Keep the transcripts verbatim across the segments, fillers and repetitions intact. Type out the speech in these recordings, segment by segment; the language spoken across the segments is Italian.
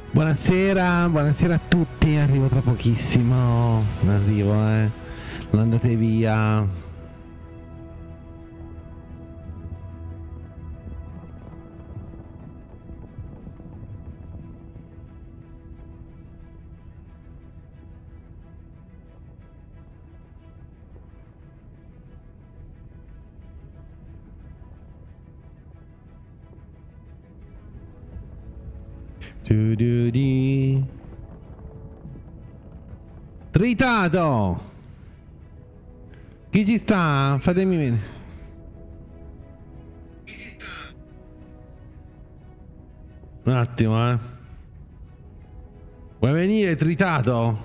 Buonasera, buonasera a tutti, arrivo tra pochissimo, arrivo eh, non andate via. Du du di. Tritato! Chi ci sta? Fatemi vedere. Un attimo, eh. Vuoi venire, Tritato?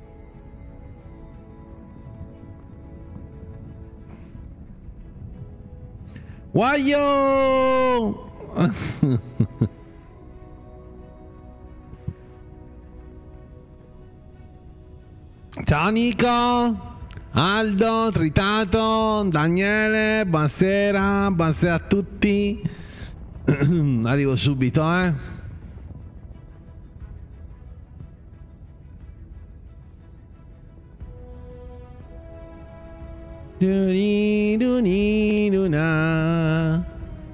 Guaio! Ciao Nico, Aldo, Tritato, Daniele, buonasera, buonasera a tutti. Arrivo subito, eh. Du du du na.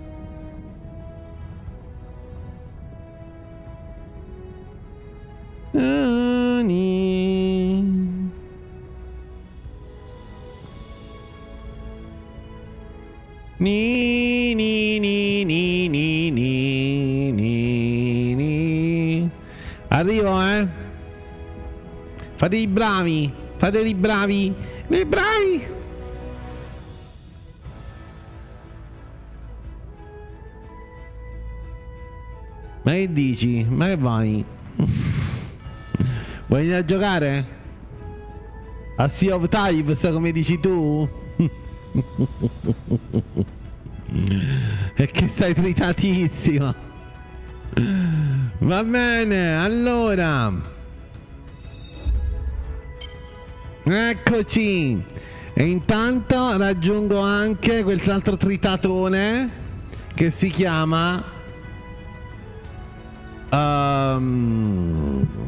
Du ni. Ni ni ni ni ni ni ni ni. Arrivo, eh. Fate i bravi, fate i bravi, i bravi. Ma che dici? Ma che vai? Vuoi venire a giocare? A Sea of Thieves, come dici tu? E che stai tritatissima. Va bene, allora eccoci. E intanto raggiungo anche quell'altro tritatone che si chiama um,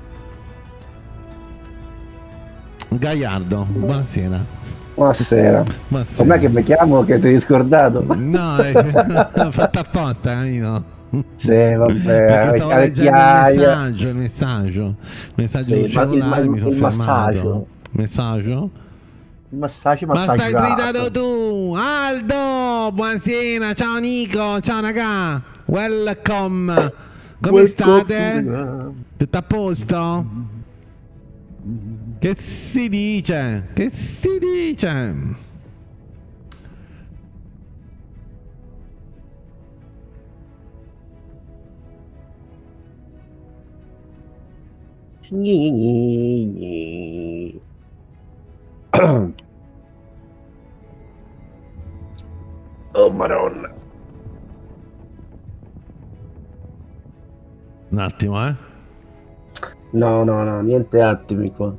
Gaiardo. Buonasera. Buonasera. Buonasera. Com'è che mi chiamo che ti hai scordato? No, l'ho fatto apposta, capito? Sì, vabbè, Perché stavo leggendo il vecchiaia. messaggio, il messaggio, il messaggio Sì, del ma il, cellulare, il- mi sono il fermato. massaggio. Messaggio? Il massaggio, Ma stai massaggiato. gridato tu, Aldo! Buonasera, ciao Nico, ciao raga, welcome. Come Welcome state? to the- Tutto a posto? Che si dice? Che si dice? Gni, gni, gni. Oh madonna. Un attimo, eh. No, no, no, niente attimi qua.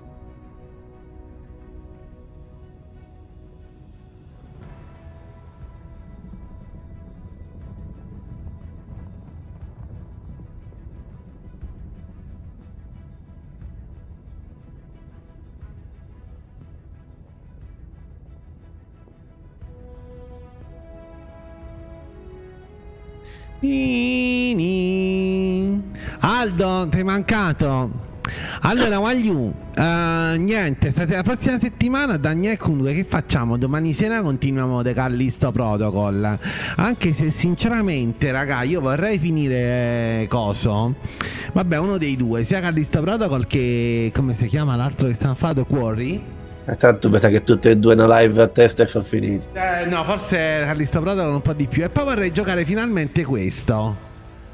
Aldo, ti è mancato. Allora, Wagyu, uh, niente, state la prossima settimana Daniel comunque che facciamo? Domani sera continuiamo The Callisto Protocol. Anche se sinceramente, raga, io vorrei finire eh, coso. Vabbè, uno dei due, sia Callisto Protocol che come si chiama l'altro che stanno a fare, The Quarry. E tanto pensa che tutte e due una live a testa e fa finito. Eh, no, forse Callisto Protocol un po' di più. E poi vorrei giocare finalmente questo.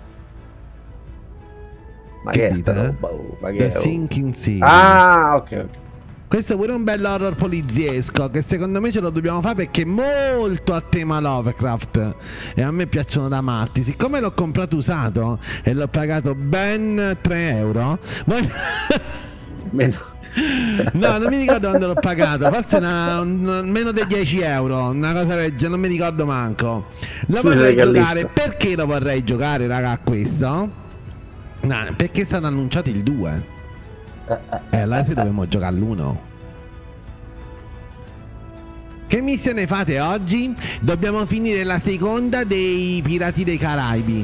Ma Che che è dite, sta eh? roba? oh? Ma che The è? oh? Sinking Sea. Ah, ok, ok. Questo è pure un bel horror poliziesco che secondo me ce lo dobbiamo fare perché è molto a tema Lovecraft e a me piacciono da matti. Siccome l'ho comprato usato e l'ho pagato ben tre euro, voi- Meno. no, non mi ricordo quando l'ho pagato, forse una, un- meno di dieci euro, una cosa del genere, non mi ricordo manco. Lo Sì, vorrei che giocare, lista. perché lo vorrei giocare, raga, a questo? No, perché è stato annunciato il due. Eh, eh, E allora se dovremmo giocare all'uno. Che missione fate oggi? Dobbiamo finire la seconda dei Pirati dei Caraibi.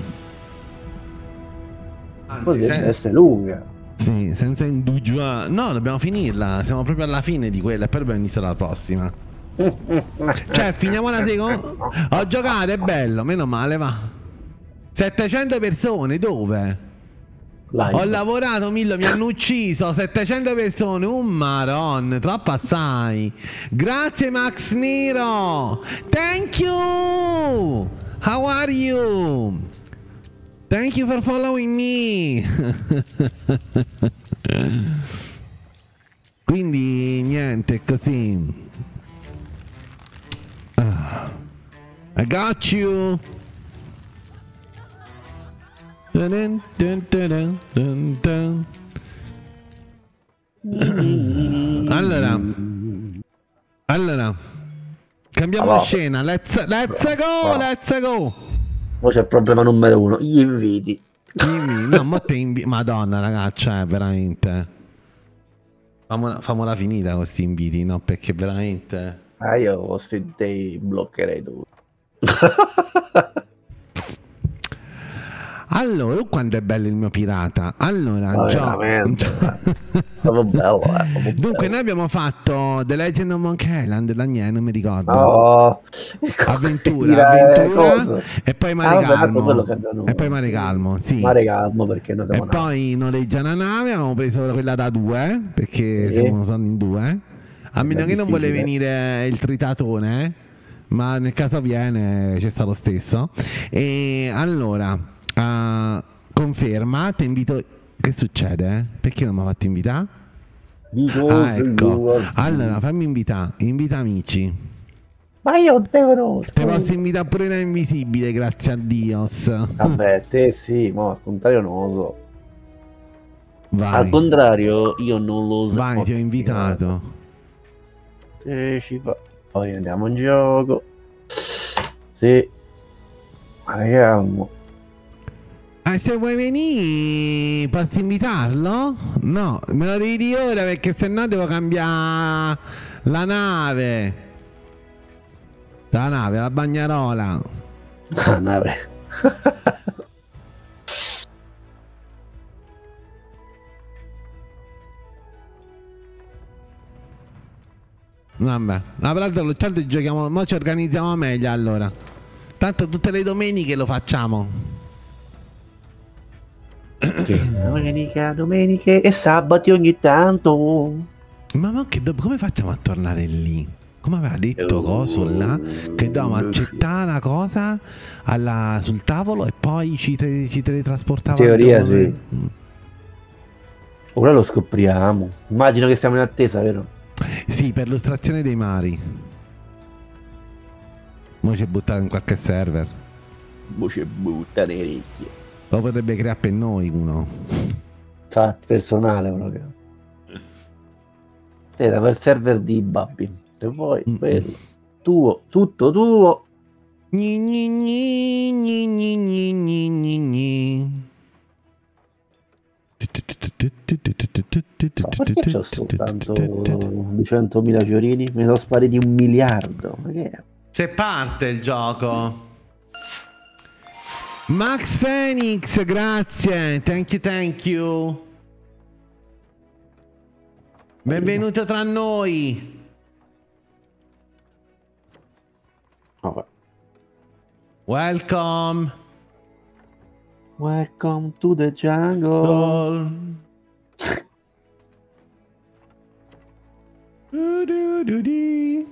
Anzi, potrebbe se- essere lunga. sì, senza indugio. No, dobbiamo finirla. Siamo proprio alla fine di quella e poi dobbiamo iniziare la prossima. Cioè, finiamo la seconda. Ho giocato, è bello, meno male, va. settecento persone, dove? Live. Ho lavorato, Millo, mi hanno ucciso. settecento persone, un maron, troppo assai. Grazie Max Nero. Thank you. How are you? Thank you for following me. Quindi niente, così. Ah. I got you. Dun dun dun dun dun. Allora, allora, cambiamo Allora. scena. Let's, let's go, No. let's go. Ora c'è il problema numero uno, gli inviti. Dimmi, no, mo te invi- Madonna, ragazza, è veramente. Famola, famola finita con questi inviti, no? Perché veramente. Ah, io se te bloccherei tu. Allora, quanto è bello il mio pirata. Allora, Ma gio- veramente, gio- Proprio bello, eh, proprio Dunque, bello. noi abbiamo fatto The Legend of Monkey Island, la niente, non mi ricordo. No, Avventura, Tira, eh, avventura cosa? e poi Ah, Mare vabbè, tanto Calmo. quello cambiano. E poi Mare Calmo, sì. Mare Calmo perché noi E siamo nati. poi noleggia una nave, avevamo preso quella da due, perché Sì. siamo sono in due. A meno È che non vuole difficile. venire il tritatone, eh. Ma nel caso viene, c'è sta lo stesso. E allora, ah, conferma, ti invito. Che succede? Perché non mi ha fatto invitare? Dico, Ah, ecco. signor. Allora, fammi invitare, invita amici. Ma io non te conosco. Te posso invitare pure da invisibile, grazie a Dio. Vabbè, te sì, ma al contrario non lo so. Al Vai, contrario, io non lo so. vai, ti ho invitato. Partecipa. Poi andiamo in gioco. Sì. Mare Calmo. Ah, se vuoi venire, posso invitarlo? No, me lo devi dire ora perché sennò devo cambiare la nave. La nave, la bagnarola. Ah, nave. Vabbè, ma peraltro tanto giochiamo, mo ci organizziamo meglio allora. Tanto tutte le domeniche lo facciamo. Sì, domenica, domeniche e sabati ogni tanto. Ma, ma che do- come facciamo a tornare lì? Come aveva detto Oh, coso là? Che dobbiamo accettare la cosa alla- sul tavolo e poi ci, te- ci teletrasportava. In teoria, al giorno sì. del- Mm. Ora lo scopriamo. Immagino che stiamo in attesa, vero? Sì, per l'illustrazione dei mari. Mo ci è buttato in qualche server. Voce butta le orecchie. Lo potrebbe creare per noi uno. Fa personale proprio. Te da quel server di Babbi. Se vuoi, Mm-mm. quello. Tuo, tutto tuo. Gni gni gni gni gni gni gni gni gni. So, perché c'ho soltanto duecentomila fiorini? Mi sono spariti un miliardo. Ma che è? Se parte il gioco. Max Phoenix, grazie. Thank you, thank you. Benvenuto tra noi. Vabbè. Welcome. Welcome to the jungle. All. Du, du, du, di.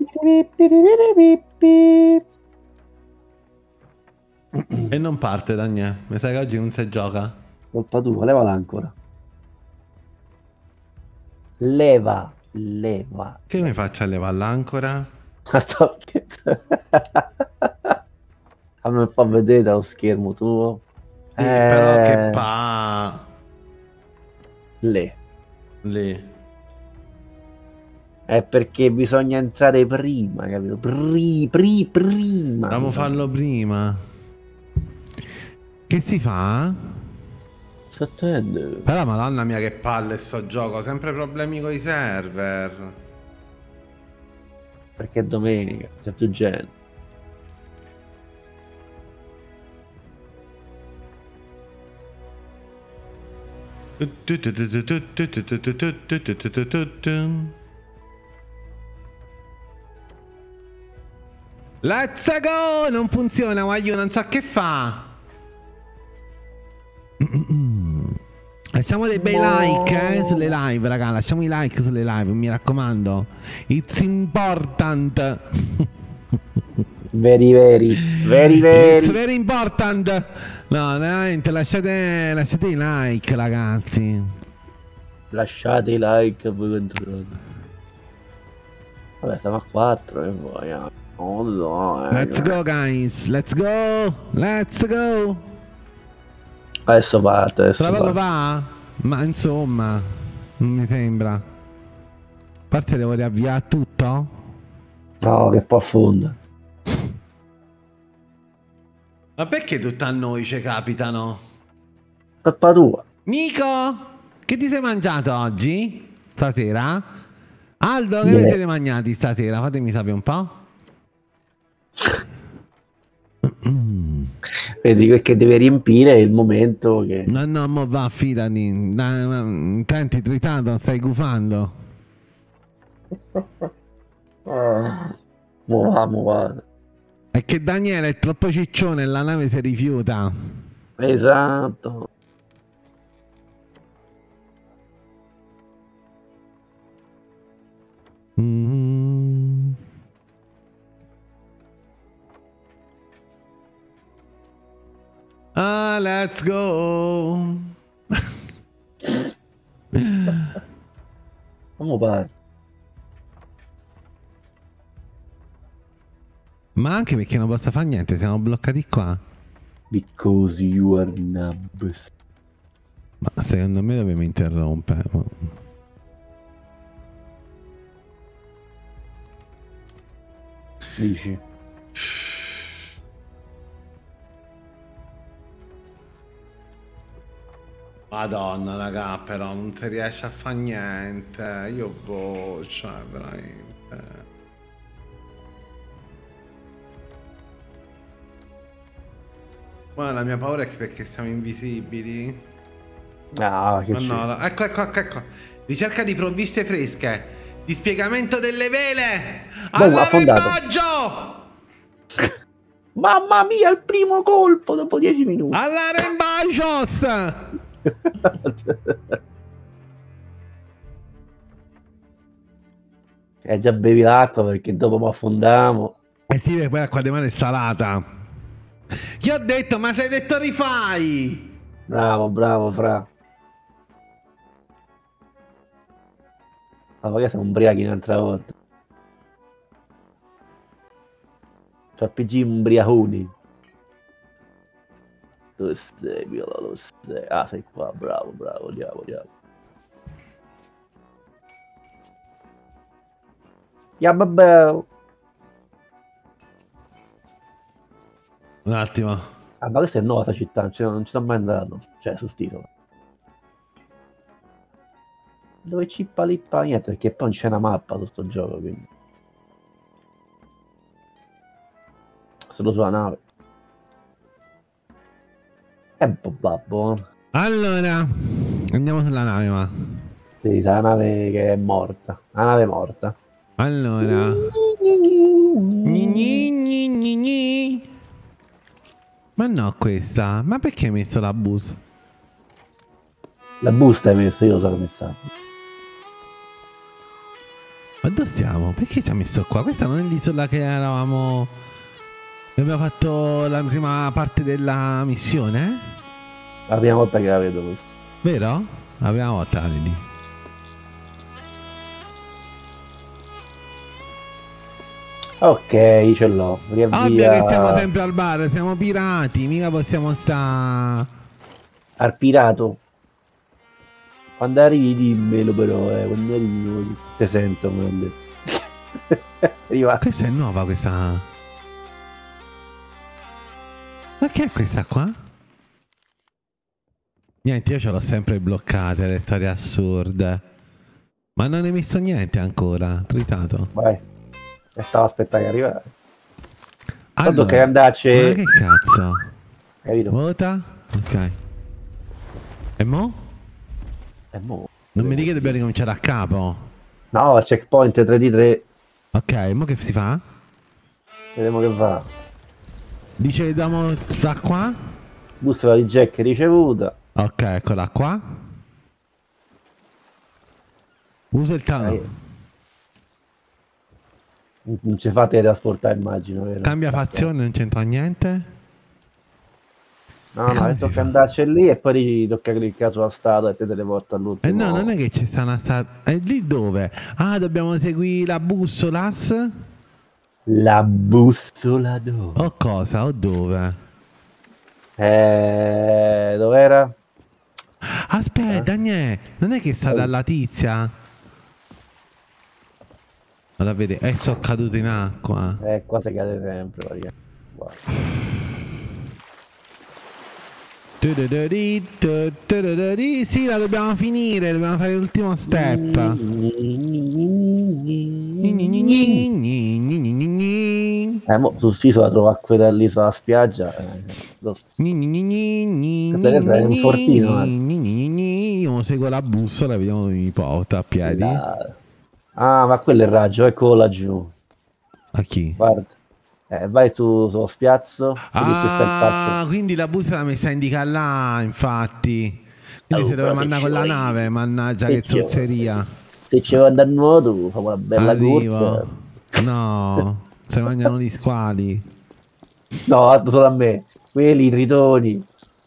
E non parte, Daniele. Mi sa che oggi non si gioca. Colpa tua, levala ancora. Leva, leva. Che mi faccia levare l'ancora? Ma sto scherzando. Fammi fa vedere dallo schermo tuo. Sì, Eh, però che pa. Le. Lì. È perché bisogna entrare prima, capito? Pri, pri, prima. Dobbiamo bisogna. farlo prima. Che si fa? Si si attende. Però madonna mia che palle sto gioco, sempre problemi con i server. Perché è domenica, c'è più gente. Let's go! Non funziona, Wayu, non so che fa. Lasciamo dei bei like eh, sulle live, raga. Lasciamo i like sulle live, mi raccomando. It's important. Veri veri, veri veri. It's very important. No, veramente, lasciate, lasciate i like, ragazzi. Lasciate i like a voi controllate. Vabbè, stiamo a quattro e poi. Oh, no, eh, Let's go, guys. Let's go. Let's go. Adesso parte, adesso Tra poco parte. va? Ma insomma, non mi sembra. A parte devo riavviare tutto? No, che poi affonda. Ma perché tutto a noi ci capitano? Colpa tua. Nico, che ti sei mangiato oggi? Stasera? Aldo, che Yeah. vi siete mangiati stasera? Fatemi sapere un po'. Vedi perché deve riempire il momento che. No, no, mo va, fidati. Dai, senti, Tritano, stai gufando. Ah, mo va, mo va. È che Daniele è troppo ciccione e la nave si rifiuta. Esatto. Mm. Ah, let's go. Come parte? Ma anche perché non posso fare niente, siamo bloccati qua. Because you are nubs. Ma secondo me dobbiamo interrompere. Dici? Madonna, raga, però non si riesce a fare niente. Io boh, cioè, veramente. Ma la mia paura è che perché siamo invisibili. Ah, che Ma c'è? no, no, ecco, ecco, ecco, ecco. Ricerca di provviste fresche. Dispiegamento delle vele. Boh, affondato. All'arrembaggio! Mamma mia, il primo colpo dopo dieci minuti. All'arrembaggio! E già bevi l'acqua perché dopo mi affondiamo. Eh sì, perché poi l'acqua di mare è salata. Gli ho detto, ma sei detto rifai! Bravo, bravo, fra. Ma perché siamo ubriachi un'altra volta? Cioè, P G ubriaconi. Dove sei, Viola? Dove sei? Ah, sei qua, bravo, bravo, andiamo, andiamo. Yeah, babè. Un attimo. Ah, ma questa è nuova sta città, non ci, non ci sono mai andato. Cioè, su sti titolo. Dove cippa lippa niente, perché poi non c'è una mappa su sto gioco, quindi. Solo sulla nave. È un po' babbo. Allora, andiamo sulla nave, ma. Sì, la nave che è morta. La nave morta. Allora. Gni, gni, gni, gni, gni. Ma no, questa. Ma perché hai messo la bus? La busta hai messo, io lo so come sta. Ma dove stiamo? Perché ci ha messo qua? Questa non è l'isola che eravamo. Abbiamo fatto la prima parte della missione? La prima volta che la vedo questa. Vero? La prima volta la vedi. Ok, ce l'ho. Ovvio Riavvia. che siamo sempre al bar, siamo pirati, mica possiamo sta. Al pirato. Quando arrivi dimmelo però, eh. Quando arrivi te sento, me l'ho detto. Arriva. Questa è nuova, questa. Ma che è questa qua? Niente, io ce l'ho sempre bloccate le storie assurde. Ma non hai visto niente ancora, tritato. Vai. E stavo aspettando che arrivare. Tanto Allora, che andarci. ma che cazzo? Capito? Vota? Ok. E mo? E mo. Non mi dica che dobbiamo ricominciare a capo. No, checkpoint tre di tre. Ok, mo che si fa? Vediamo che va. Dice che dobbiamo sta qua? Bussola di Jack ricevuta. Ok, eccola qua. Usa il tavolo. Eh, Non ci fate trasportare, immagino, vero? Cambia fazione, non c'entra niente. No, no, Come e si tocca fa? andarci lì e poi ti tocca cliccare sulla statua e te teleporta Eh all'ultimo. no, non è che ci sta una sta... È lì dove? Ah, dobbiamo seguire la bussolas? La bussola dove? O cosa? O dove? Eh, dov'era? Aspetta, Agnè, non è che sta Oh. dalla tizia? Vado a vedere, eh, sono caduto in acqua. Eh, qua si cade sempre, praticamente. Guarda. Tududuri, tu- tududuri. Sì, la dobbiamo finire, dobbiamo fare l'ultimo step. Eh, mo su s'isola trova quella lì sulla spiaggia. Eh, lo st- Questo è un fortino, Io seguo la bussola e vediamo dove mi porta a piedi. la- Ah, ma quello è il raggio, eccolo laggiù. A chi? Guarda. Eh, vai su, sullo spiazzo, vedi che sta il Ah, fascio. quindi la bussola mi sta a indicare là, infatti. Quindi Oh, se doveva però se mandare ci con la vuoi- nave, mannaggia se che ci vuoi- zozzeria. Se ci vuoi andare a nuoto, fa una bella corsa. Arrivo. No, se mangiano gli squali. No, guarda solo a me. Quelli, i tritoni.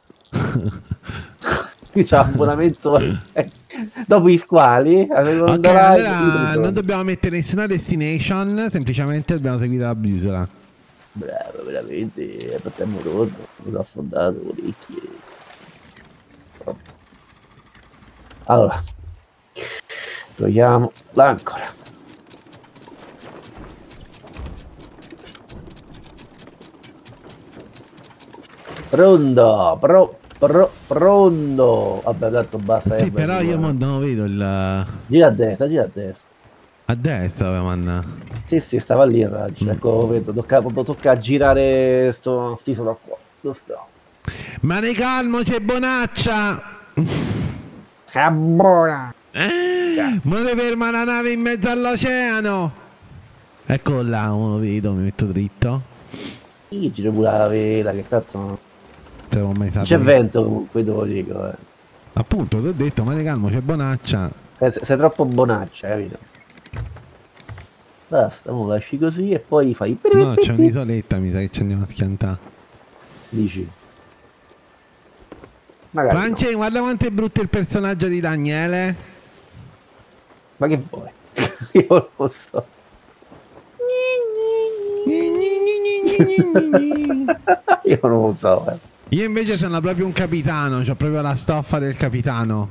C'ha un abbonamento. Dopo i squali, la seconda Ok, live, i allora tritoni. non dobbiamo mettere nessuna destination, semplicemente dobbiamo seguire la busola. Bravo, veramente, partiamo rondo. Mi sono affondato le orecchie. Allora, troviamo l'ancora. Pronto, pro, pro, pronto. Vabbè, tanto basta. Sì, eh, però beh, io eh. mo non vedo il... A Gira a destra, gira a destra. destra dove manna. Sì, sì, stava lì il raggio. Ecco, vedo, tocca, proprio tocca girare sto isola qua. Dove sta? Ma ne calmo, c'è Bonaccia! Che buona! Eh, ma deve ferma la nave in mezzo all'oceano! Eccolo là, lo vedo, mi metto dritto. Io giro pure la vela, che tanto non Se non mai c'è saputo. vento comunque, te lo dico. Eh. Appunto, ti ho detto, ma ne calmo, c'è Bonaccia. Sei, sei troppo bonaccia, capito? Basta, mo lasci così e poi fai... No, c'è un'isoletta, mi sa che ci andiamo a schiantare. Dici. Magari no. France, guarda quanto è brutto il personaggio di Daniele. Ma che vuoi? Io non lo so. Io non lo so, eh. Io invece sono proprio un capitano, ho proprio la stoffa del capitano.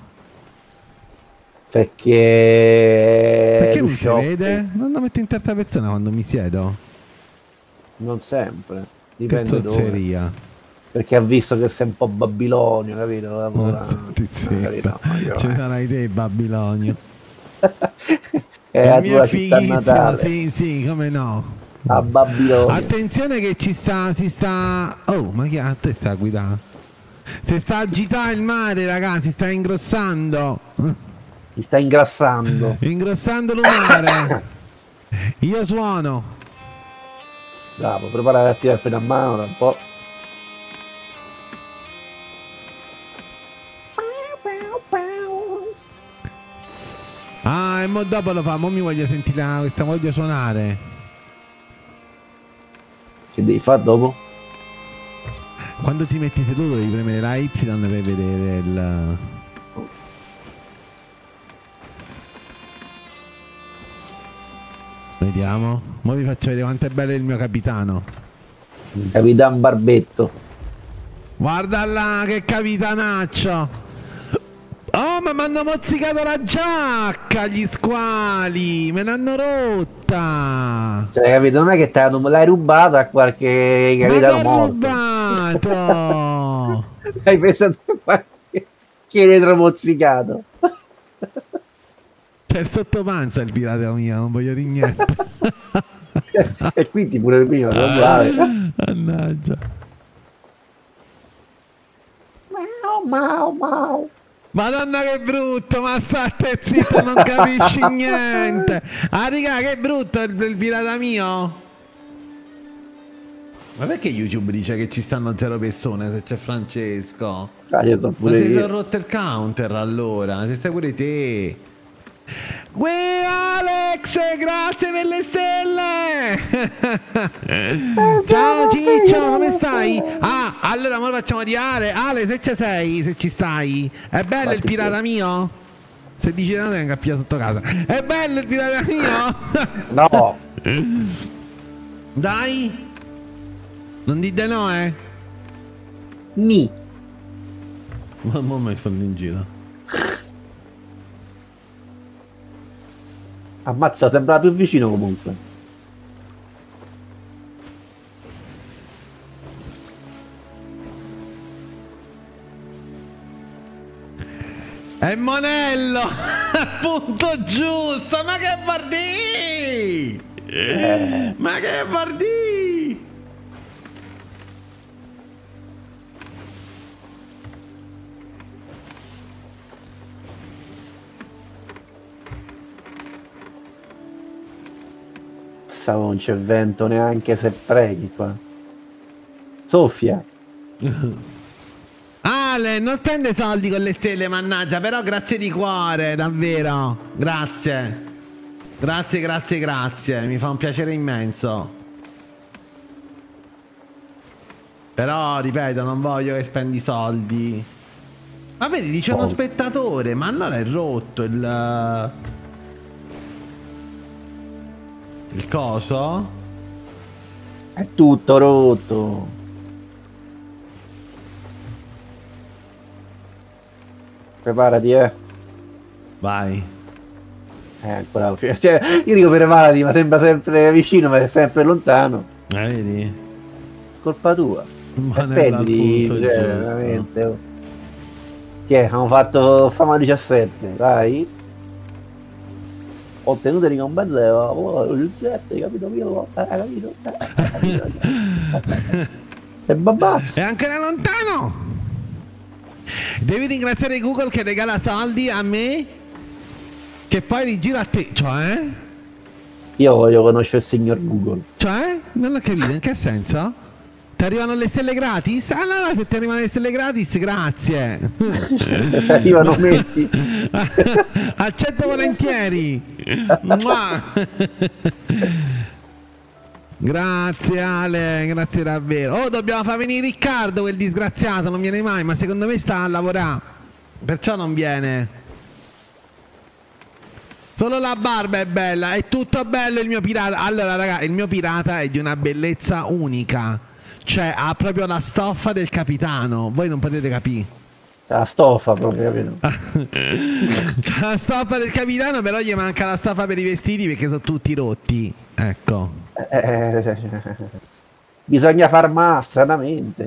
Perché... Perché lo non si shopping- vede? Non lo metto in terza persona quando mi siedo. Non sempre. Che Dipende dove. zozzeria. Perché ha visto che sei un po' Babilonio, capito? Allora, Oh, senti capito? zitto. Io, Ci eh. sarai te, Babilonio. È la Il mio tua è città fighissimo, natale. sì, sì, come no. A Babilonio. Attenzione che ci sta, si sta... Oh, ma chi a te sta a guidare? Si sta agitando il mare, ragazzi, sta ingrossando. Ti sta ingrassando. Ingrossando il mare. Io suono. Bravo, preparati a tirare fino a mano tra un po'. Ah, e mo dopo lo fa, mo mi voglio sentire la- questa, voglio suonare. Che devi fare dopo? Quando ti metti seduto devi premere la Y per vedere il... Vediamo. Mo vi faccio vedere quanto è bello il mio capitano. Capitan Barbetto. Guarda là, che capitanaccio! Oh, ma mi hanno mozzicato la giacca, gli squali! Me l'hanno rotta! Cioè, capito? Non è che te non l'hai rubata a qualche Ma capitano che morto. rubato! Hai pensato qualche... scheletro mozzicato. C'è il sottopanza il pirata mio, non voglio dire niente. E quindi pure il mio, non vale. Mannaggia. Mau, mau, mau. Madonna che brutto, ma state zitto, non capisci niente. Ah raga, che brutto il, il pirata mio. Ma perché YouTube dice che ci stanno zero persone se c'è Francesco? Ah, io so Ma pure si io. sono rotto il counter allora, se stai pure te. Uè Alex, grazie per le stelle. Ciao Ciccio, come stai? Ah, allora ora facciamo di Ale. Ale, se ci sei, se ci stai. È bello il pirata mio? Se dici no, venga a pigliare sotto casa. È bello il pirata mio? No. Dai. Non dite no, eh? Ni. Ma mo mi fanno in giro. Ammazza, sembrava più vicino comunque. È Monello! Punto giusto! Ma che Bardì! Eh. Ma che Bardì! Non c'è vento neanche se preghi qua. Soffia. Ale, non spende soldi con le stelle, mannaggia, però grazie di cuore, davvero. Grazie. Grazie, grazie, grazie. Mi fa un piacere immenso. Però, ripeto, non voglio che spendi soldi. Ma vedi, dice uno spettatore, ma allora è rotto il... Il coso? È tutto rotto. Preparati, eh. Vai. Eh, ancora. Cioè, io dico preparati, ma sembra sempre vicino, ma è sempre lontano. Eh, vedi? Colpa tua. Monello Aspetti, al punto cioè, giusto. veramente. Oh. Ti è, abbiamo fatto fama diciassette, vai. Ho ottenuto di combattere oh, diciassette, capito? Io, eh, capito? Eh, capito? Sei babazzo. È ancora lontano. Devi ringraziare Google che regala soldi a me, che poi rigira a te. Cioè? Io voglio conoscere il signor Google. Cioè? Non l'ho capito, in che senso? Ti arrivano le stelle gratis? Ah no, no, se ti arrivano le stelle gratis, grazie. Se arrivano metti. Accetto volentieri. Mua. Grazie Ale, grazie davvero. Oh, dobbiamo far venire Riccardo, quel disgraziato, non viene mai, ma secondo me sta a lavorare. Perciò non viene. Solo la barba è bella, è tutto bello il mio pirata. Allora raga, il mio pirata è di una bellezza unica. Cioè ha proprio la stoffa del capitano. Voi non potete capire. La stoffa proprio, capito? C'è la stoffa del capitano, però gli manca la stoffa per i vestiti perché sono tutti rotti. Ecco. Eh, bisogna far ma stranamente.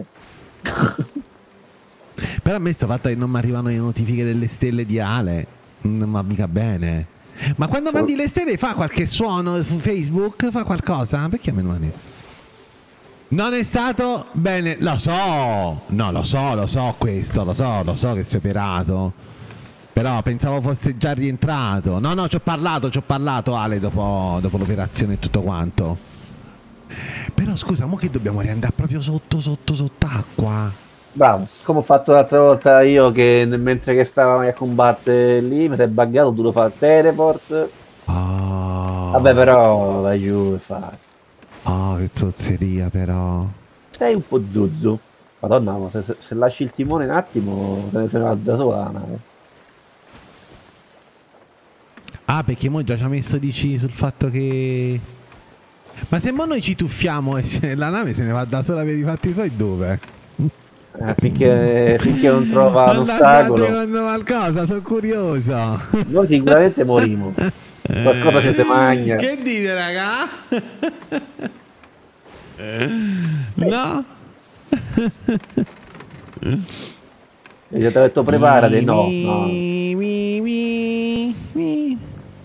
Però a me sto fatto che non mi arrivano le notifiche delle stelle di Ale. Non va mica bene. Ma quando mandi le stelle fa qualche suono su Facebook? Fa qualcosa? Perché a me non mandi? Non è stato bene, lo so, no lo so, lo so questo, lo so, lo so che sei operato. Però pensavo fosse già rientrato. No, no, ci ho parlato, ci ho parlato Ale dopo, dopo l'operazione e tutto quanto. Però scusa, mo che dobbiamo riandare proprio sotto, sotto, sott'acqua? Bravo, come ho fatto l'altra volta io che mentre che stavamo a combattere lì mi si è buggato, ho dovuto fare il teleport. Oh. Vabbè però vai giù e fai. Oh, che zozzeria però. Sei un po' zozzo. Madonna, ma se, se, se lasci il timone un attimo se ne, se ne va da sola la nave. Ah, perché mo già ci ha messo dici sul fatto che... Ma se mo noi ci tuffiamo e la nave se ne va da sola per i fatti suoi, dove? Eh, finché, finché non trova un ostacolo. Secondo qualcosa, sono curioso. Noi sicuramente morimo. Qualcosa ci te magna. Che dite, raga? No? E ci ho detto preparati, no, no. Mi, mi, mi, mi.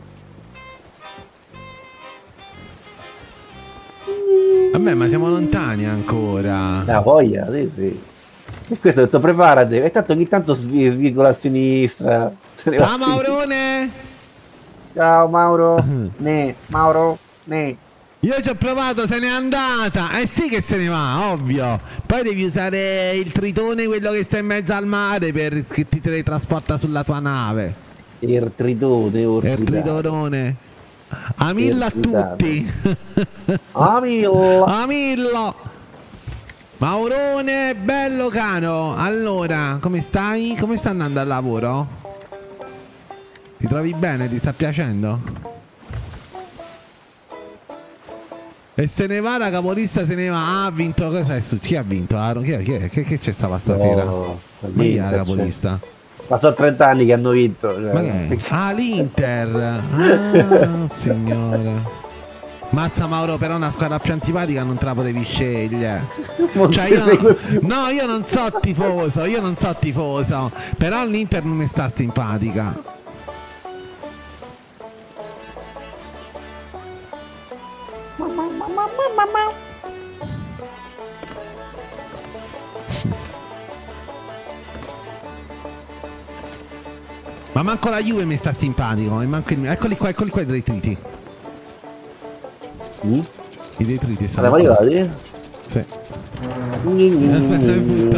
Vabbè, ma siamo lontani ancora. La voglia, sì, sì. E questo ho detto preparati, e tanto ogni tanto svi- svirgola a sinistra. Se ne va Ciao a sinistra. Maurone! Ciao Mauro, ne, Mauro, ne. Io ci ho provato, se n'è andata. Eh sì che se ne va, ovvio. Poi devi usare il tritone, quello che sta in mezzo al mare, per che ti teletrasporta sulla tua nave. Il tritone, Il ortritato. tritonone. Amilla a Irritato. tutti. Amillo. Amillo. Maurone, bello caro. Allora, come stai? Come sta andando al lavoro? Ti trovi bene? Ti sta piacendo? E se ne va la capolista, se ne va. Ah, ha vinto. Cosa è successo? Chi ha vinto? Aaron? Chi, è- chi, è- che, che c'è stava stasera? No, Ma chi è la l'Inter, capolista? ma sono trenta anni che hanno vinto. Cioè. Ma che è? Ah, l'Inter. Ah, signore. Mazza Mauro, però una squadra più antipatica non te la potevi scegliere. Non Cioè ti io segue no, più. no, io non so tifoso, io non so tifoso. Però l'Inter non mi sta simpatica. Ma manco la Juve mi sta simpatico. E manco il... Eccoli qua, eccoli qua i detriti. Mm? I detriti stanno Siamo qua. arrivati? Sì. Aspetta,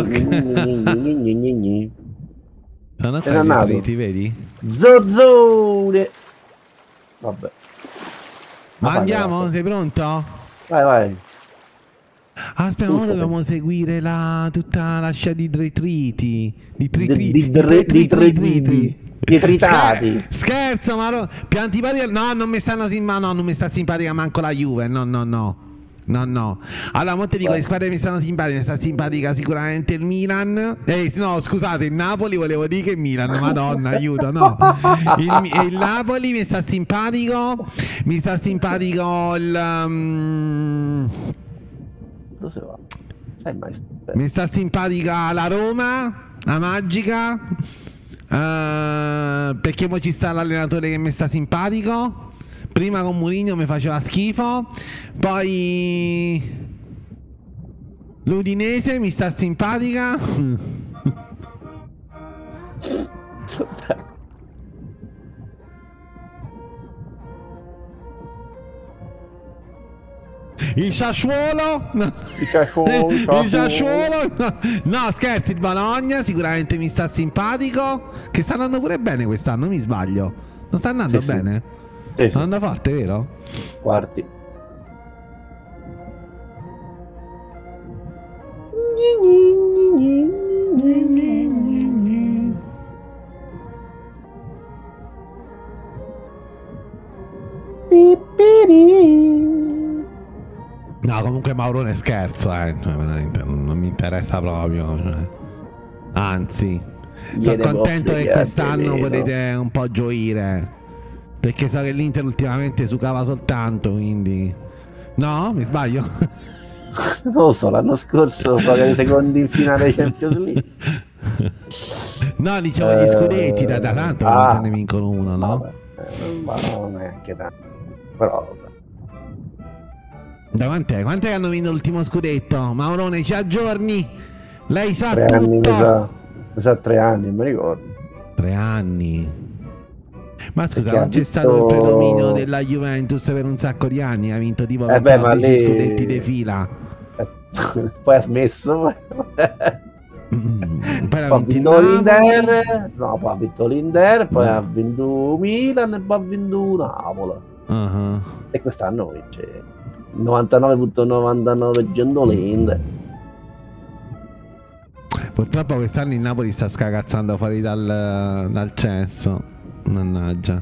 Sono È qua i dannato. detriti, vedi? Zozzone. Vabbè. Ma fai, andiamo? basta. Sei pronto? Vai, vai. Ah, aspetta, Tutto ora dobbiamo seguire la, tutta la scia di detriti. Di Di- triti. di dre- di tre- di tritati. Scherzo, ma ro- più antipatica. No, non mi stanno sim- ma no, non mi sta simpatica manco la Juve. No, no, no. No, no. Allora, mo te dico, Vai. le squadre mi stanno simpatiche. Mi sta simpatica sicuramente il Milan. Eh, no, scusate, il Napoli volevo dire che il Milan. Madonna, aiuto, no. Il, il Napoli mi sta simpatico. Mi sta simpatico il. um, Dove si va? Sai mai? Mi sta simpatica la Roma, la Magica. eh, perché poi ci sta l'allenatore che mi sta simpatico. Prima con Mourinho mi faceva schifo. Poi l'Udinese mi sta simpatica. Il Sassuolo. No. Il Sassuolo, il Il Sassuolo. No. No, scherzi, il Bologna sicuramente mi sta simpatico. Che sta andando pure bene quest'anno, mi sbaglio. Non sta andando Sì, sì. bene? Sì, sì. Sta andando forte, vero? Quarti. No, comunque Maurone scherzo, eh. Cioè, veramente, non, non mi interessa proprio. Cioè. Anzi, sono Viene contento vostri che gli quest'anno altri, potete un po' gioire. Perché so che l'Inter ultimamente sucava soltanto, quindi. No? Mi sbaglio? Non lo so, l'anno scorso sono i secondi in finale Champions League. No, dicevo gli Eh, scudetti da tanto non ah, se ne vincono uno, no? Vabbè, eh, ma non è che tanto. Però vabbè. Da quant'è? Quant'è che hanno vinto l'ultimo scudetto? Maurone, ci aggiorni? Lei sa tre tutto. anni, mi sa, mi sa tre anni, non mi ricordo. Tre anni. Ma scusa, Perché non ha c'è stato il vinto- predominio della Juventus per un sacco di anni? Ha vinto tipo Eh beh, ma quattordici lì- scudetti di fila. Eh, Poi ha smesso. Mm, Poi l'ha Poi ha vinto il vinto Napoli. l'Inter, no, poi ha vinto l'Inter, poi Mm. ha vinto Milan e poi ha vinto Napoli. Uh-huh. E quest'anno vince novantanove virgola novantanove cento l'Inter. Purtroppo quest'anno il Napoli sta scagazzando fuori dal, dal cesso. Mannaggia.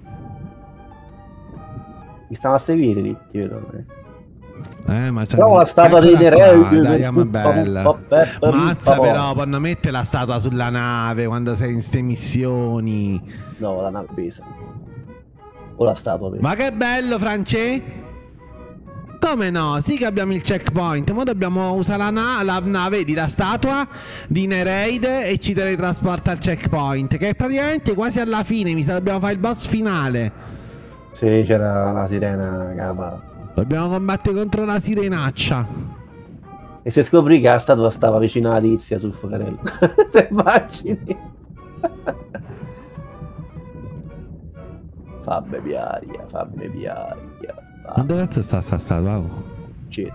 Mi stanno a seguire lì, ti vedo. Eh, ma c'è Però la statua dei Nerei. Dai, ma bella. Mazza, però, quando mette la statua sulla nave quando sei in ste missioni. No, la nave pesa. O la statua pesa. Ma che bello, France! Come no? Sì che abbiamo il checkpoint. Ora dobbiamo usare la, na la nave, vedi la statua di Nereide e ci teletrasporta al checkpoint. Che è praticamente quasi alla fine. Mi sa dobbiamo fare il boss finale. Sì, c'era la sirena capa. Dobbiamo combattere contro la sirenaccia. E se scopri che la statua stava vicino alla tizia sul focarello. Se immagini. Fammi piaria, fammi piaria. Ma dove cazzo sta sta statua? C'è.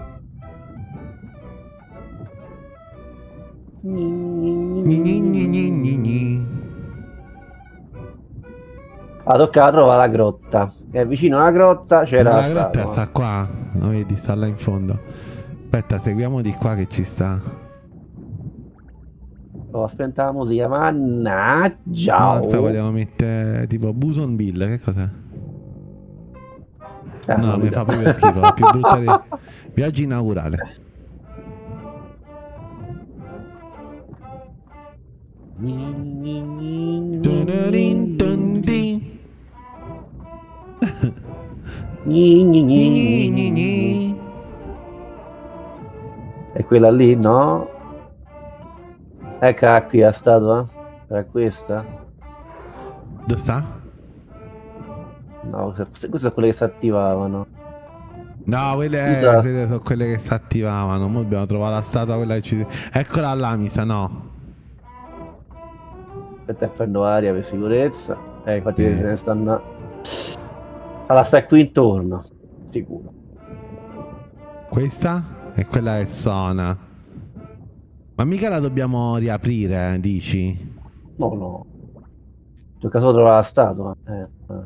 Ah, tocca trovare la grotta. E vicino alla grotta c'era la, la grotta statua. sta qua. Lo vedi, sta là in fondo. Aspetta, seguiamo di qua che ci sta. Ho spenta la musica, mannaggia. No, aspetta, vogliamo mettere tipo Buson Bill, che cos'è? Ah, no, mi fa proprio schifo, la più brutta dei viaggi inaugurale. E quella lì, no? Eccola qui la statua. Era questa? Dove sta? No, queste sono quelle che si attivavano. No, quelle, Scusa. quelle sono quelle che si attivavano. Ora dobbiamo trovare la statua, quella che ci... Eccola là, mi sa, no. Aspetta, prendo aria per sicurezza. Eh, infatti Eh. se ne stanno. Allora, stai qui intorno. Sicuro. Questa è quella che suona. Ma mica la dobbiamo riaprire, dici? No, no. Tocca solo trovare la statua. Eh, vai.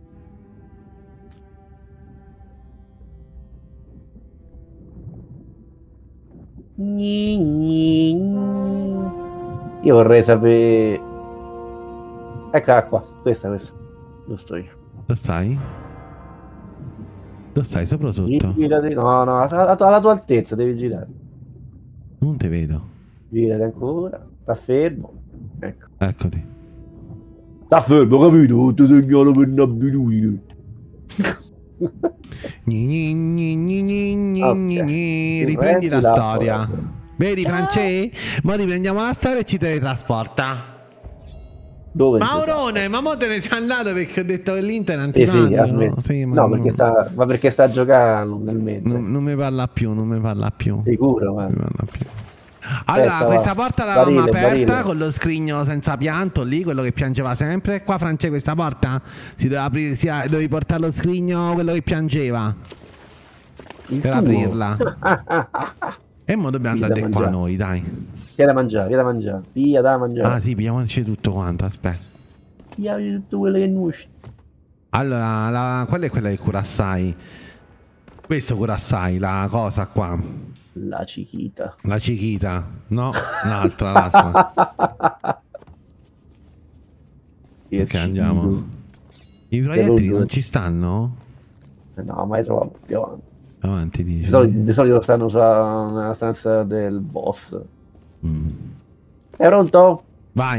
Gni, gni, gni. Io vorrei sapere. Eccola qua, questa, questa. Dove sto io? Dove stai? Dove stai? Sopra o sotto? Girati, no, no, alla, alla tua altezza devi girare. Non te vedo. Girati ancora, sta fermo. Ecco. Eccoti. Sta fermo, capito? Ti segnalo per un'abitudine. Gni, gni, gni, gni, gni, gni, Ok. gni. Riprendi la Riprendi la storia. storia. Vedi, Francesco? Ma riprendiamo la storia e ci teletrasporta. Dove non si sa? Maurone, ma mo te ne sei andato perché ho detto che l'Inter non Sì, ti sì, mandi, ha no? smesso. Sì, ma no, non- perché sta, ma perché sta giocando nel mezzo. non, non mi parla più, non mi parla più. Sicuro, Non mi guarda. parla più. Allora, Aspetta, questa va. porta l'avevamo Barile, aperta barile. con lo scrigno senza pianto lì, quello che piangeva sempre. Qua, Francesco, questa porta si doveva aprire, si, dovevi portare lo scrigno, quello che piangeva, Il per tuo. aprirla. Ah, ah, ah, ah. E mo dobbiamo Via andare da di qua mangiare. noi, dai. Via da mangiare, via da mangiare, via da mangiare. Ah sì, pigliamoci tutto quanto, aspetta. Via di tutto quello che non uscì. Allora, la, quella è quella di Curassai. Questo Curassai, la cosa qua. La cichita. La cichita. No, l'altra, l'altra. Il Ok, andiamo. cichito. I proiettili Che non ci stanno? No, mai trovato più avanti. Avanti, Di dici. solito, di solito stanno sulla- nella stanza del boss. Mm. È pronto? Vai.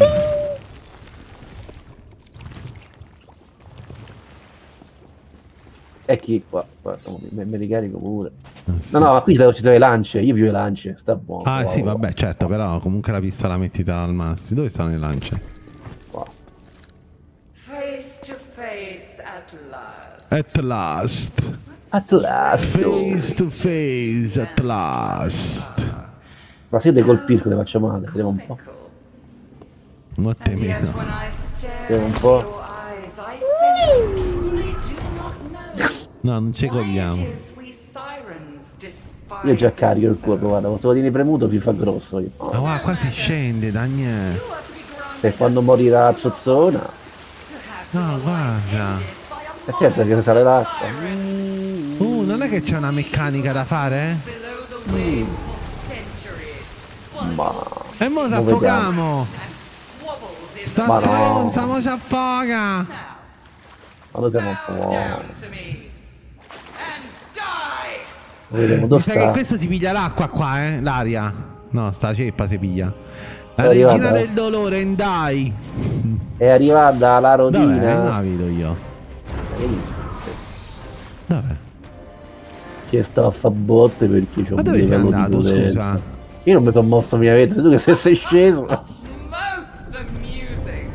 E chi qua? Guarda, me, me li carico pure. No, no, ma qui ci sono le lance. Io più le lance. Sta buono. Ah Wow, sì, wow, vabbè, certo, però comunque la pista la mettita al massimo. Dove stanno le lance? wow. Face to face at last. At last. At last. Face to face, at last. Ma se io te colpisco, te faccio male. Vediamo un po'. Ma te And yet meno. when I stare Vediamo un into po'. your eyes, I sense you truly do not know No, non ci why it cogliamo. is we sirens despise Io già carico il cuore, ourselves. guarda. Questo patino premuto più fa grosso. Io. Ma guarda, qua si scende, Daniele. You are to be granted Se quando morirà la zozzona. to have No, your life guarda. ended by a Attento che sale l'acqua. Uh, non è che c'è una meccanica da fare? below the waves for centuries. Ma. E mo ci Lo vediamo. affochiamo. Wobbled in Sta Ma no. stronza, mo ci affoga. now. Ma noi siamo un po'. Bow down to me and die. Vediamo dove Mi sa che sta. questo si piglia l'acqua qua, eh? L'aria. No, sta ceppa si piglia. La È regina arrivata? del dolore, Endai. È arrivata la Dov'è? Non la rodina. vedo io. Hai visto? Dov'è? Che sto a fa botte perché c'ho Ma un dove sei livello di andato, potenza. scusa? Io non mi sono mosso mia vita, tu che sei, sei sceso. Most amusing.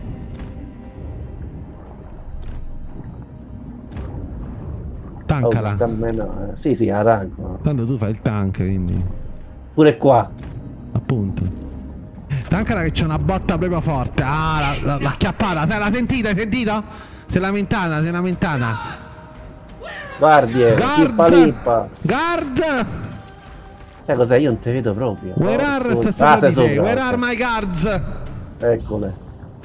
Oh, Tancala. sta meno... Sì, sì, la tanco. Tanto tu fai il tank, quindi. Pure qua. Appunto. Tancala che c'è una botta proprio forte. Ah, la, la, l'ha chiappata. Sai, l'ha sentita, hai sentito? Si è lamentata, si è lamentata. Guardi, eh, lippa lippa. Guard! Sai cos'è? Io non te vedo proprio. Where Oh, are oh. sta Ah, sei sopra di te? sopra. Where are ok. my guards? Eccole.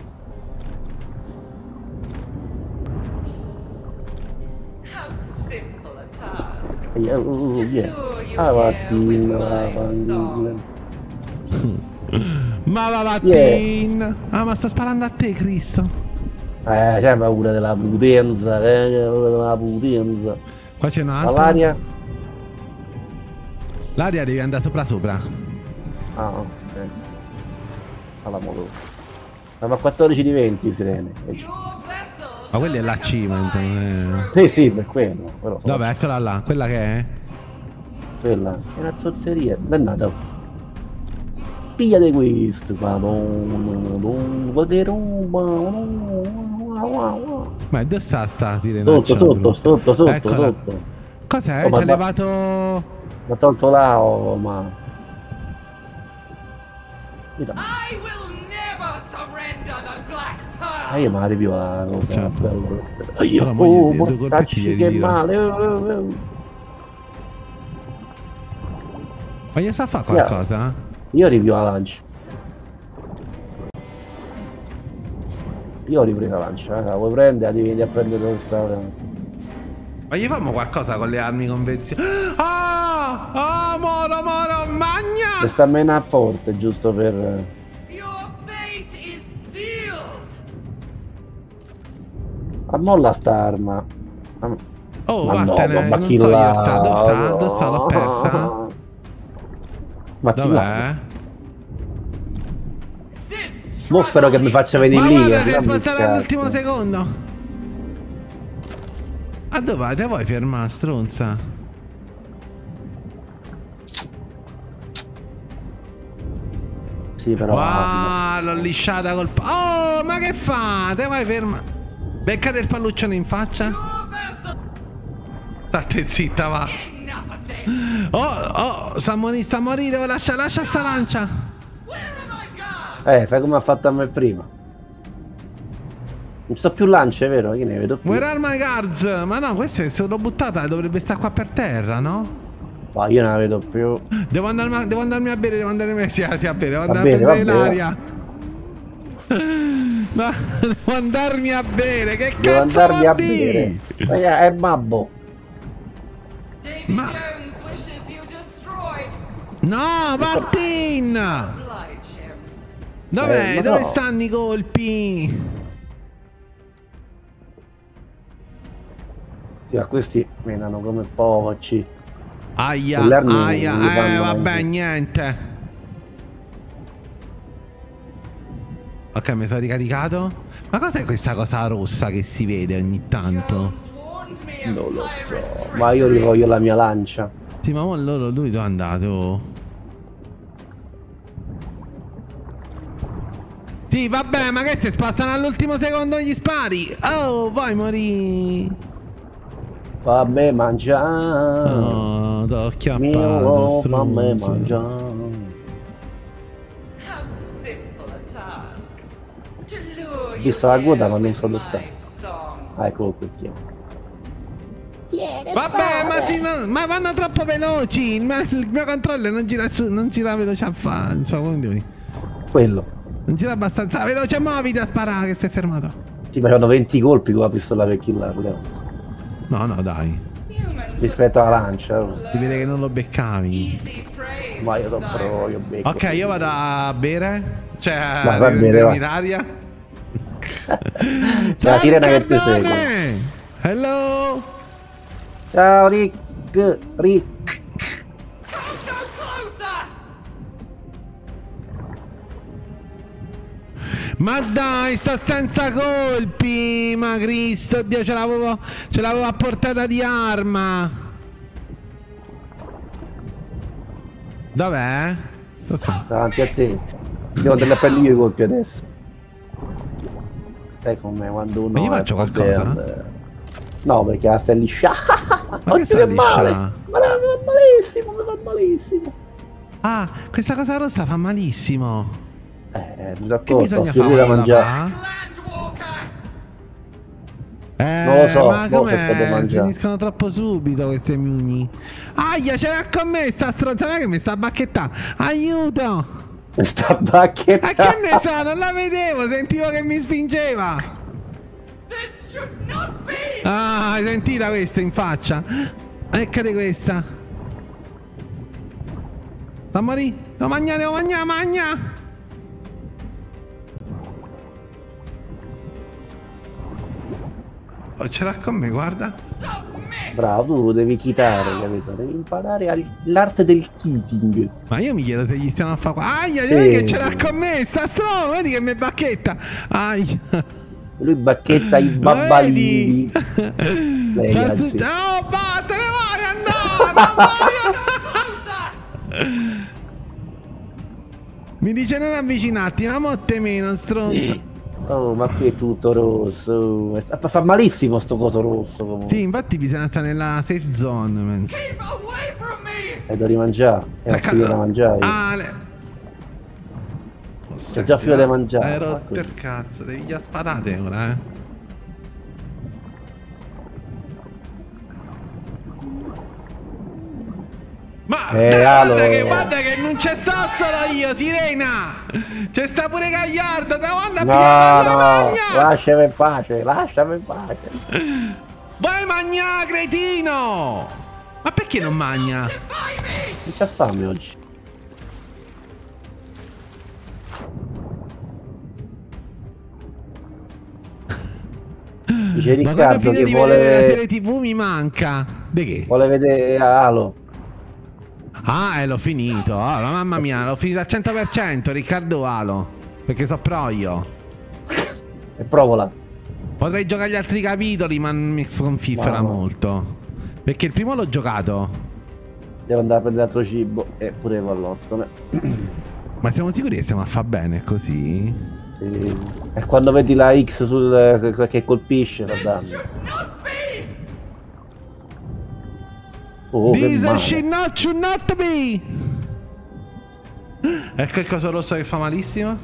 How simple a task. Yeah, uh, yeah. Lure you Ah, here Martin, with ah, my Martin. song. Ma va Martin! Ah, ma sta sparando a te, Cristo. Eh, c'hai paura della potenza, eh, c'hai paura della potenza. Qua c'è un altro. All'aria? L'aria devi andare sopra sopra. Ah, ok. Alla modo. Siamo a quattordici di venti, sirene. Your vessel Ma quelli è shall l'achievement, become mine. non è... Sì, sì, per quello. Però, Dov'è? Eccola là, quella che è? Quella è una zozzeria. Non è nata. Pigliate questo. Che roba. Ma dove sta sta sirena? Sotto, sotto, sotto, sotto, Eccola. sotto. Cos'è? Oh, ma- Ci ha ma- levato... Mi ha tolto là, oh, ma... Io da- I will never surrender the Black Ah, Pearl. io mi arrivo la cosa. Certo. bello. Ah, io, Allora, moglie, oh, due colpetti mortacci glieli che tiro. male. oh, oh, oh. Ma gli sa fa qualcosa? Io arrivo alla lancia. Io ho ripreso la lancia, eh. La vuoi prendere? La devi venire a prendere dove sta. Ma gli famo qualcosa con le armi convenzionali? Ah! Ah, moro, moro, magna! E sta mena forte, giusto per... Your fate is sealed. Ammolla sta arma. Ah, Oh, ma no, vattene, ma non chi so io l'ha- sta. Dove sta? Dove sta? L'ho persa. Ma chi l'ha? Dov'è? This Mo spero che mi faccia venire Ma lì. guarda, eh, ti è non mi spostata scazzo. all'ultimo secondo. A dove vai? Te vuoi fermare, stronza? Sì, però... Wow, l'ho lisciata col... pa- Oh, ma che fa? Te vai ferma. Beccate il palluccione in faccia. your vessel. State zitta, va. Enough of this. Oh, oh, sta a morire, sta a morire. Lascia, lascia sta lancia. Where are my guards? Eh, fai come ha fatto a me prima. Non ci sto più lance, è vero? Io ne vedo più. Where are my guards? Ma no, questa è solo buttata, dovrebbe stare qua per terra, no? Ma io non la vedo più. Devo andarmi a, devo andarmi a bere, devo andarmi a, sì, sì, a bere, devo Va andare bene, a prendere va bene, l'aria. Ma devo andarmi a bere, che Devo cazzo andarmi a vuol dire? bere. Eh, È babbo. Davy Ma- Jones wishes you destroyed. No, Martin! Oblige him. Dov'è? Eh, ma Dove no. stanno i colpi? Sì, a questi menano come povacci. Aia, Quelle armi aia, non gli eh fanno vabbè, anche. niente. Ok, mi sono ricaricato. Ma cos'è questa cosa rossa che si vede ogni tanto? Jones warned me of Non lo pirate so. Ma io treachery. rivoglio la mia lancia. Sì, ma mo loro, lui dove è andato? Sì, vabbè, ma che si spostano all'ultimo secondo gli spari? Oh, vuoi morì? Fammi mangiare. Oh, t'ho chiappato, Mio, fammi stronzo. mangiare. How simple a task. To lure you Visto la coda, here ma non with so dove my sta. song. Ah, eccolo qui. chi è? Vabbè, ma, si, no, ma vanno troppo veloci. Il mio, il mio controller non gira, su, non gira veloce a fare. Non so come dire. Quello. Non gira abbastanza veloce. Muoviti a sparare che sei fermato. Sì, ma c'hanno venti colpi con la pistola per killarlo. No, no, dai. Humans Rispetto alla lancia. oh. Si vede che non lo beccavi. easy prey. Ma io sono pro, io becco. Ok, io vado a bere. Cioè, a Vai, vai a bere, prendermi vai. l'aria. C'è la sirena che ti Ricardone! segue. Hello. Ciao Rick. Rick. Don't go closer. Ma dai, sto senza colpi. Ma Cristo, Dio, ce l'avevo ce l'avevo a portata di arma. Dov'è? Davanti a te. Devo andare a prendere io i colpi adesso. Sai come quando uno Ma io faccio è qualcosa? verde. No, perché la stai liscia. Ma che sta che male! liscia? Ma mi fa malissimo, mi fa malissimo. Ah, questa cosa rossa fa malissimo. Eh, mi sono Che accorto, ho bisogna fiorire da fare? mangiare. Landwalker! Eh, Non lo so, ma boh, se potete com'è? mangiare. Finiscono troppo subito queste muni. Aia, ce l'ha con me sta stronza, non è che mi sta a bacchettando. Aiuto! Sta Ma bacchetta. che ne so, non la vedevo, sentivo che mi spingeva. This should not be! Ah, hai sentita questa in faccia? Eccate questa. Sta morì? Lo mangiare, lo mangia, magna! Oh, ce l'ha con me, guarda. Submit! Bravo, tu devi chitare, capito? Devi imparare al- l'arte del cheating. Ma io mi chiedo se gli stiamo a fare qua. Aia, Sì. vedi che ce l'ha con me, sta stronzo, vedi che mi bacchetta. Aia. Lui bacchetta i babbalini. Vedi? Lei, Sta ragazzi. su- Oh, vattene, vai, andare, non voglio. Mi dice non avvicinarti, ma motte meno, stronzo. Oh, ma qui è tutto rosso. Fa fa malissimo sto coso rosso comunque. Sì, infatti bisogna stare nella safe zone. Man. Keep away from me! E devo rimangiare. È un figlio da mangiare. Ah, le... C'è già figlio da mangiare. Hai rotto il cazzo, devi gli spadate ora, eh. Ma Eh, guarda, allora. che, guarda che non c'è sta solo io, Sirena! C'è sta pure Gagliardo, da quando No, a no, magna! lasciami in pace, lasciami in pace. Vai magna, cretino! Ma perché non magna? Defy me! Non c'ha fame oggi. Dice Ma quando Riccardo finire che di vedere la vuole, serie tv mi manca. De che? vuole vedere Halo. Ah, eh, l'ho finito. Ah, mamma mia, l'ho finito al cento per cento, Riccardo Alo. Perché so pro io. E provola. Potrei giocare gli altri capitoli, ma mi sconfiffera No, no. molto. Perché il primo l'ho giocato. Devo andare a prendere altro cibo. E pure pallottole. Ma siamo sicuri che stiamo a fa bene così? Sì. E quando vedi la X sul che colpisce fa danno. Should not be! Oh, che This male. should not, should not be! Ecco il coso rosso che fa malissimo.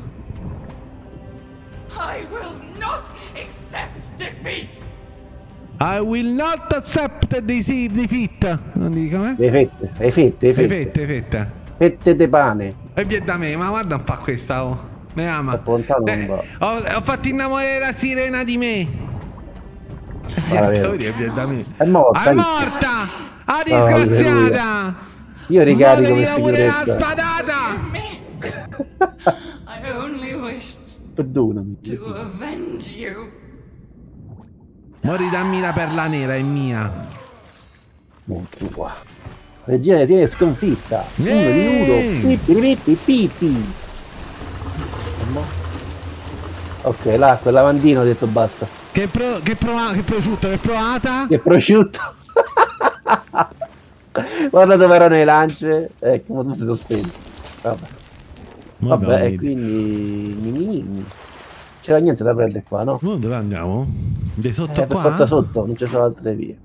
I will not accept defeat! I will not accept the defeat. Non dico, eh? Le fette, le fette, le Le fette. fette, fette. Fette de pane. E viene da me, ma guarda un po' questa, oh. Mi ama. Troppo lontano non Eh, va. ho, ho fatto innamorare la sirena di me. Guarda, vero. Vedi che viene da me. È morta. È lì. morta! Ah, alleluia. disgraziata! Io ricarico per Muovevi pure la sicurezza. spadata! Me! I only wish Perdonami. to avenge you! Mori dammi la perla nera, è mia. Non tua. Regina si è sconfitta. Uno di Eeeh. uno. Pippi pippi pippi. Ok, là, quel lavandino ho detto basta. Che pro, che prova, che prosciutto, che provata? Che prosciutto. Guarda dove erano le lance. Ecco, ma tu sei sospeso. Vabbè. Vabbè, e quindi... Minini. C'era niente da prendere qua, no? Oh, dove andiamo? Di sotto Eh, per qua? forza sotto, non ci sono altre vie.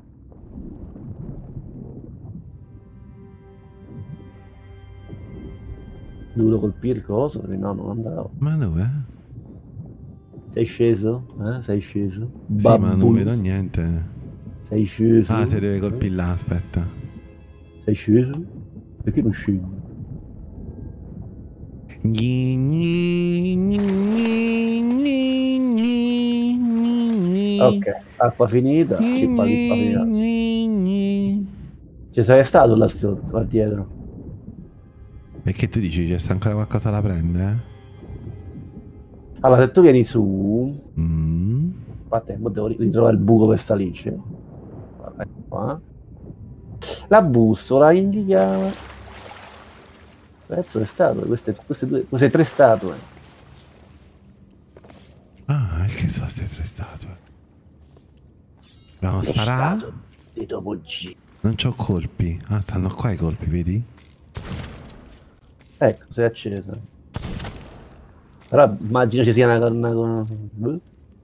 Dovuto colpire il coso? No, non andavo. Ma dove? Sei sceso? Eh? Sei sceso? Sì, ma non Babbus. vedo niente. Sei sceso? Ah, si deve colpire là, aspetta. Sei sceso? Perché non scendi? Gni, gni, gni, gni, gni, gni. Ok, acqua finita. Cippa lippa finita. Gni, gni. Ci sei stato là, sto- là dietro? Perché tu dici c'è sta ancora qualcosa da prendere? Allora, se tu vieni su... Mm. Aspetta, mo devo ritrovare il buco per salirci. Vabbè, qua. La bussola indica... Adesso le statue, queste, queste, due, queste tre statue. Ah, che sono queste tre statue? Dobbiamo Le sparare? statue di Topo G. Non c'ho colpi. Ah, stanno qua i colpi, vedi? Ecco, si è accesa. Però immagino ci sia una donna con... Sono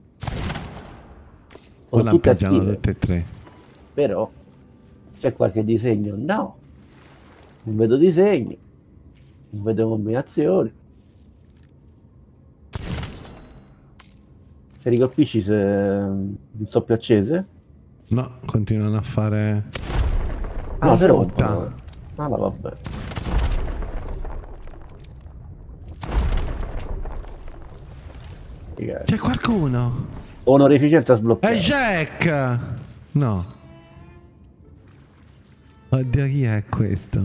Ora tutte lampeggiano attive. tutte e tre. Però c'è qualche disegno? No. Non vedo disegni. Non vedo combinazioni. Se ricolpisci se non so più accese? No, continuano a fare... Ah, No, però... frutta. Ah, no, vabbè. C'è qualcuno! Onorificenza sbloccata. È Jack! No. Oddio, chi è questo?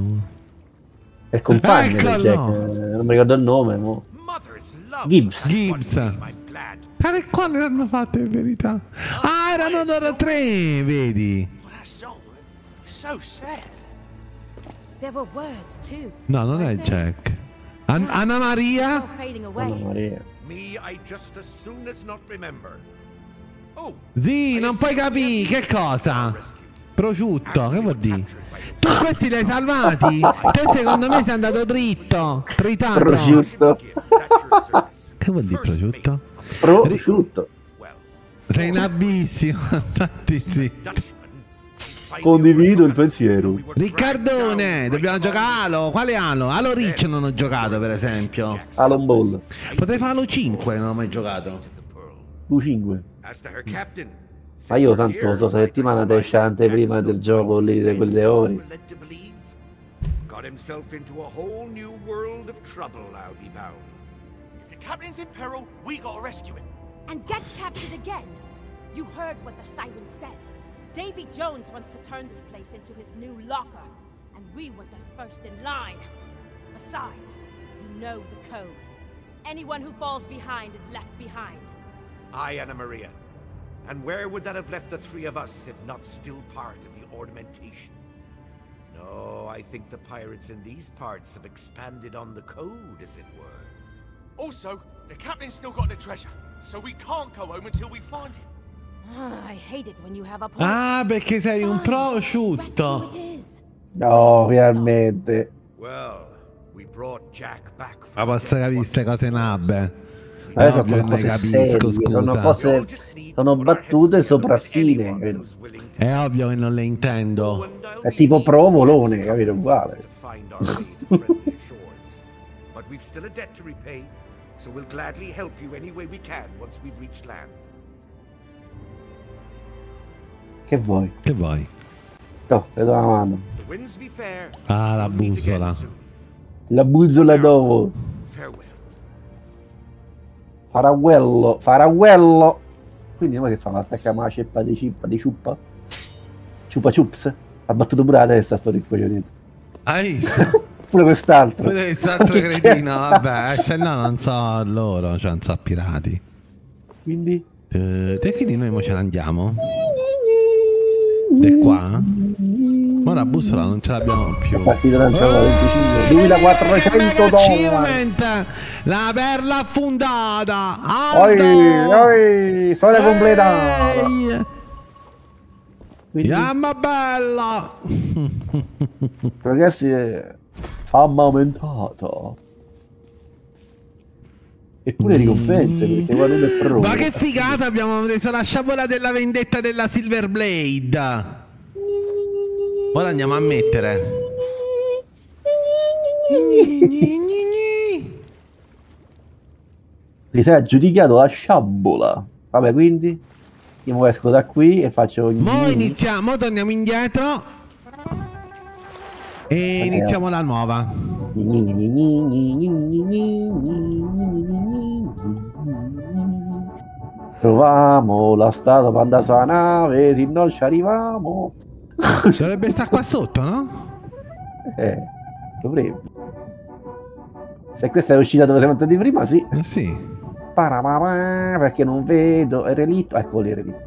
È il compagno Eccolo! del Jack, eh, non mi ricordo il nome. Mo. Mother's love. Gibbs. Gibbs. I'm glad. Ma quale l'hanno fatto in verità? Ah, erano loro tre, vedi? Well, that song was so sad. There were words too. No, non è weren't there? Jack. An- Anna Maria? All fading Anna away. Maria. Me, I just as soon as not remember. Oh, Sì, non puoi capire, che cosa? Prosciutto, che vuol dire? Tu questi li hai salvati? Te secondo me sei andato dritto, tritato. Prosciutto. Che vuol dire prosciutto? Prosciutto. Sei in abissimo, infatti sì. Condivido il pensiero. Riccardone, dobbiamo giocare Halo. Quale Halo? Halo Reach non ho giocato per esempio. Alon Ball. Potrei fare Halo cinque, non ho mai giocato. U cinque. As to her captain, Ma io tanto questa settimana te esce anteprima del gioco lì di quelle ore. led to believe, got himself into a whole new world of trouble, I'll be bound. If the captain's in peril, we gotta rescue him. And get captured again. You heard what the siren said. Davy Jones wants to turn this place into his new locker, and we want us first in line. Besides, you know the code. Anyone who falls behind is left behind. Aye, Anna Maria. And where would that have left the three of us if not still part of the ornamentation? No, I think the pirates in these parts have expanded on the code, as it were. Also, the captain's still got the treasure, so we can't go home until we find him. Ah, I hate it when you have a point. Ah, perché sei un Fine. prosciutto. Rescue it is. No, finalmente. Well, we brought Jack back Ma from posso capire queste cose nabbe. Adesso Ovvio sono ne cose capisco, serie, sono scusa. cose, sono battute sopraffine, capito? È ovvio che non le intendo. È tipo provolone, capito? Uguale. Find our way to friendly shores. But we've still a debt to repay, so we'll gladly help you any way we can once we've reached land. Che vuoi? Che vuoi? No, le do la mano. The winds be fair. Ah, la we'll meet again bussola. soon. La buzzola dopo. Farewell. Faraghello, faraghello. Quindi come che fa? Attacca la ceppa di cippa, di ciuppa? Ciupa ciups? Ha battuto pure la testa sto riccoglionito. Hai visto? Pure quest'altro. Pure quest'altro cretino, vabbè, se no non so loro, cioè non so pirati. Quindi? Eh, E quindi noi mo ce ne andiamo? E qua? Ma la bussola non ce l'abbiamo più. Partita lanciata venticinque duemilaquattrocento dollari. Achievement! La perla affondata! Oi, Aldo! oi, storia completata. Ehi! Quindi, Mamma bella! ragazzi, eh, fama aumentata. Eppure ricompense, perché qua non è pro. Ma che figata, abbiamo preso la sciabola della vendetta della Silver Blade. Ora andiamo a mettere. Ti sei aggiudicato la sciabola. Vabbè, quindi io mo esco da qui e faccio Mo iniziamo, torniamo indietro. E iniziamo la nuova. Troviamo la statua per andare sulla nave, se non ci arriviamo. Dovrebbe stare qua sotto, no? Eh, dovrebbe. Se questa è uscita dove siamo andati prima, sì. Eh sì. Paramama, perché non vedo il relitto. Eccolo lì il relitto.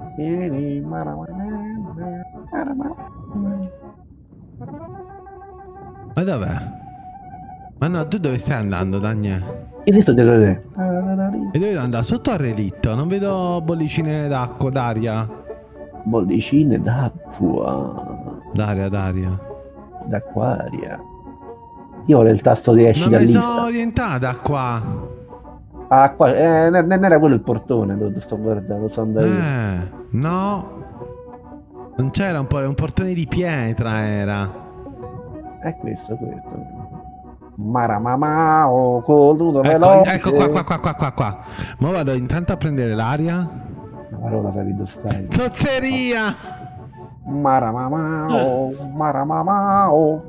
Ma dov'è? Ma no, tu dove stai andando, Daniele? Io sto dietro di te. E devi andare sotto al relitto, non vedo bollicine d'acqua, d'aria. Bollicine d'acqua. D'aria, d'aria. D'acquaria. Io ho il tasto di esci Non mi dall'Insta. sono orientata qua. Ah, qua, eh, non non era quello il portone dove sto guardando, lo so andare io. Eh, no. Non c'era un po', un portone di pietra era. È questo, questo. Maramamao, coludo Ecco, veloce. ecco qua, qua, qua, qua, qua, qua. Ma vado intanto a prendere l'aria. La parola sapevi dove stai. Zozzeria! Maramamao, maramamao.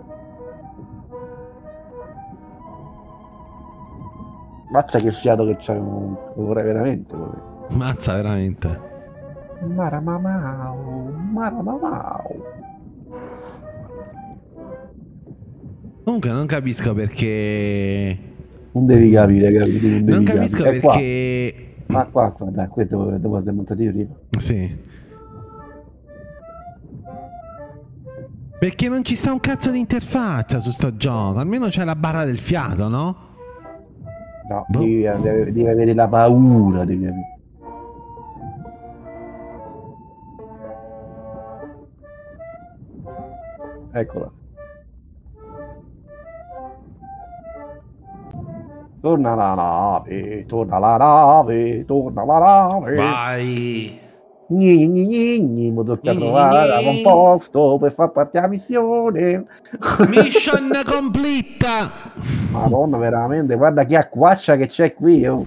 Mazza che fiato che c'è, vorrei veramente vorrei. Mazza, veramente. Maramamao, maramamao. Comunque non capisco perché... Non devi capire, capire, non devi Non capisco capire. È qua. perché... Ma qua, qua, dai, questo dopo, dopo siamo montati prima. Sì. Perché non ci sta un cazzo di interfaccia su sto gioco. Almeno c'è la barra del fiato, no? No, Boh. devi, devi, devi avere la paura, devi avere. Eccola. Torna la nave, torna la nave, torna la nave. Vai! Gni, gni, gni, gni, mi tocca Gni, trovare gni. un posto per far parte la missione. Mission completa! Madonna, veramente, guarda che acquaccia che c'è qui. Oh.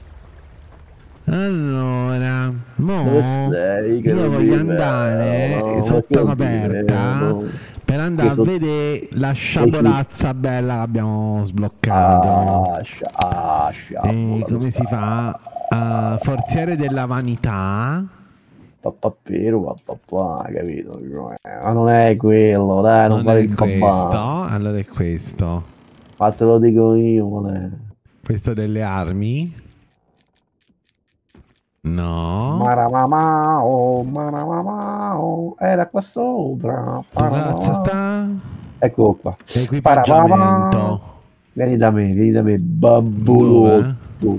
Allora, mo Dove sei? Che io non voglio ti andare vedo, che sotto non ti coperta vedo. per andare Che a so- vedere la sciabolazza bella che abbiamo sbloccato. Ah, scia- ah, E sciabola, come si questa- fa? Uh, forziere della vanità. Pappapero, pappapà, capito? Ma non è quello, dai, non, Non fare è il questo, papà. allora è questo. Ma te lo dico io, non è. Questo delle armi. No. Maramamao, maramamao, era qua sopra. Che cazzo sta? Eccolo qua. Equipaggiamento. Vieni da me, vieni da me, Dove? bambolotto.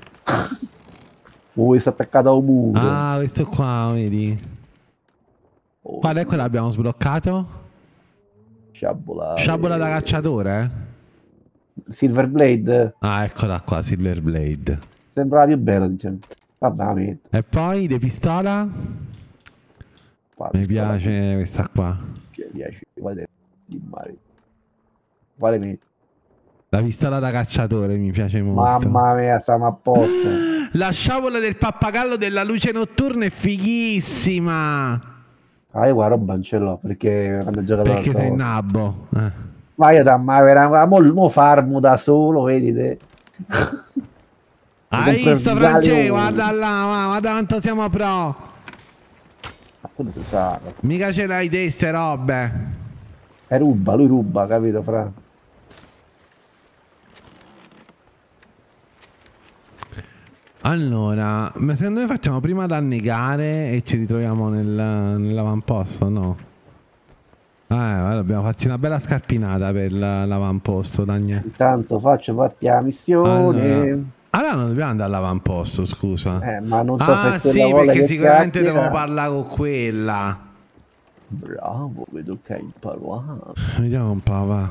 Oh, sta attaccato a un muro. Ah, questo qua, vedi? Oh, Qual è quello che abbiamo sbloccato? sciabola. Sciabola da cacciatore? Silver Blade. Ah, eccola qua, Silver Blade. Sembra la più bella, diciamo. Vabbè, la metto. E poi, di pistola? Qua, Mi pistola. piace questa qua. Mi piace. Quale di mare. Quale metto? La pistola da cacciatore mi piace molto. Mamma mia, stiamo a posto. La sciabola del pappagallo della luce notturna è fighissima. Ah, io qua roba non ce l'ho perché quando ho giocato Perché l'altra sei volta. nabbo. Eh. Ma io da ma vera, mo, mo farmo da solo, vedi te. Hai compro il visto, gallo. Francesco? Guarda là, ma- guarda quanto siamo pro. Ma quello si sa. Mica ce l'hai te ste robe. E ruba, lui ruba, capito, fra? Allora, ma secondo me facciamo prima da annegare e ci ritroviamo nel, nell'avamposto, no? Eh, guarda, dobbiamo farci una bella scarpinata per la- l'avamposto, Daniele. Intanto faccio parte la missione. Allora, allora non dobbiamo andare all'avamposto, scusa. Eh, ma non so Ah, se sì, quella vuole perché che sicuramente chiacchiera. devo parlare con quella. Bravo, vedo che hai imparato. Vediamo un po', va.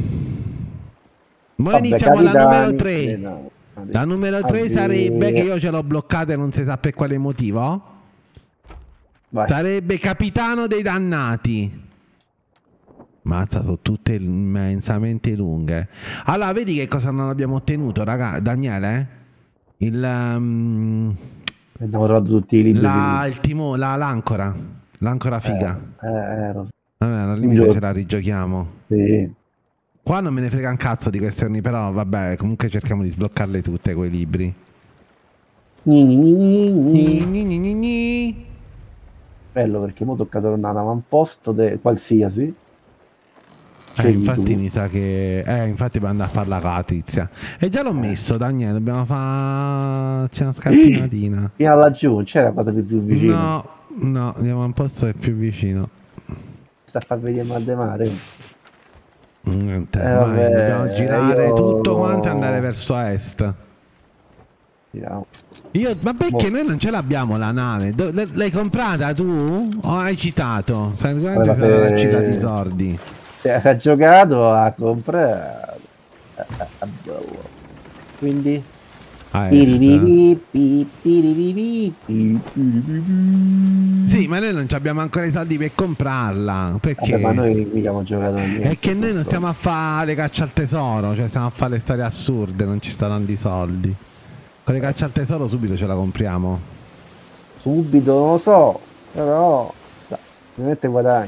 Ma Vabbè, iniziamo la capitani. numero Eh, tre. no. La numero tre Addio. sarebbe che io ce l'ho bloccata e non si sa per quale motivo. Vai. Sarebbe capitano dei dannati. Mazza, sono tutte immensamente lunghe. Allora, vedi che cosa non abbiamo ottenuto, raga, Daniele? Il um, Abbiamo trovato tutti i libri. la, il timo, la, l'ancora. L'ancora figa. Eh, eh, lo so. Vabbè, al un limite giorno. ce la rigiochiamo. Sì. Qua non me ne frega un cazzo di questi anni, però vabbè, comunque cerchiamo di sbloccarle tutte quei libri. Gni, gni, gni, gni, gni. Gni, gni, gni, gni. Bello perché mo tocca tornare a un posto de- qualsiasi. Eh, Scegli infatti tu. mi sa che... Eh, infatti devo andare a parlare con la tizia. E già l'ho messo, Daniele, dobbiamo farci una scarpinatina. Fino a laggiù, non c'era cosa più, più vicino. No, no, andiamo a un posto che è più vicino. Sta a far vedere mal de mare. Niente, Eh, vai, vabbè, dobbiamo girare io- tutto quanto e andare verso est. Vediamo. Io, ma perché Boh. noi non ce l'abbiamo la nave? Do- l- l'hai comprata tu? O hai citato? Sicuramente Guarda, sei stato se- citato i sordi. Se ha giocato a comprare. ah, ah, ah, bello. Quindi A est. piripipi, piripipi, piripipi. Sì, ma noi non abbiamo ancora i soldi per comprarla. Perché? Vabbè, ma noi mica abbiamo giocato a niente. È che noi non stiamo a fare le cacce al tesoro, cioè stiamo a fare le storie assurde, non ci sta dando i soldi. Con le cacce al tesoro subito ce la compriamo. Subito, non lo so, però dai, ovviamente guadagni.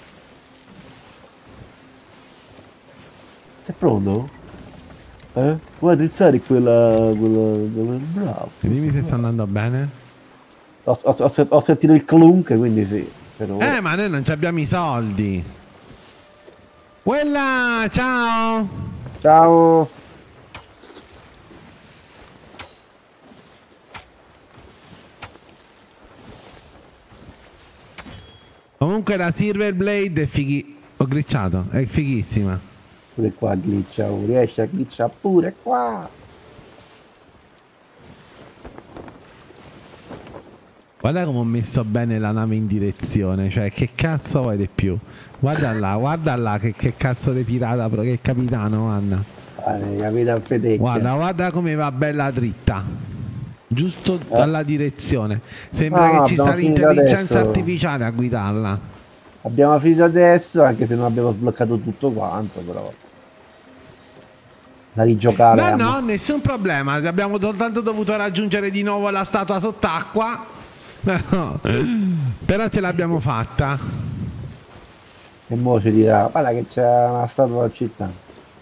Sei pronto? Eh? Vuoi drizzare quella, quella, quella... Bravo. Dimmi se sta andando bene. Ho, ho- ho- ho sentito il clunk, quindi sì. Per ora. Eh, ma noi non ci abbiamo i soldi. Quella, ciao! Ciao. Comunque la Silver Blade è fighi... Ho glitchato, è fighissima. Pure qua glitcha, oh, riesce a glitchare pure qua. Guarda come ho messo bene la nave in direzione, cioè che cazzo vuoi di più? Guarda là, guarda là, che, che cazzo di pirata, però che capitano, Anna. Vale, capita fedecchia. Guarda, guarda come va bella dritta. Giusto dalla direzione. Sembra No, che ci sta abbiamo finito l'intelligenza adesso. artificiale a guidarla. Abbiamo finito adesso, anche se non abbiamo sbloccato tutto quanto, però. Da rigiocare. Ma a- no, nessun problema. Abbiamo soltanto dovuto raggiungere di nuovo la statua sott'acqua. No. Però ce l'abbiamo fatta. E mo ci dirà, guarda che c'è una statua a città.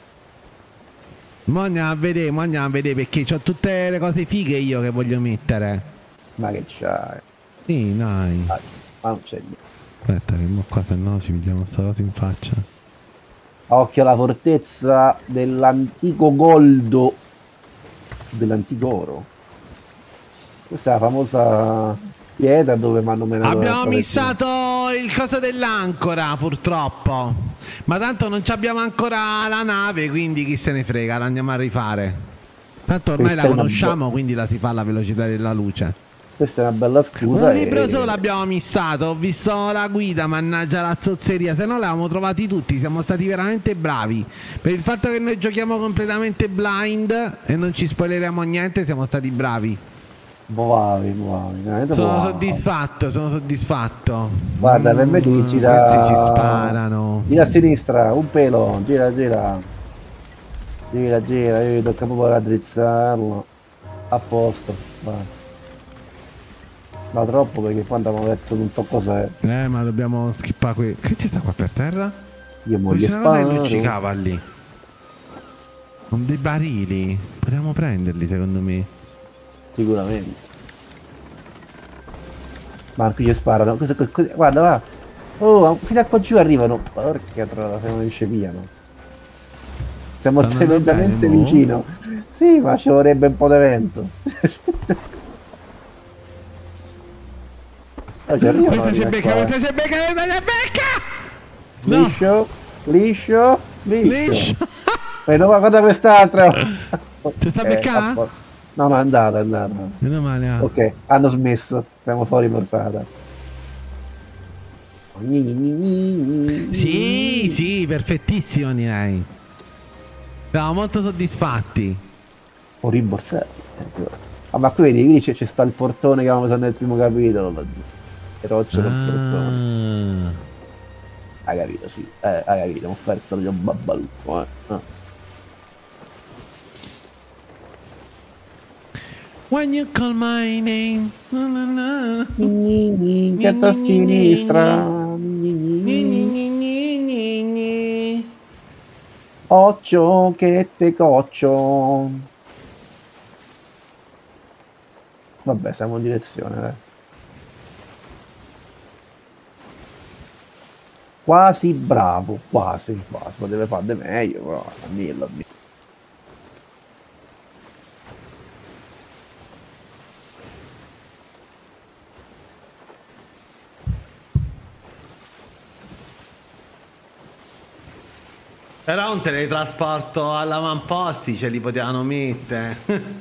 Mo andiamo a vedere, mo andiamo a vedere perché ho tutte le cose fighe io che voglio mettere. Ma che c'hai? Sì, dai. Ma non c'è niente. Aspetta che mo qua se no ci vediamo sta cosa in faccia. Occhio alla fortezza dell'antico Goldo. Dell'antico oro. Questa è la famosa pietra dove mi hanno menato. Abbiamo la missato il coso dell'ancora purtroppo. Ma tanto non ci abbiamo ancora la nave, quindi chi se ne frega, la andiamo a rifare. Tanto ormai Questa la è una conosciamo, quindi la si fa alla velocità della luce. Questa è una bella scusa. Un libro e- solo abbiamo missato, ho visto la guida, mannaggia la zozzeria, se no l'avevamo trovati tutti, siamo stati veramente bravi. Per il fatto che noi giochiamo completamente blind e non ci spoileriamo niente, siamo stati bravi. Boavi, boavi, veramente Sono boavi. soddisfatto, sono soddisfatto. Guarda, per me ti Mm, gira. Questi ci sparano. Gira a sinistra, un pelo, gira, gira. Gira, gira, io tocca proprio raddrizzarlo. A posto, vai. Ma troppo perché poi andiamo verso non so cos'è. Eh, ma dobbiamo skippare qui. Che ci sta qua per terra? Io mo gli Questa cosa che sparo. luccicava lì. Con dei barili. Potremmo prenderli secondo me. Sicuramente. Ma qui ci sparano. Cosa- cosa- Guarda, va. Oh, fino a qua giù arrivano. Porca troia, se non ci piano. Siamo Stanno andando tremendamente bene, mo? vicino. Sì, ma ci vorrebbe un po' di vento. Oh, ci arrivano, Questa ci arriva becca, qua. questa ci becca, questa ci becca! No, Liscio, liscio, liscio. liscio. E non guarda quest'altra. Ci sta Eh, beccando? a posto. No, no, è andata, è andata. Meno male. ah. Ok, hanno smesso. Siamo fuori portata. Sì, sì, perfettissimo direi. Siamo molto soddisfatti. O rimborsati. Ah, ma qui vedi, qui c'è, c'è sta il portone che avevamo usato nel primo capitolo. Le rocce del portone. Ah. Hai capito, sì. Eh, hai capito, ho perso il babbalucco, eh. Ah. When you call my name. Na, na, na. Pianta a sinistra. Gni, gni, gni, gni, gni. Occhio che te coccio. Vabbè, siamo in direzione, dai. Quasi bravo, quasi, quasi, poteva fare meglio, però a dirlo, a dirlo. Però un teletrasporto all'avamposti ce li potevano mettere.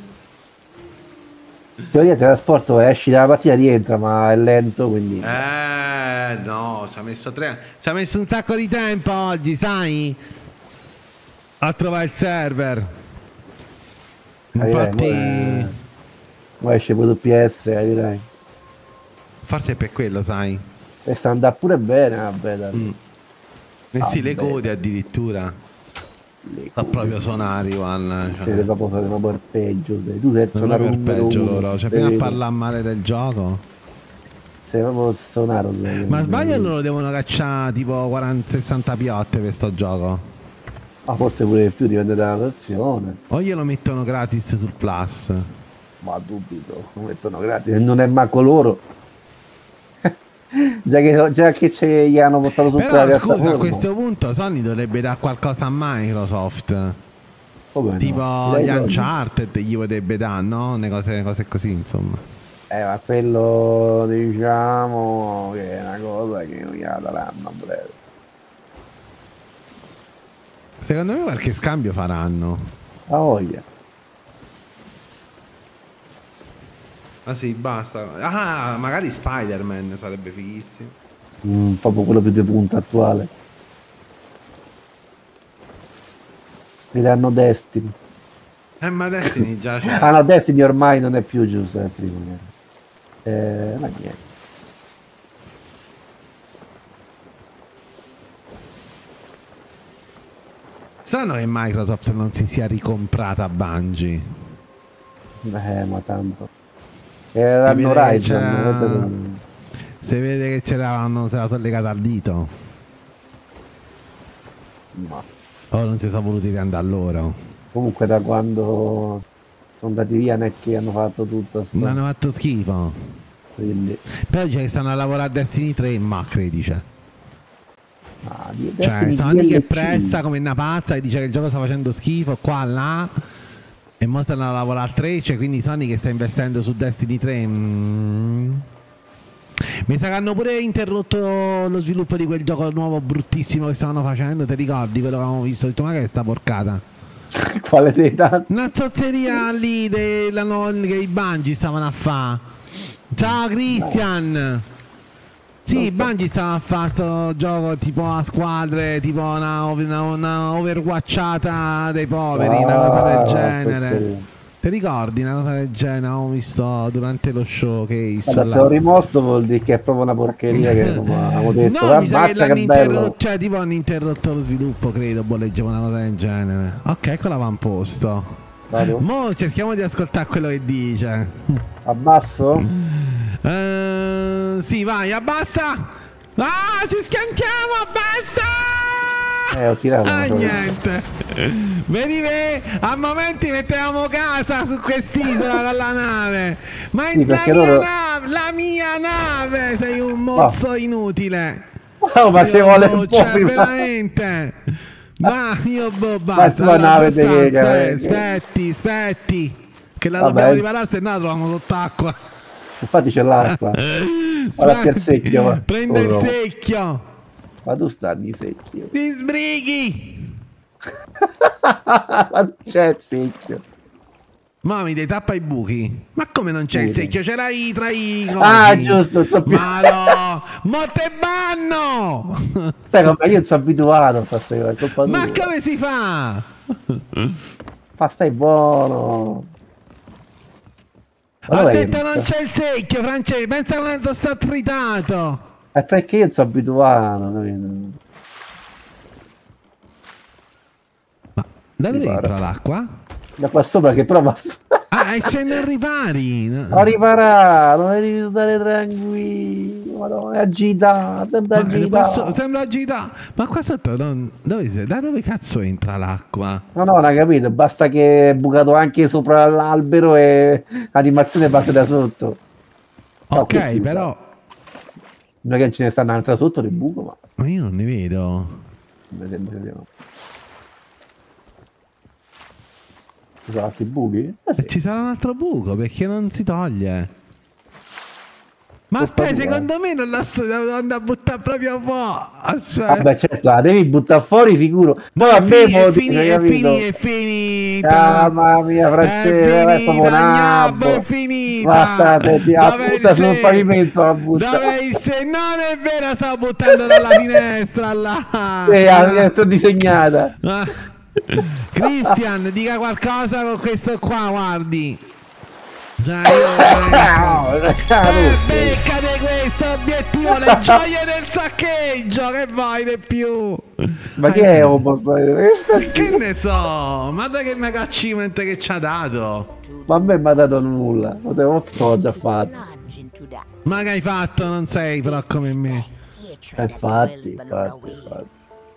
In teoria il trasporto esci dalla partita, rientra, ma è lento, quindi... Eh no, ci ha messo tre. Ci ha messo un sacco di tempo oggi, sai? a trovare il server. Capirai, Infatti, mo- mo esce pure su P S, capirai. forse è per quello, sai. E sta andando pure bene, vabbè, dai. Mm. Eh sì, le Vabbè. code addirittura. Le Sta cose. proprio sonari, guarda. Cioè, Siete proprio, siete proprio il peggio, sei. Tu sei il sono sonaro proprio il numero peggio uno. loro. Cioè, Te prima a vedo. parlare male del gioco. Sei proprio il sonaro, sei. Ma sbaglio loro devono cacciare tipo quaranta sessanta piotte per sto gioco. Ma forse pure di più, dipende dalla versione. O glielo mettono gratis sul plus. Ma dubito, lo mettono gratis. E non è manco loro. già che, già che ce gli hanno portato su quella Però scusa, piattaforma. a questo punto Sony dovrebbe dare qualcosa a Microsoft. Come no? Tipo Ti gli dai soldi? Uncharted gli potrebbe dare, no? Une cose, une cose così, insomma. Eh, ma quello diciamo che è una cosa che non gli daranno a breve. Secondo me qualche scambio faranno. A voglia. Ah sì, basta. Ah, magari Spider-Man sarebbe fighissimo. Mm, proprio quello più di punta attuale. Mi danno Destiny. Eh, ma Destiny già c'è. Ah no, Destiny ormai non è più giusto, è il primo. Eh, ma niente. Strano che Microsoft non si sia ricomprata Bungie. Eh, ma tanto. Era Si vede che Horizon. c'era- vedete- Si vede che c'eravano, se la sono legata al dito. No. O non si sono voluti riandare loro. Comunque da quando sono andati via non è che hanno fatto tutta sta... Non hanno fatto schifo. Quindi... Però dice che stanno a lavorare a Destiny tre, ma credice. Ah, di Cioè, Destiny Sony che D L C. pressa come una pazza e dice che il gioco sta facendo schifo qua, là. E mo stanno a lavorare al tre, cioè quindi Sony che sta investendo su Destiny tre. mm. Mi sa che hanno pure interrotto lo sviluppo di quel gioco nuovo bruttissimo che stavano facendo, ti ricordi quello che avevamo visto? Ho detto, ma che è sta porcata? Quale dei tanti? Una zozzeria lì della non, che i Bungie stavano a fa. Ciao Christian! Sì, Non i so. Bungie stavano a fare sto gioco tipo a squadre, tipo una, una, una overwatchata dei poveri, una cosa del Ah, genere. sì, sì. Ti ricordi una cosa del genere? Avevo visto durante lo showcase. Guarda, se là. ho rimosso vuol dire che è proprio una porcheria che come avevamo detto. No, mi sa che Ammazza l'hanno che bello. interrotto, cioè tipo hanno interrotto lo sviluppo, credo, boh, leggevo una cosa del genere. Ok, ecco l'avamposto. Vado? Mo cerchiamo di ascoltare quello che dice. Abbasso? Eh, sì, vai, abbassa. Ah, ci schiantiamo, abbassa! Eh, ho tirato. Ah, una cosa. niente. Vedi che a momenti mettevamo casa su quest'isola con la nave. Ma Sì, è la perché mia loro- nave, la mia nave, sei un mozzo inutile. Oh, ma che Io, vuole boh, un po' cioè, prima? veramente. Ma io boh, Ma basta. tua nave abbassa, te che- aspetti, che- aspetti, aspetti. Che la Vabbè. dobbiamo riparare, se no la troviamo sott'acqua. Infatti c'è l'acqua. Guarda qui il secchio, va. Prende il Oh, no. secchio. Ma tu sta di secchio. Ti sbrighi. Ma c'è il secchio. Ma mi dai tappa i buchi. Ma come non c'è il Sì. secchio? C'era i tra i cosi. Ah, giusto, non so più. Ma no. Mo te banno. Sai come io non sono abituato a fare queste cose, è colpa Ma tua. come si fa? Ma stai buono. Ma Ho dov'è che detto non sta? c'è il secchio, Francesco. Pensa quanto sta tritato. È perché io non sono abituato, capito? Ma da dove Mi pare. entra l'acqua? Da qua sopra che prova Ah, e se non ripari. ho riparato, devi stare tranquillo, madonna, è agitato, è Ma qua agitato. so- sembra agitato. Ma qua sotto non... dove sei? Da dove cazzo entra l'acqua? No, no, non hai capito, basta che è bucato anche sopra l'albero e l'animazione parte da sotto. No, qui è Ok, chiusa. però... Non è che ce ne sta un'altra sotto del buco, ma Ma io non ne vedo. mi sembra di no. Ci sono altri buchi? Eh sì. E ci sarà un altro buco perché non si toglie. Ma Colpa aspetta, tua. secondo me non la sto devo andare a buttare proprio po'. Aspetta. Vabbè, certo, la devi buttare fuori sicuro. Poi a è, me fini- mo è, dice, fini- è, capito? fini- è finita. Mamma mia, Francesco, è proprio un finita, abbo. gnabbo, è finita. Basta, te, ti Dov'è il butta sul se- pavimento, la butta. Dov'è il se? Non è vero, stavo buttando dalla finestra là. Eh, la finestra disegnata. Ah, Christian, dica qualcosa con questo qua, guardi. Cioè, io, eh, beccate questo obiettivo, le gioie del saccheggio, che vuoi di più? Ma che è un posto di questo? Che ne so, ma da che mega achievement che ci ha dato? Ma a me mi ha dato nulla, potevo l'ho già fatto. Ma che hai fatto? Non sei però come me. Eh, infatti, infatti, infatti.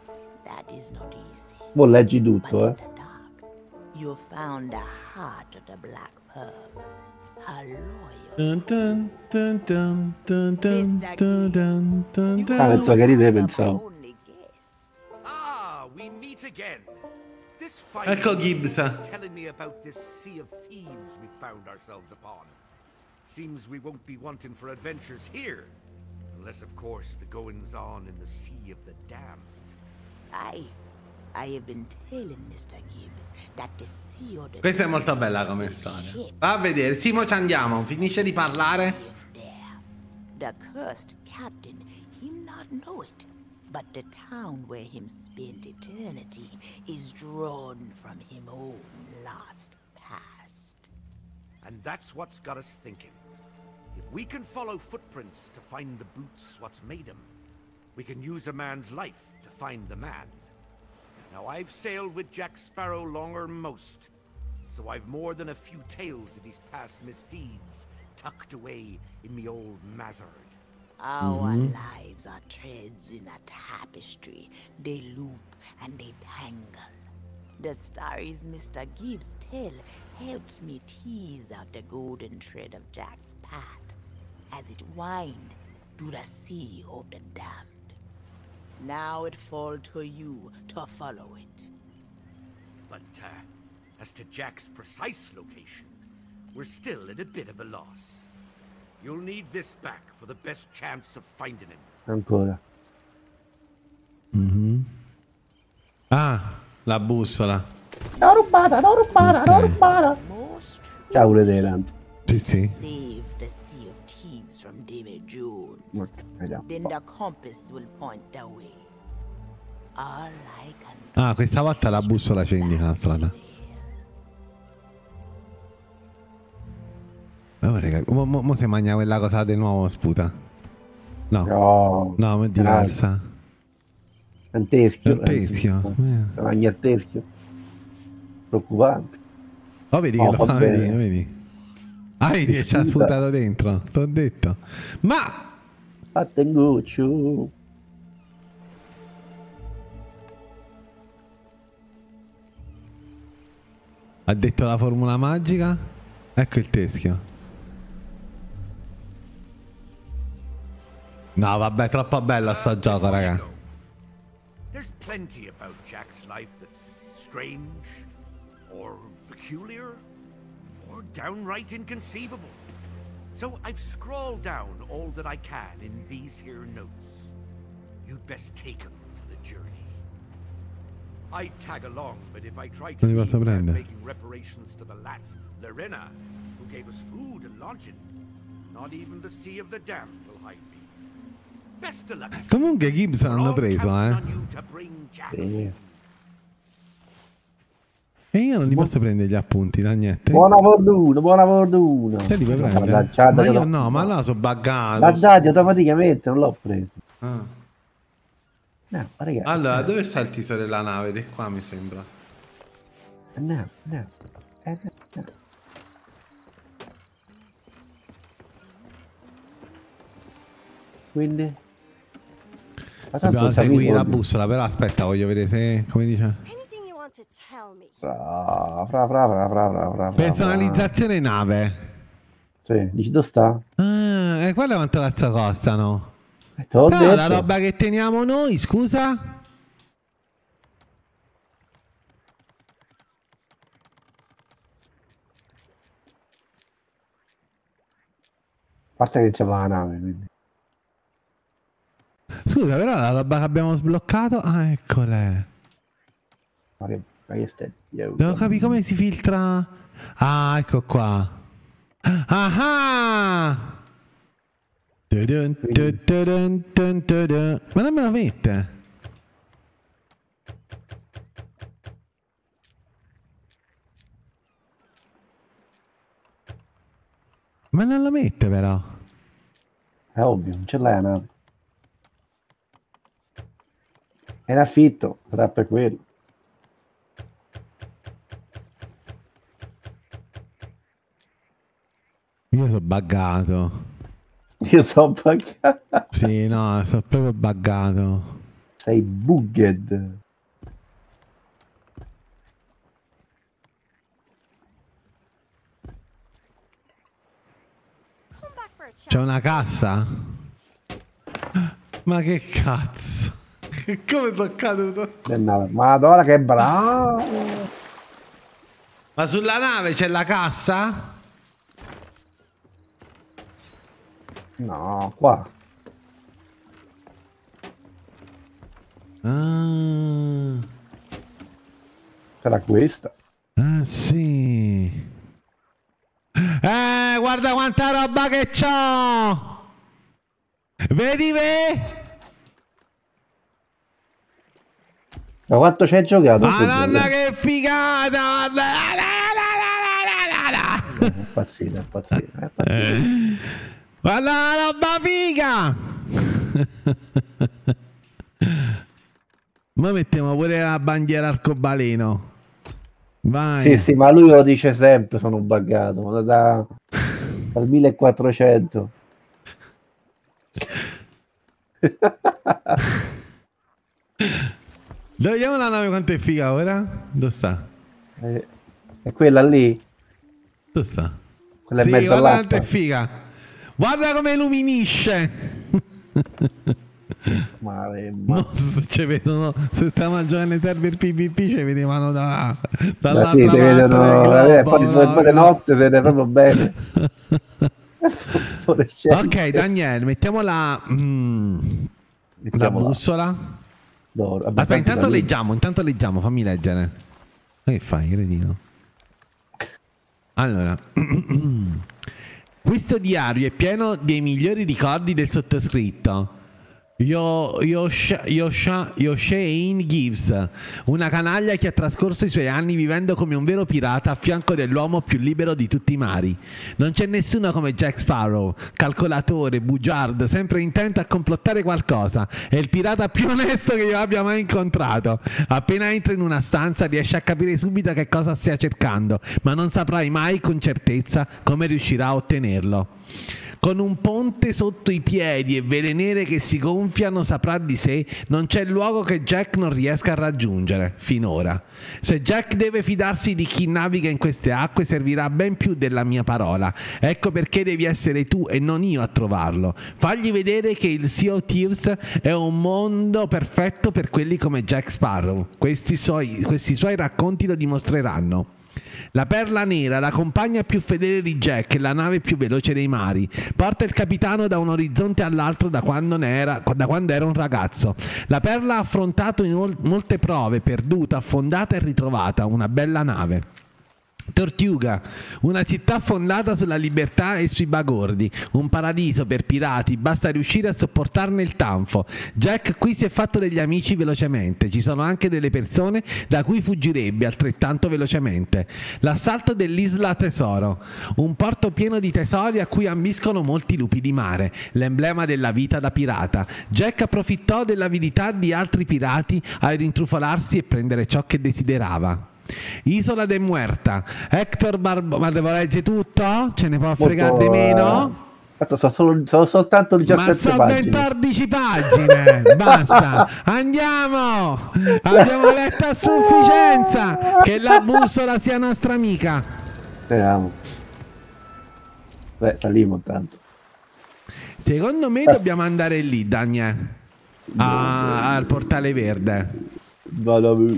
Mo leggi tutto, eh. You found the heart of the black pearl. How Dun loyal. dun dun dun dun dun dun dun dun dun. Ah, penso che ride, pensavo. Only guessed. Ah, we meet again. This fine Ecco Gibbs. telling me about this sea of thieves we found ourselves upon. Seems we won't be wanting for adventures here, unless of course the goings on in the Sea of the Damned. I, I have been telling Mister Gibbs that the sea of the Questa è molto bella come storia. Va a vedere, Simo, ci andiamo, finisce di parlare. there. The cursed captain, him not know it, but the town where him spent eternity is drawn from him own lost past. And that's what's got us thinking. If we can follow footprints to find the boots what's made 'em, we can use a man's life to find the man. Now I've sailed with Jack Sparrow longer most, so I've more than a few tales of his past misdeeds tucked away in me old mazzard. Our lives are threads in a tapestry. They loop and they tangle. The stories Mister Gibbs tell helps me tease out the golden thread of Jack's path as it wind through the sea of the damned. Now it falls to you to follow it. But uh, as to Jack's precise location, we're still at a bit of a loss. You'll need this back for the best chance of finding him. Ancora. Mhm. Ah, la bussola. L'ho rubata, l'ho rubata, l'ho Ok. rubata. Most true. Ciao pure te, tanto. Sì, sì. Save the Sea of Thieves from David Jones. Ok, vediamo. Then the compass will point the way. All I can Ah, questa volta la bussola ci indica la strada. Oh, raga, mo, mo, mo si mangia quella cosa del nuovo sputa. No, No, no, ma è diversa. È un teschio. È un teschio. Eh, sì. Mangia il teschio. Preoccupante. Oh, vedi Oh, che lo va fa, bene. vedi, vedi. Ah, vedi che ci ha Scusa. sputato dentro, t'ho detto. Ma Attenguccio. ha detto la formula magica? Ecco il teschio. No, vabbè, troppo bello sto Uh, gioco, before you raga. go, there's plenty about Jack's life that's strange, or peculiar, or downright inconceivable. So I've scrawled down all that I can in these here notes. You'd best take 'em for the journey. I'd tag along, but if I try to Non li leave posso without prendere. making reparations to the lass Lorena, who gave us food and lodging, not even the Sea of the Damned will hide me. Best of luck. Comunque Gibbs We're l'hanno all preso, counting eh. on you to bring Jack Sì. home. E io non li posso prendere gli appunti, da niente. Buona fortuna, buona fortuna. Te li puoi Ma prendere? la- c'ha Ma dato- io no, ma là sono buggato. L'ha dato automaticamente, non l'ho preso. Ah. No, ma ragazzi. Allora, dove sta il titolo della nave? Di qua mi sembra. No, no. Eh, no, no. Quindi? Ma tanto Dobbiamo c'ha seguire la soldi. bussola, però aspetta, voglio vedere se... come dice? Anything you want to tell me? Fra, fra, fra, fra, fra, fra, fra, fra. Personalizzazione nave. Sì, dici dove sta? Ah, e quelle quanto cazzo costano? Eh, te l'ho Però detto. la roba che teniamo noi, scusa? A parte che c'aveva la nave, quindi. Scusa, però la roba che abbiamo sbloccato... Ah, eccole. Ma che, ma che stai? Io- Devo capire come si filtra... Ah, ecco qua. Ah! Tudun, tudun, tudun, tudun. Ma non me lo mette? Ma non lo mette però. È ovvio, non ce l'hai la nave. È in affitto, sarà per quello. Io sono buggato. Io sono buggato. Sì, no, sono proprio buggato. Sei bugged. C'è una cassa? Ma che cazzo? Come sono caduto? Madonna che bravo! Ma sulla nave c'è la cassa? No, qua. Ah, C'era questa. ah sì. Eh, guarda quanta roba che c'ho! Vedi me? Da quanto ci hai giocato? Madonna che figata! La, la, la, la, la, la, la. È impazzita, è impazzita, è impazzita. Guarda la roba figa! Ma mettiamo pure la bandiera arcobaleno. Vai. Sì, sì, ma lui lo dice sempre, sono buggato. Da, dal millequattrocento. Dove vediamo la nave quanto è figa ora? Dove sta? Eh, è quella lì? Dove sta? Quella sì, in mezzo guarda all'acqua. quanto è figa. Guarda come illuminisce. Male, ma... No, se ci vedono, se stiamo a giocare nei server PvP ci vedevano da, Ma dall'altra sì, ti parte vedono, del eh, globo, poi, no, poi di no. notte siete proprio bene. Ok, Daniele, mettiamo la, mm, la Mettiamo là. bussola. D'oro. Vabbè, Aspetta, tanto intanto da lì. leggiamo, intanto leggiamo, fammi leggere. Ma che fai, cretino? Allora, questo diario è pieno dei migliori ricordi del sottoscritto. Yo, Yosha, Yosha, Yoshane Gibbs, una canaglia che ha trascorso i suoi anni vivendo come un vero pirata a fianco dell'uomo più libero di tutti i mari. Non c'è nessuno come Jack Sparrow, calcolatore, bugiardo, sempre intento a complottare qualcosa. È il pirata più onesto che io abbia mai incontrato. Appena entra in una stanza riesce a capire subito che cosa stia cercando, ma non saprai mai con certezza come riuscirà a ottenerlo. Con un ponte sotto i piedi e vele nere che si gonfiano, saprà di sé, non c'è luogo che Jack non riesca a raggiungere, finora. Se Jack deve fidarsi di chi naviga in queste acque, servirà ben più della mia parola. Ecco perché devi essere tu e non io a trovarlo. Fagli vedere che il Sea of Thieves è un mondo perfetto per quelli come Jack Sparrow. Questi suoi, questi suoi racconti lo dimostreranno. La perla nera, la compagna più fedele di Jack e la nave più veloce dei mari, porta il capitano da un orizzonte all'altro da quando, ne era, da quando era un ragazzo. La perla ha affrontato in mol- molte prove, perduta, affondata e ritrovata, una bella nave. Tortuga, una città fondata sulla libertà e sui bagordi, un paradiso per pirati, basta riuscire a sopportarne il tanfo. Jack qui si è fatto degli amici velocemente, ci sono anche delle persone da cui fuggirebbe altrettanto velocemente. L'assalto dell'Isla Tesoro, un porto pieno di tesori a cui ambiscono molti lupi di mare, l'emblema della vita da pirata. Jack approfittò dell'avidità di altri pirati a rintrufolarsi e prendere ciò che desiderava. Isola de Muerta, Hector Barbo... Ma devo leggere tutto? Ce ne può fregare di meno? Tanto sono, solo, sono soltanto diciassette Ma sono pagine. quattordici pagine. Basta, andiamo. Abbiamo letto a sufficienza. Che la bussola sia nostra amica. Speriamo. Beh, salimo intanto. Secondo me dobbiamo andare lì, Daniele, ah, al portale verde. Vado a...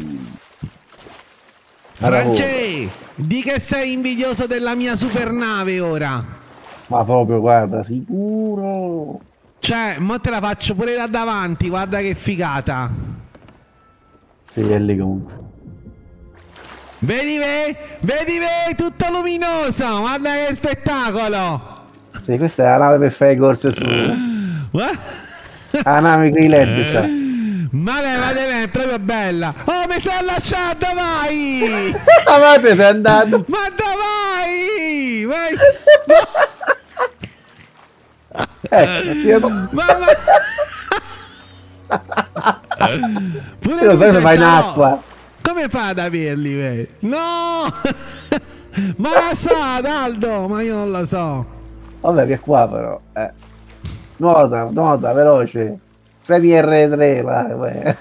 Francesco, di che sei invidioso della mia supernave ora? Ma proprio, guarda, sicuro. Cioè, mo te la faccio pure da davanti, guarda che figata. Sì, è lì comunque. Vedi me? Vedi me? Tutto luminoso, guarda che spettacolo. Sì, questa è la nave per fare corse su. Guarda. La nave con i led, cioè. Ma levate, è proprio bella. Oh, mi sta lasciando, vai! Ma te sei andato. Ma dove vai? Vai! Ecco, ha tirato... Mamma. Pure Io lo so tu che vai in però. acqua. Come fa ad averli, ve? No! Ma la sa, Aldo, ma io non lo so. Vabbè, che qua però. Eh. Nuota, nuota, veloce. Premi R tre là. Vai.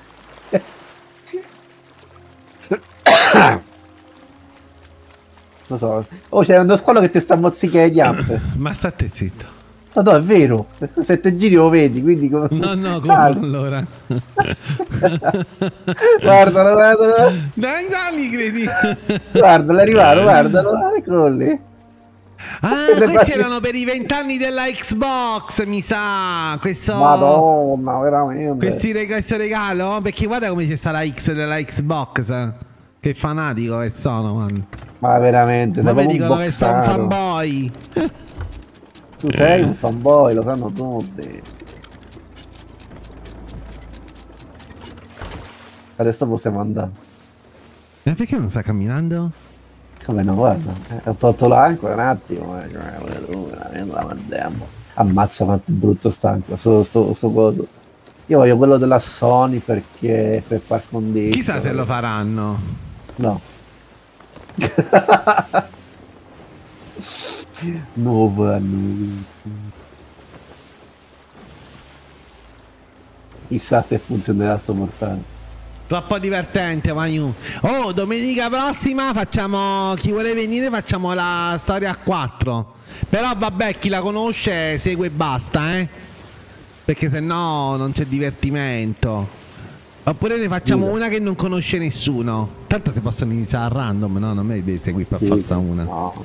Lo so. Oh, c'è uno squalo che ti sta mozzicando le chiappe. Ma state zitto. No, no, è vero. Se te giri lo vedi, quindi come... No, no, come Sali. allora? Guardalo, guardalo. Dai, sali, credi? Guardalo, è arrivato, guardalo. Eccolo lì. Ah, Le questi parti- erano per i vent'anni della Xbox, mi sa. Questo... Madonna, veramente. Questi reg- questo regalo? Perché guarda come c'è sta la X della Xbox. Che fanatico che sono, man. Ma veramente, Ma sei mi proprio un dicono che sono un boxaro. fanboy. Tu sei un fanboy, lo sanno tutti. Adesso possiamo andare. Ma perché non sta camminando? Come no, guarda, eh, ho tolto l'ancora un attimo, eh, cioè, veramente la mandiamo. Ammazza quanto è brutto stanco, sto, sto, sto coso. Io voglio quello della Sony perché per par condicio. Chissà se lo faranno. No. Nuovo anno. Chissà se funzionerà sto portale. Troppo divertente, Manu. Oh, domenica prossima facciamo. Chi vuole venire facciamo la storia a quattro. Però vabbè, chi la conosce segue e basta, eh. Perché se no non c'è divertimento. Oppure ne facciamo Dica. una che non conosce nessuno. Tanto si possono iniziare a random, no? Non me devi seguire per Sì, forza una. no.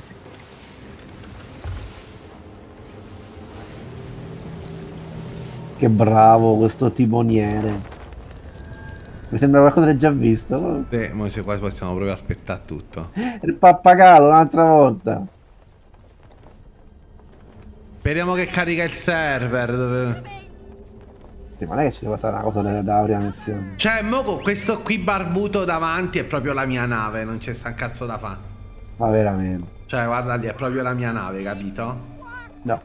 Che bravo questo timoniere. Mi sembra qualcosa che hai già visto. No? Sì, ma cioè, qua possiamo proprio aspettare tutto. Il pappagallo un'altra volta. Speriamo che carica il server. dove- Sì, ma non è che ci deve fare una cosa da, da prima missione. Cioè, mo con questo qui barbuto davanti è proprio la mia nave, non c'è sta un cazzo da fare. Ma veramente. Cioè, guarda lì, è proprio la mia nave, capito? No.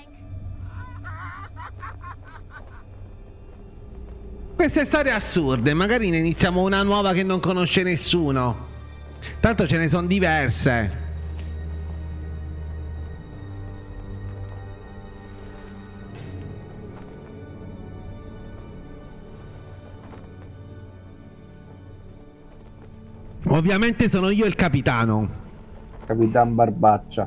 Queste storie assurde, magari ne iniziamo una nuova che non conosce nessuno. Tanto ce ne sono diverse. Ovviamente sono io il capitano. Capitan Barbaccia.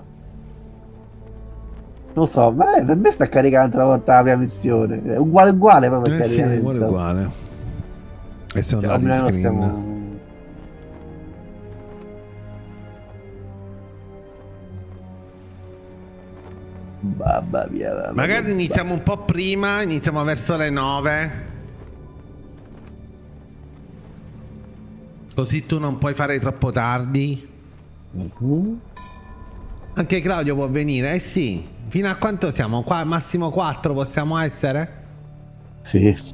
Non so, ma eh, per me sta caricando un'altra volta la prima missione. È uguale uguale proprio il Eh sì, caricamento. uguale uguale. E sono Cioè, andati almeno in screen. stiamo... Babba mia, babba, Magari babba. iniziamo un po' prima, iniziamo verso le nove. Così tu non puoi fare troppo tardi. Mhm. Anche Claudio può venire, eh sì. Fino a quanto siamo? Qua massimo quattro possiamo essere? Sì.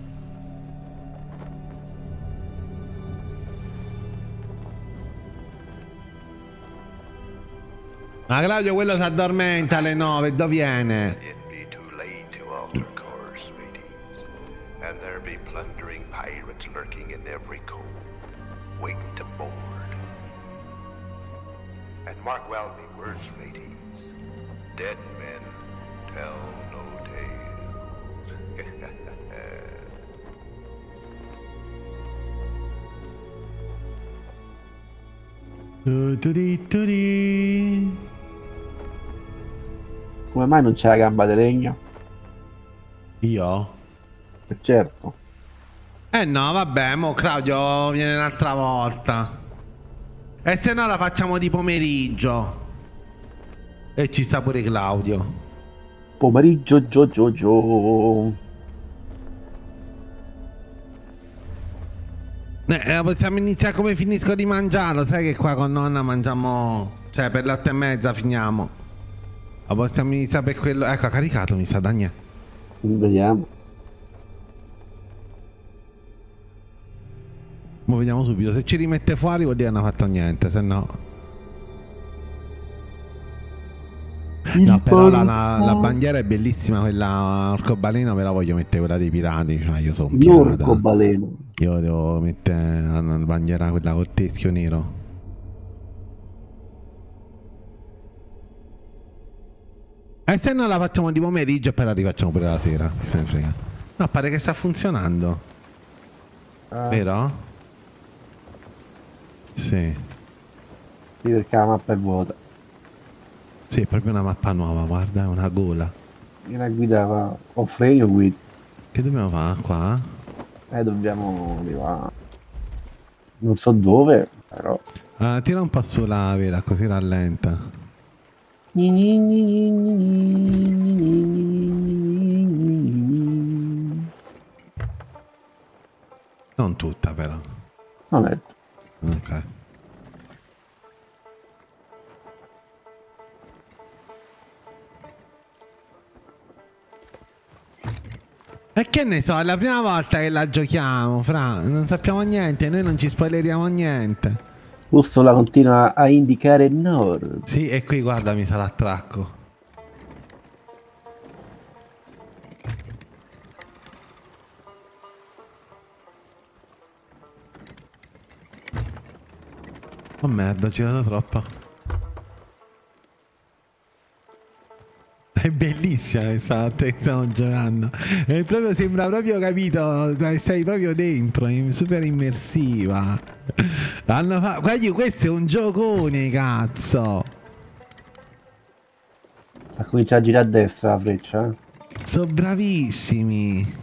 Ma Claudio quello si addormenta alle nove, dove viene? It be too late to alter course, mateys, and there be plundering pirates lurking in every cove, waiting to board. And mark well me words, mateys, dead men tell no tales. Tu, tu, di, tu, di. Come mai non c'è la gamba di legno? Io? Eh, certo. Eh no, vabbè, mo Claudio viene un'altra volta. E se no la facciamo di pomeriggio. E ci sta pure Claudio. Pomeriggio gio gio gio. Eh, possiamo iniziare come finisco di mangiarlo. Sai che qua con nonna mangiamo. Cioè per le otto e mezza finiamo. Ma possiamo iniziare per quello. Ecco, ha caricato mi sa Daniele. Vediamo. Mo vediamo subito. Se ci rimette fuori vuol dire che non ha fatto niente. Se no. No, però la, la, la bandiera è bellissima, quella arcobaleno, me la voglio mettere quella dei pirati, cioè io sono un pirata. L'arcobaleno. Io devo mettere la, la bandiera quella col teschio nero. E se no la facciamo di pomeriggio e poi la rifacciamo pure la sera, chi se ne frega. No, pare che sta funzionando. Ah. Vero? Sì. Sì, perché la mappa è vuota. Sì, è proprio una mappa nuova, guarda, è una gola. La guida va con freni o guidi? Che dobbiamo fare qua? Eh, dobbiamo arrivare. Non so dove, però. Ah, tira un po' sulla vela, così rallenta. Non tutta, però. Non è. Ok. E che ne so, è la prima volta che la giochiamo, fra. Non sappiamo niente, noi non ci spoileriamo niente. Bussola continua a indicare nord. Sì, e qui guarda, mi sa l'attracco. Oh merda, ho girato troppo. È bellissima questa che stiamo giocando. È proprio, sembra proprio, capito, stai proprio dentro, è super immersiva. Hanno fa... Guardi, questo è un giocone, cazzo. Ha cominciato a girare a destra la freccia, eh? Sono bravissimi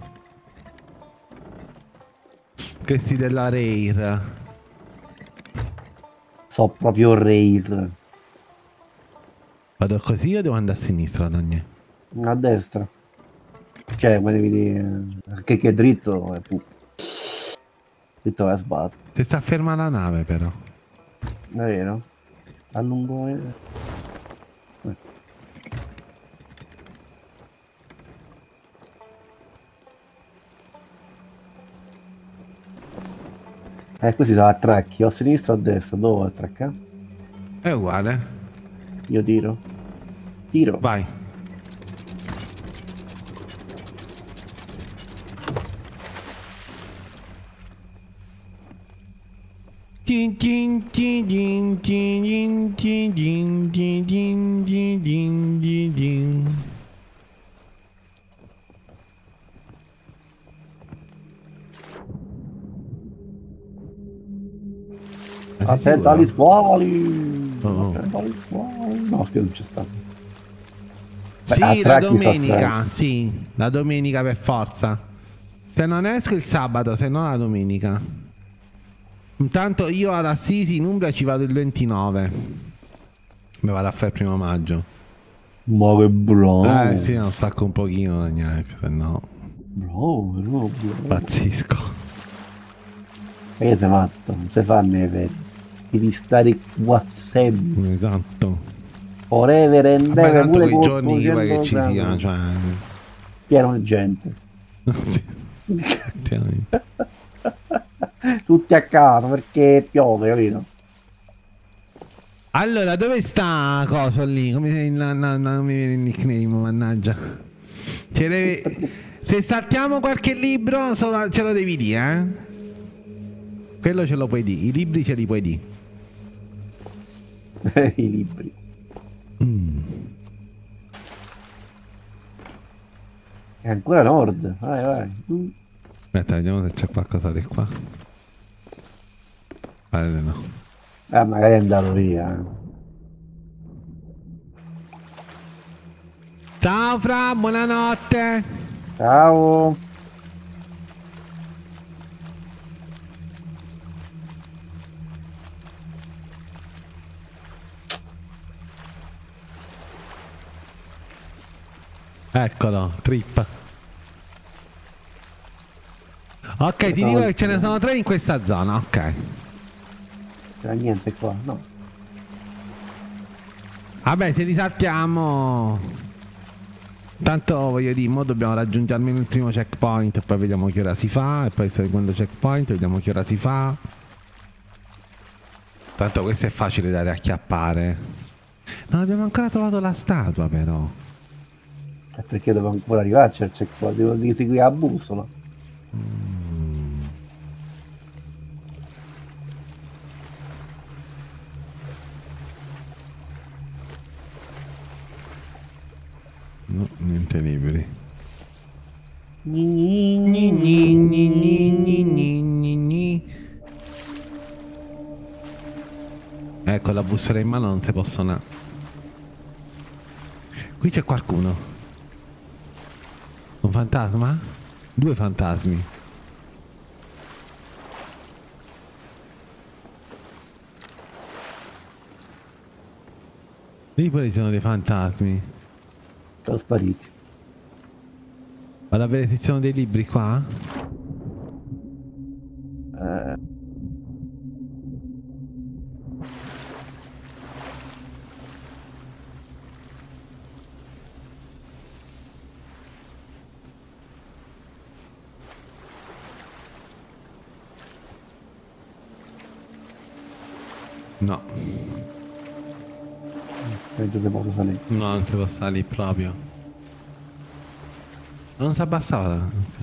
questi della Rare. So proprio rare. Vado così o devo andare a sinistra, Daniele? A destra. Cioè, come devi dire... Che, che è dritto è pu... Dritto vai a sbattere. Si sta ferma la nave, però. È vero? A lungo... Eh. Eh, così sono attracchi, o a sinistra o a destra, dove attraccare? È uguale. Io tiro. Tiro. Vai. Tin tin tin tin tin tin tin tin tin tin tin tin tin. Attenta agli squali! Oh. Attenta agli squali! No, scherzo, non ci sta. Sì, Beh, la attracchi domenica, sì, la domenica per forza. Se non esco il sabato, se no la domenica. Intanto io ad Assisi in Umbria ci vado il ventinove. Mi vado a fare il primo maggio. Ma che bravo! Eh sì, non stacco un pochino, Daniele, se no. Bravo, bravo, bravo. Pazzisco. E che sei matto? Non si fa neve. Devi stare WhatsApp. Esatto. Forever and Vabbè, never, tanto pure quei con giorni che, che ci grammi. sia, cioè... Pieno di gente. Sì, effettivamente. Tutti a casa perché piove, capito? Allora, dove sta cosa lì? Come no, no, no, non mi viene il nickname, mannaggia. Ce le... Se saltiamo qualche libro, solo- ce lo devi dire, eh? Quello ce lo puoi dire, i libri ce li puoi dire. I libri. Mm. È ancora nord. Vai, vai. Mm. Aspetta, vediamo se c'è qualcosa di qua. Pare di no. Ah, magari è andato via. Ciao Fra, buonanotte. Ciao. Eccolo, trip. Ok, ti dico che ce ne sono tre in questa zona, ok. C'era niente qua, no. Vabbè, se li saltiamo... Tanto voglio dire, mo dobbiamo raggiungere almeno il primo checkpoint e poi vediamo che ora si fa, e poi il secondo checkpoint vediamo che ora si fa. Tanto questo è facile da riacchiappare. Non abbiamo ancora trovato la statua, però. È perché devo ancora arrivarci al checkpoint, devo dire seguire la bussola. Mm. No, niente liberi. Gni, gni, gni, gni, gni, gni, gni. Ecco, la bussola in mano non si possono. Qui c'è qualcuno. Un fantasma? Due fantasmi. Lì pure ci sono dei fantasmi. Sono spariti. Vado a vedere se ci sono dei libri qua. Eh. No. Non si posso salire. No, non si può salire proprio. Non si abbassava. Ok.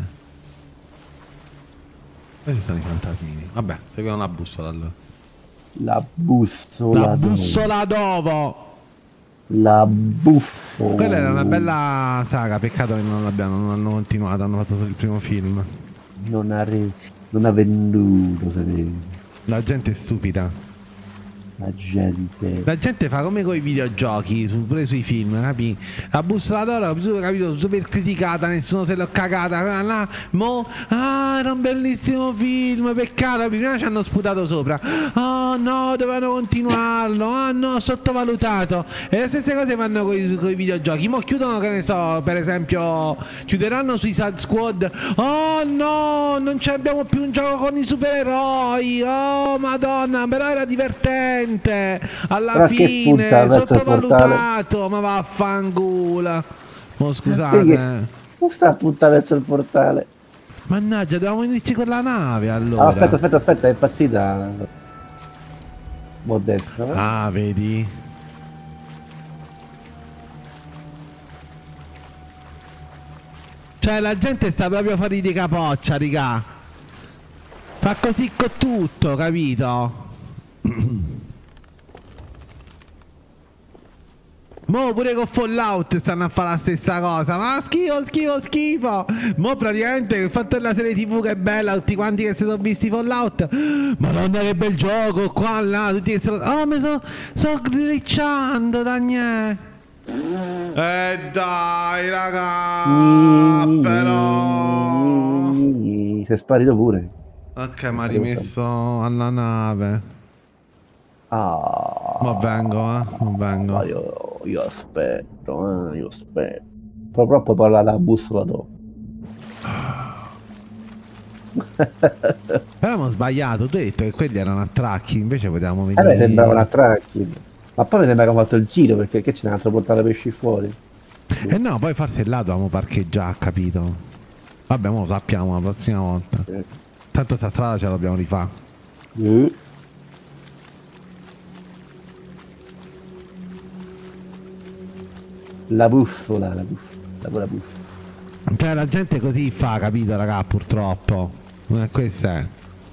Dove ci sono i fantasmini? Vabbè, seguiamo la bussola allora. La bussola. La d'ovo. bussola d'ovo! La buffola. Quella era una bella saga, peccato che non l'abbiano, non hanno continuato, hanno fatto solo il primo film. Non ha, re... non ha venduto, sapevi. La gente è stupida. La gente. La gente fa come con i videogiochi, su, pure sui film, capi? La bussola d'oro, capito, super criticata, nessuno se l'ha cagata. Là, mo, ah, era un bellissimo film, peccato, prima ci hanno sputato sopra. Oh no, dovevano continuarlo, ah no, sottovalutato. E le stesse cose fanno con i videogiochi. Mo chiudono, che ne so, per esempio, chiuderanno Suicide Squad. Oh no, non abbiamo più un gioco con i supereroi. Oh madonna, però era divertente. Alla Però fine sottovalutato, ma vaffanculo. Oh, scusate. Non sta a puntare verso il portale. Mannaggia, dovevamo iniziare con la nave allora. Oh, aspetta, aspetta, aspetta, è impazzita. Mo' destra, eh? Ah, vedi? Cioè la gente sta proprio fuori di capoccia, raga. Fa così con tutto, capito? Mo pure con Fallout stanno a fare la stessa cosa. Ma schifo, schifo, schifo. Mo praticamente il fatto della serie tv che è bella, tutti quanti che si sono visti Fallout. Madonna che bel gioco, qua, là, tutti che sono. Oh, mi sto sto glitchando, Daniele. Eh dai raga. Però si è sparito pure. ok, mi ha rimesso alla nave. Ah, Ma vengo, eh, ma vengo. ma io, io aspetto, eh, io aspetto. Però poi parla la bussola dopo. Però abbiamo sbagliato, tu hai detto che quelli erano attracchi, invece potevamo A vedere. me sembrava una tracking. Ma poi mi sembra che hanno fatto il giro perché che c'è un altro portale per uscire fuori. Eh no, poi forse là dovevamo parcheggiare, capito? Vabbè, mo lo sappiamo la prossima volta. Eh. Tanto sta strada ce la dobbiamo rifare. Eh. La buffola, la buffola, la, la buffola. Cioè la gente così fa, capito raga, purtroppo. Non è questo è.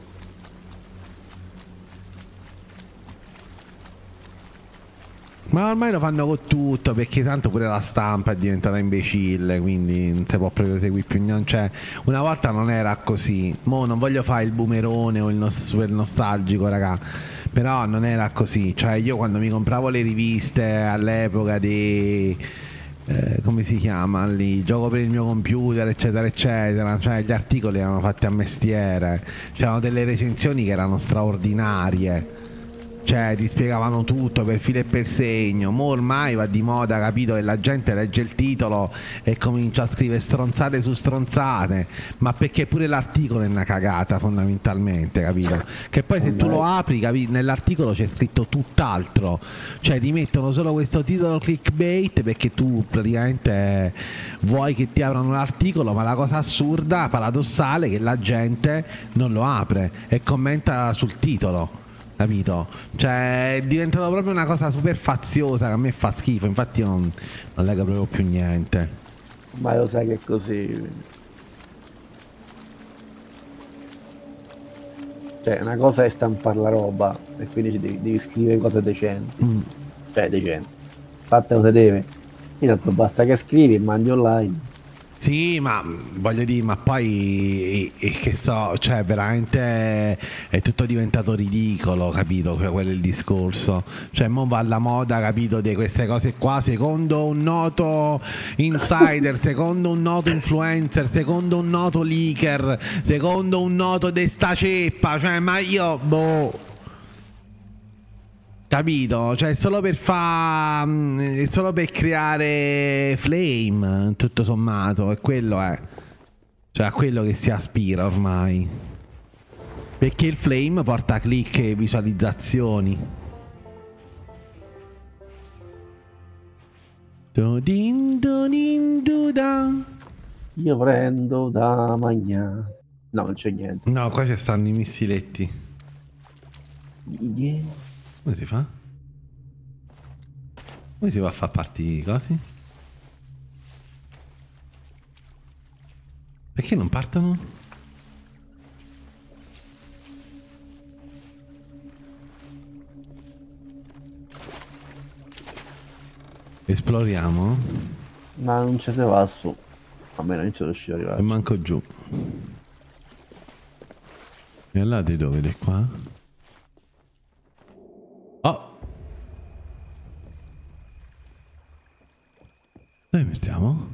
Ma ormai lo fanno con tutto, perché tanto pure la stampa è diventata imbecille, quindi non si può proprio seguire più niente. Cioè, una volta non era così. Mo' non voglio fare il boomerone o il nos super nostalgico, raga. Però non era così. Cioè, io quando mi compravo le riviste all'epoca di... Eh, come si chiama lì? Gioco per il mio computer, eccetera, eccetera. Cioè, gli articoli erano fatti a mestiere. C'erano delle recensioni che erano straordinarie. Cioè ti spiegavano tutto per filo e per segno. Mo ormai va di moda, capito, che la gente legge il titolo e comincia a scrivere stronzate su stronzate. Ma perché pure l'articolo è una cagata fondamentalmente, capito? Che poi se tu lo apri, capito, nell'articolo c'è scritto tutt'altro. Cioè ti mettono solo questo titolo clickbait perché tu praticamente vuoi che ti aprano l'articolo, ma la cosa assurda, paradossale, è che la gente non lo apre e commenta sul titolo. Capito? Cioè è diventato proprio una cosa super faziosa che a me fa schifo. Infatti io non, non leggo proprio più niente. Ma lo sai che è così. Cioè una cosa è stampare la roba e quindi devi, devi scrivere cose decenti. Mm. Cioè decenti. Fatte cose deve. Intanto basta che scrivi e mandi online. Sì, ma voglio dire, ma poi e, e che so, cioè veramente è tutto diventato ridicolo, capito? Quello è il discorso. Cioè, mo va alla moda, capito, di queste cose qua, secondo un noto insider, secondo un noto influencer, secondo un noto leaker, secondo un noto de sta ceppa, cioè, ma io, boh. Capito? Cioè solo per fa solo per creare flame, tutto sommato, e quello è. Cioè a quello che si aspira ormai. Perché il flame porta click e visualizzazioni. Dodin dodin duda. Io prendo da mangiare. No, non c'è niente. No, qua ci stanno i missiletti. Yeah. Come si fa? Come si va a far partire così? Perché non partono? Esploriamo. Ma non ci si va su. A me non ci riuscito ad E arrivare. manco giù. E allora di dove? Di qua? Oh! Dove mettiamo?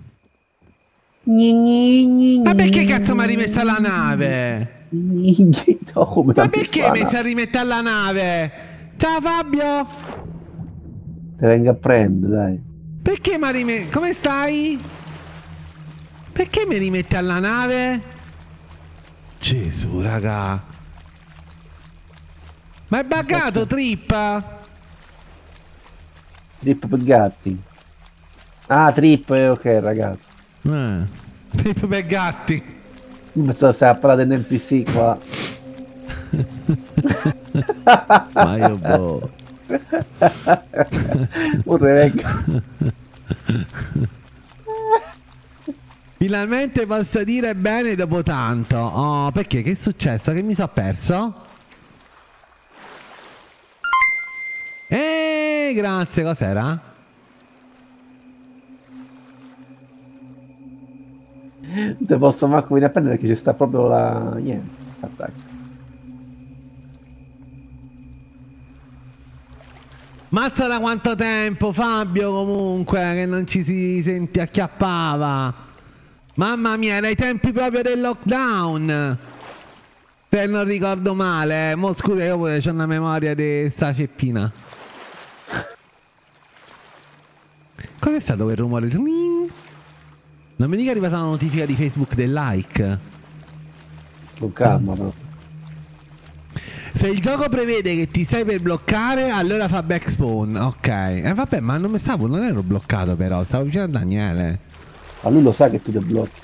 Ma perché cazzo mi ha rimesso alla nave? No, come Ma t'ha perché messo mi la si è rimesso alla nave? Ciao Fabio! Te venga a prendere, dai. Perché mi ha rimesso... Come stai? Perché mi rimette alla nave? Gesù, raga. Ma è buggato, Trip? Trip per gatti. Ah, trip, eh, ok ragazzi. Eh, Trip per gatti. Io pensavo stai a parlare del N P C qua. Ma io boh. Ora venga. Finalmente posso dire bene dopo tanto. Oh, perché? Che è successo? Che mi sono perso? Eeeh, grazie, cos'era? Non te posso manco venire a prendere perché ci sta proprio la... niente. Attacco. Mazza da quanto tempo, Fabio, comunque, che non ci si senti acchiappava. Mamma mia, era ai tempi proprio del lockdown. Se non ricordo male, mo scusa, io pure c'ho una memoria di sta ceppina. Cos'è stato quel rumore? Non mi dica è arrivata la notifica di Facebook del like. Con calma, però. Se il gioco prevede che ti stai per bloccare, allora fa backspawn. Ok. E eh, vabbè, ma non mi stavo, non ero bloccato però, stavo vicino a Daniele. Ma lui lo sa che tu ti blocchi.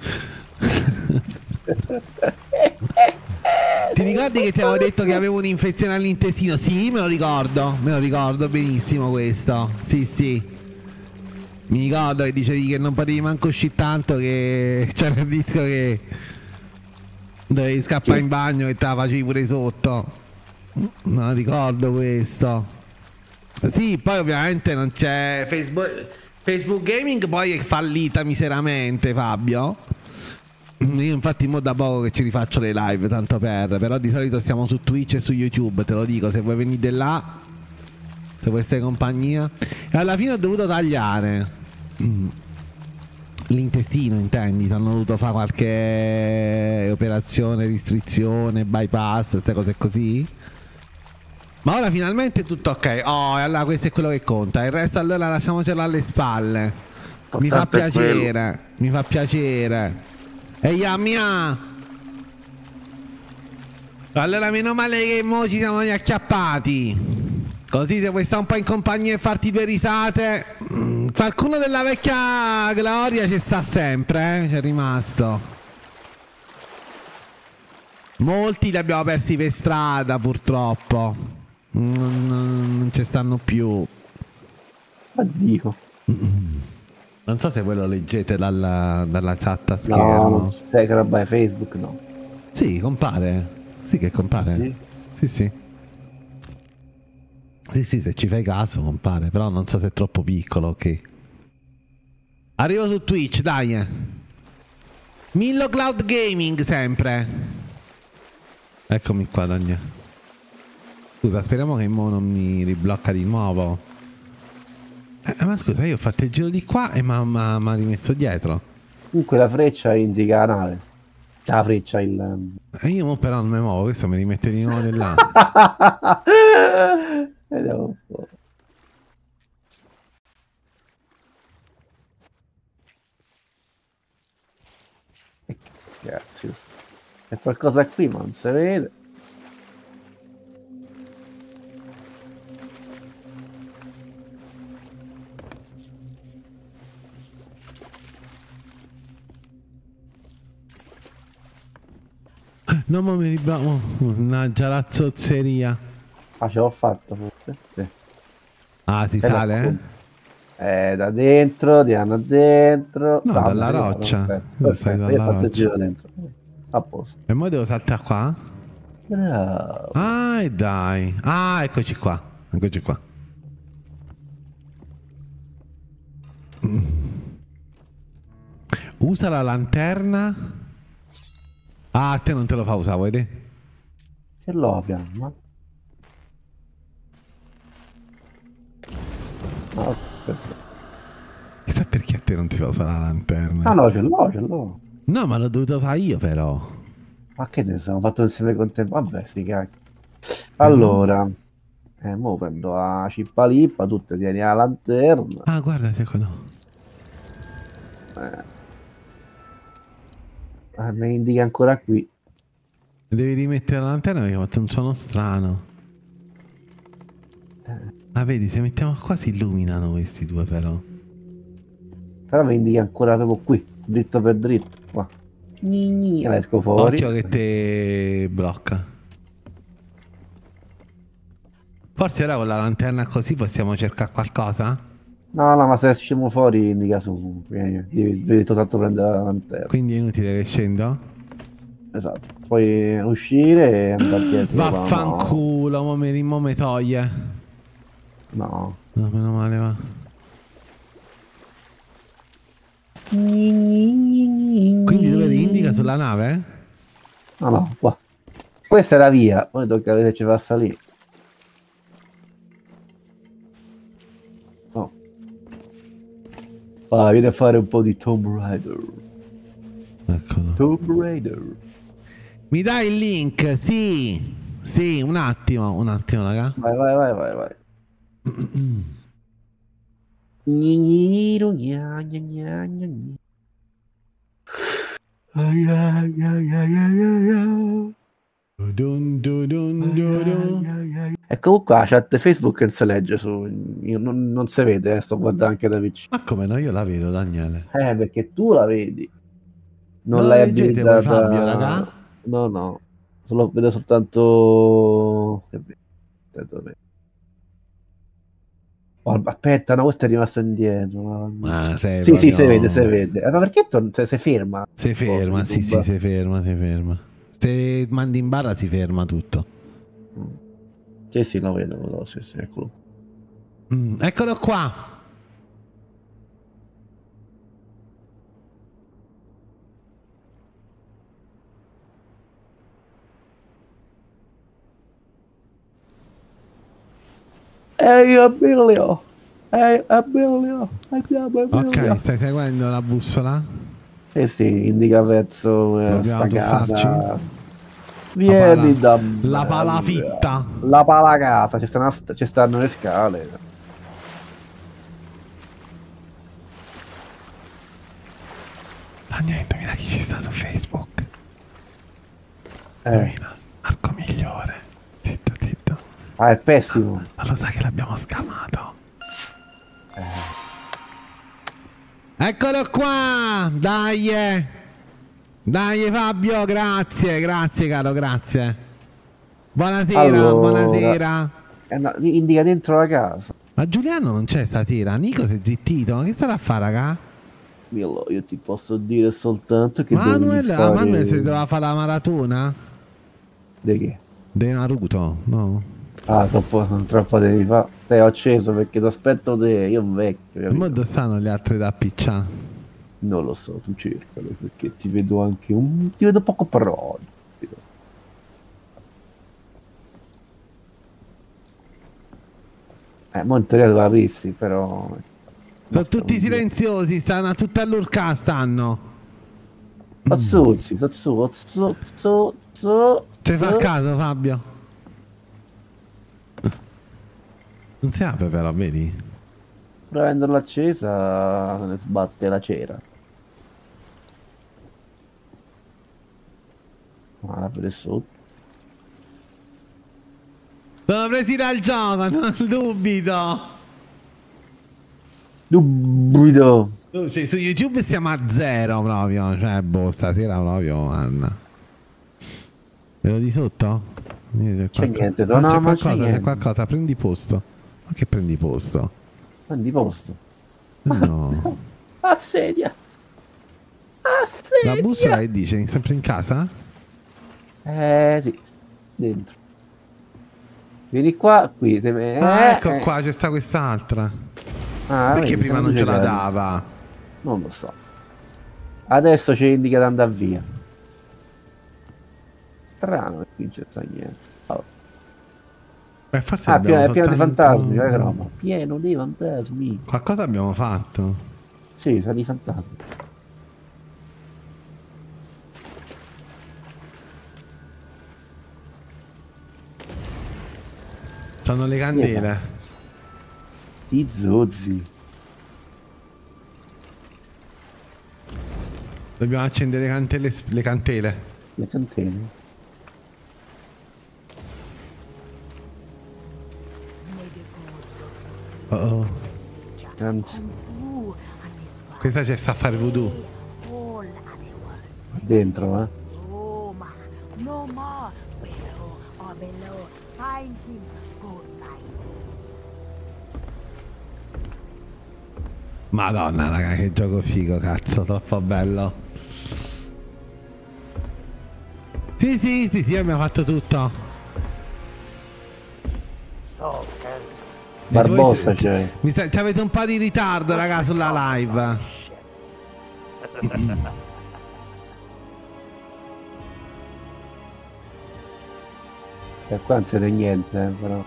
Ti ricordi che ti avevo detto che avevo un'infezione all'intestino? Sì, me lo ricordo, me lo ricordo benissimo questo. Sì, sì. Mi ricordo che dicevi che non potevi manco uscire tanto, che c'era il rischio che dovevi scappare Sì. in bagno e te la facevi pure sotto. Non ricordo questo. Sì, poi ovviamente non c'è Facebook, Facebook Gaming, poi è fallita miseramente, Fabio. Io infatti mo da poco che ci rifaccio le live, tanto per, però di solito stiamo su Twitch e su YouTube, te lo dico, se vuoi venire là, se vuoi stare in compagnia. E alla fine ho dovuto tagliare l'intestino, intendi? Ti hanno dovuto fare qualche operazione, restrizione, bypass, queste cose così? Ma ora finalmente è tutto ok. Oh, e allora questo è quello che conta. Il resto allora lasciamocelo alle spalle. Mi fa piacere, mi fa piacere. Ehi, mia! Allora meno male che mo ci siamo acchiappati. Così se vuoi stare un po' in compagnia e farti due risate. Qualcuno della vecchia gloria ci sta sempre, eh? C'è rimasto. Molti li abbiamo persi per strada, purtroppo. Non, non, non ci stanno più. Addio. Non so se voi lo leggete dalla, dalla chat a schermo. No, sai che roba è Facebook, no. Sì, compare. Sì che compare. Sì? Sì, sì. Sì, sì, se ci fai caso compare. Però non so se è troppo piccolo, ok. Arrivo su Twitch, dai. Millo Cloud Gaming sempre. Eccomi qua, Daniel. Scusa, speriamo che mo non mi riblocca di nuovo. Eh, ma scusa, io ho fatto il giro di qua e mi ha rimesso dietro. Comunque la freccia indica la nave. La freccia, il... E io mo però non mi muovo, questo mi rimette di nuovo là. Vediamo un po'. E che cazzo, c'è qualcosa qui ma non si vede. No, ma mi ribravo. Mannaggia la zozzeria. Ah, ce l'ho fatto forse. Sì. Ah, si Eh, sale? no, eh, da dentro, di anno dentro. No, Bravo, dalla sì, roccia. Perfetto, Dove stai perfetto. Io ho dalla fatto il roccia? giro dentro. A posto. E mo devo saltare qua? Bravo. Ah, e dai. Ah, eccoci qua. Eccoci qua. Usa la lanterna. Ah, a te non te lo fa usare, vedi? Ce l'ho la fiamma. No, perfetto. Chissà perché a te non ti fa usare la lanterna. Ah no, ce l'ho, ce l'ho. No, ma l'ho dovuto usare io però. Ma che ne so, ho fatto insieme con te. Vabbè, sti cacchi. Allora, eh, mo prendo la cippalippa, tu te tieni la lanterna. Ah, guarda, c'è quello. Eh. Eh, mi indica ancora qui. Devi rimettere la lanterna perché ha fatto un suono strano. Ah, vedi, se mettiamo qua si illuminano questi due però. Però mi indica ancora proprio qui, dritto per dritto. Qua. Gni, gni, esco fuori. Occhio che te blocca. Forse ora con la lanterna così possiamo cercare qualcosa? No, no, ma se esciamo fuori indica su. Devi, devi soltanto prendere la lanterna. Quindi è inutile che scendo? Esatto. Puoi uscire e andare dietro. Vaffanculo, mo mi, mo mi toglie. No. No, meno male va. Quindi dove ti indica sulla nave? No, no, qua. Questa è la via, poi tocca vedere se ci fa salire. Oh. Ah, vieni a fare un po' di Tomb Raider. Eccolo. Tomb Raider. Mi dai il link? Sì. Sì, un attimo, un attimo, raga. Vai, vai, vai, vai, vai. Gnigniro, gna, gna, gna, gna, gna. Ai, ai, ai, ai, ai, ai, ai. Dun, dun, dun, dun, dun. E comunque la chat Facebook non si legge su. Io non, non si vede, eh, sto guardando anche da vicino. Ma come no? Io la vedo, Daniele. Eh, perché tu la vedi. Non Non l'hai la leggete voi, abilitata. Fabio, raga? No, no. Solo vedo soltanto. Che vedo? Dove? Oh, aspetta, no, questo è rimasto indietro. Ma sei sì, sì, si proprio- vede, si vede. Eh, ma perché tu se, se ferma? Si ferma, Oh, sì, sì, YouTube. si ferma, si ferma. Se mandi in barra si ferma tutto. Sì, sì, lo vedo, lo, sì, sì, eccolo. Mm, eccolo qua. Ehi, Emilio! Ehi, Emilio! Andiamo, Emilio! Ok, stai seguendo la bussola? Eh sì, indica verso eh, Dobbiamo sta casa. tuffarci? Vieni La pala- da me. la palafitta. La pala casa, ci stanno, ci stanno le scale. Ah, niente, mira chi ci sta su Facebook. Eh, Mira, Marco Migliore. Zitto, zitto. ah, è pessimo. Non lo sa che l'abbiamo scamato. Eccolo qua! Dai! eh. Dai Fabio, grazie, grazie caro, grazie. Buonasera, Allora, buonasera. Eh no, indica dentro la casa. Ma Giuliano non c'è stasera, Nico si è zittito, ma che starà a fare raga? Io, io ti posso dire soltanto che Manuel, dovevi ah, fare... Manuel si doveva fare la maratona? Di che? De Naruto, no? Ah, troppo, troppo devi fare. Te ho acceso perché ti aspetto te, io un vecchio. E capito? mo dove stanno le altre da piccià? Non lo so, tu cercalo perché ti vedo anche un... ti vedo poco però. Eh, mo in teoria dove avresti, però... Sono tutti silenziosi, stanno tutti all'urca, stanno. Ozzuzzi, zozzu, ozzu, zozzu, zozzu. Ci fa caso Fabio? Non si apre però, vedi? Pur avendola accesa, se ne sbatte la cera. Ma la presa sotto. Sono presi dal gioco, non dubito. Dubito. Cioè, su YouTube siamo a zero proprio, cioè boh, stasera proprio, Anna. Ve lo di sotto? C'è C'è niente, no, no, c'è ma qualcosa, c'è c'è niente. qualcosa, prendi posto. Ma che prendi posto? Prendi posto. No. Assedia. Assedia. La bussola che dice? Sempre in casa? Eh sì, dentro. Vieni qua, qui. Se me... Ah, eh, ecco eh. qua, c'è sta quest'altra. Ah, Perché vedi, prima non ce la vedi. dava? Non lo so. Adesso ci indica di andare via. Strano che qui non c'è sta niente. Oh. Beh, forse Ah, abbiamo pieno, è pieno di soltanto- fantasmi, guarda che roba. Pieno di fantasmi. Qualcosa abbiamo fatto. Sì, sono i fantasmi. Sono le candele. I zozzi. Dobbiamo accendere le cantele. Le cantele. Le cantene. Oh oh. Canz- Questa c'è sta a fare voodoo. dentro, eh. Roma, no more. Below or below. Find him. Good night. Madonna raga, che gioco figo, cazzo, troppo bello. Sì, sì, sì, sì, abbiamo fatto tutto. Barbossa Voi se- c'è. Mi sta... Avete un po' di ritardo, raga, sulla live. E qua non siete niente, eh, però.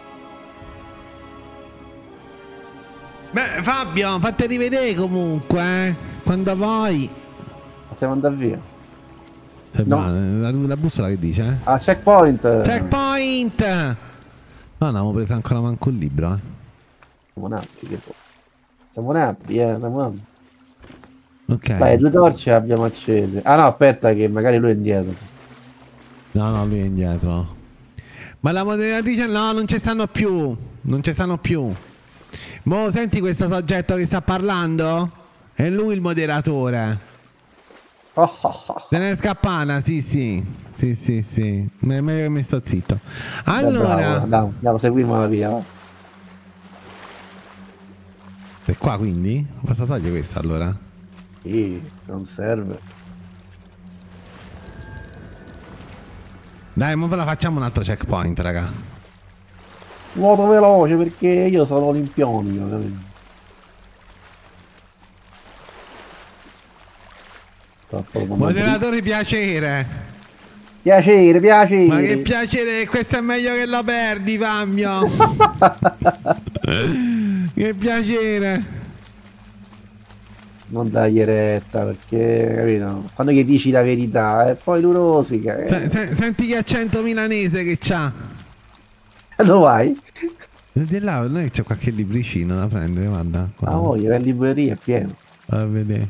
Beh, Fabio, fate rivedere comunque, eh. Quando vuoi. Possiamo andare via. Cioè, No. ma, la, la bussola che dice, eh? Ah, checkpoint! Checkpoint! No, non avevo preso ancora manco il libro, eh. Siamo nati, che po- Siamo nati, eh, siamo nati. Ok. Vai, due torce le abbiamo accese. Ah no, aspetta che magari lui è indietro. No, no, lui è indietro. Ma la moderatrice no, non ci stanno più. Non ci stanno più. Mo senti questo soggetto che sta parlando? È lui il moderatore. Oh, oh, oh. Se ne è scappata, sì, sì. Sì, sì, sì. Me- Meglio che mi sto zitto. Allora. Bravo, andiamo, andiamo, seguiamo la via. Va. È qua quindi? Posso togliere questa allora? Sì, non serve. Dai, mo ve la facciamo un altro checkpoint, raga. Nuoto veloce perché io sono olimpionico, capito? Troppo comando- Moderatore piacere. Piacere, piacere. Ma che piacere, questo è meglio che lo perdi, Fabio. Che piacere. Non dai retta perché, capito? Quando gli dici la verità e poi lui rosica. Eh. Se- se- senti che accento milanese che c'ha. Dove vai? Di là, non è che c'è qualche libricino da prendere, guarda. Qua. Ah, voglia, per libreria è pieno. Vado a vedere.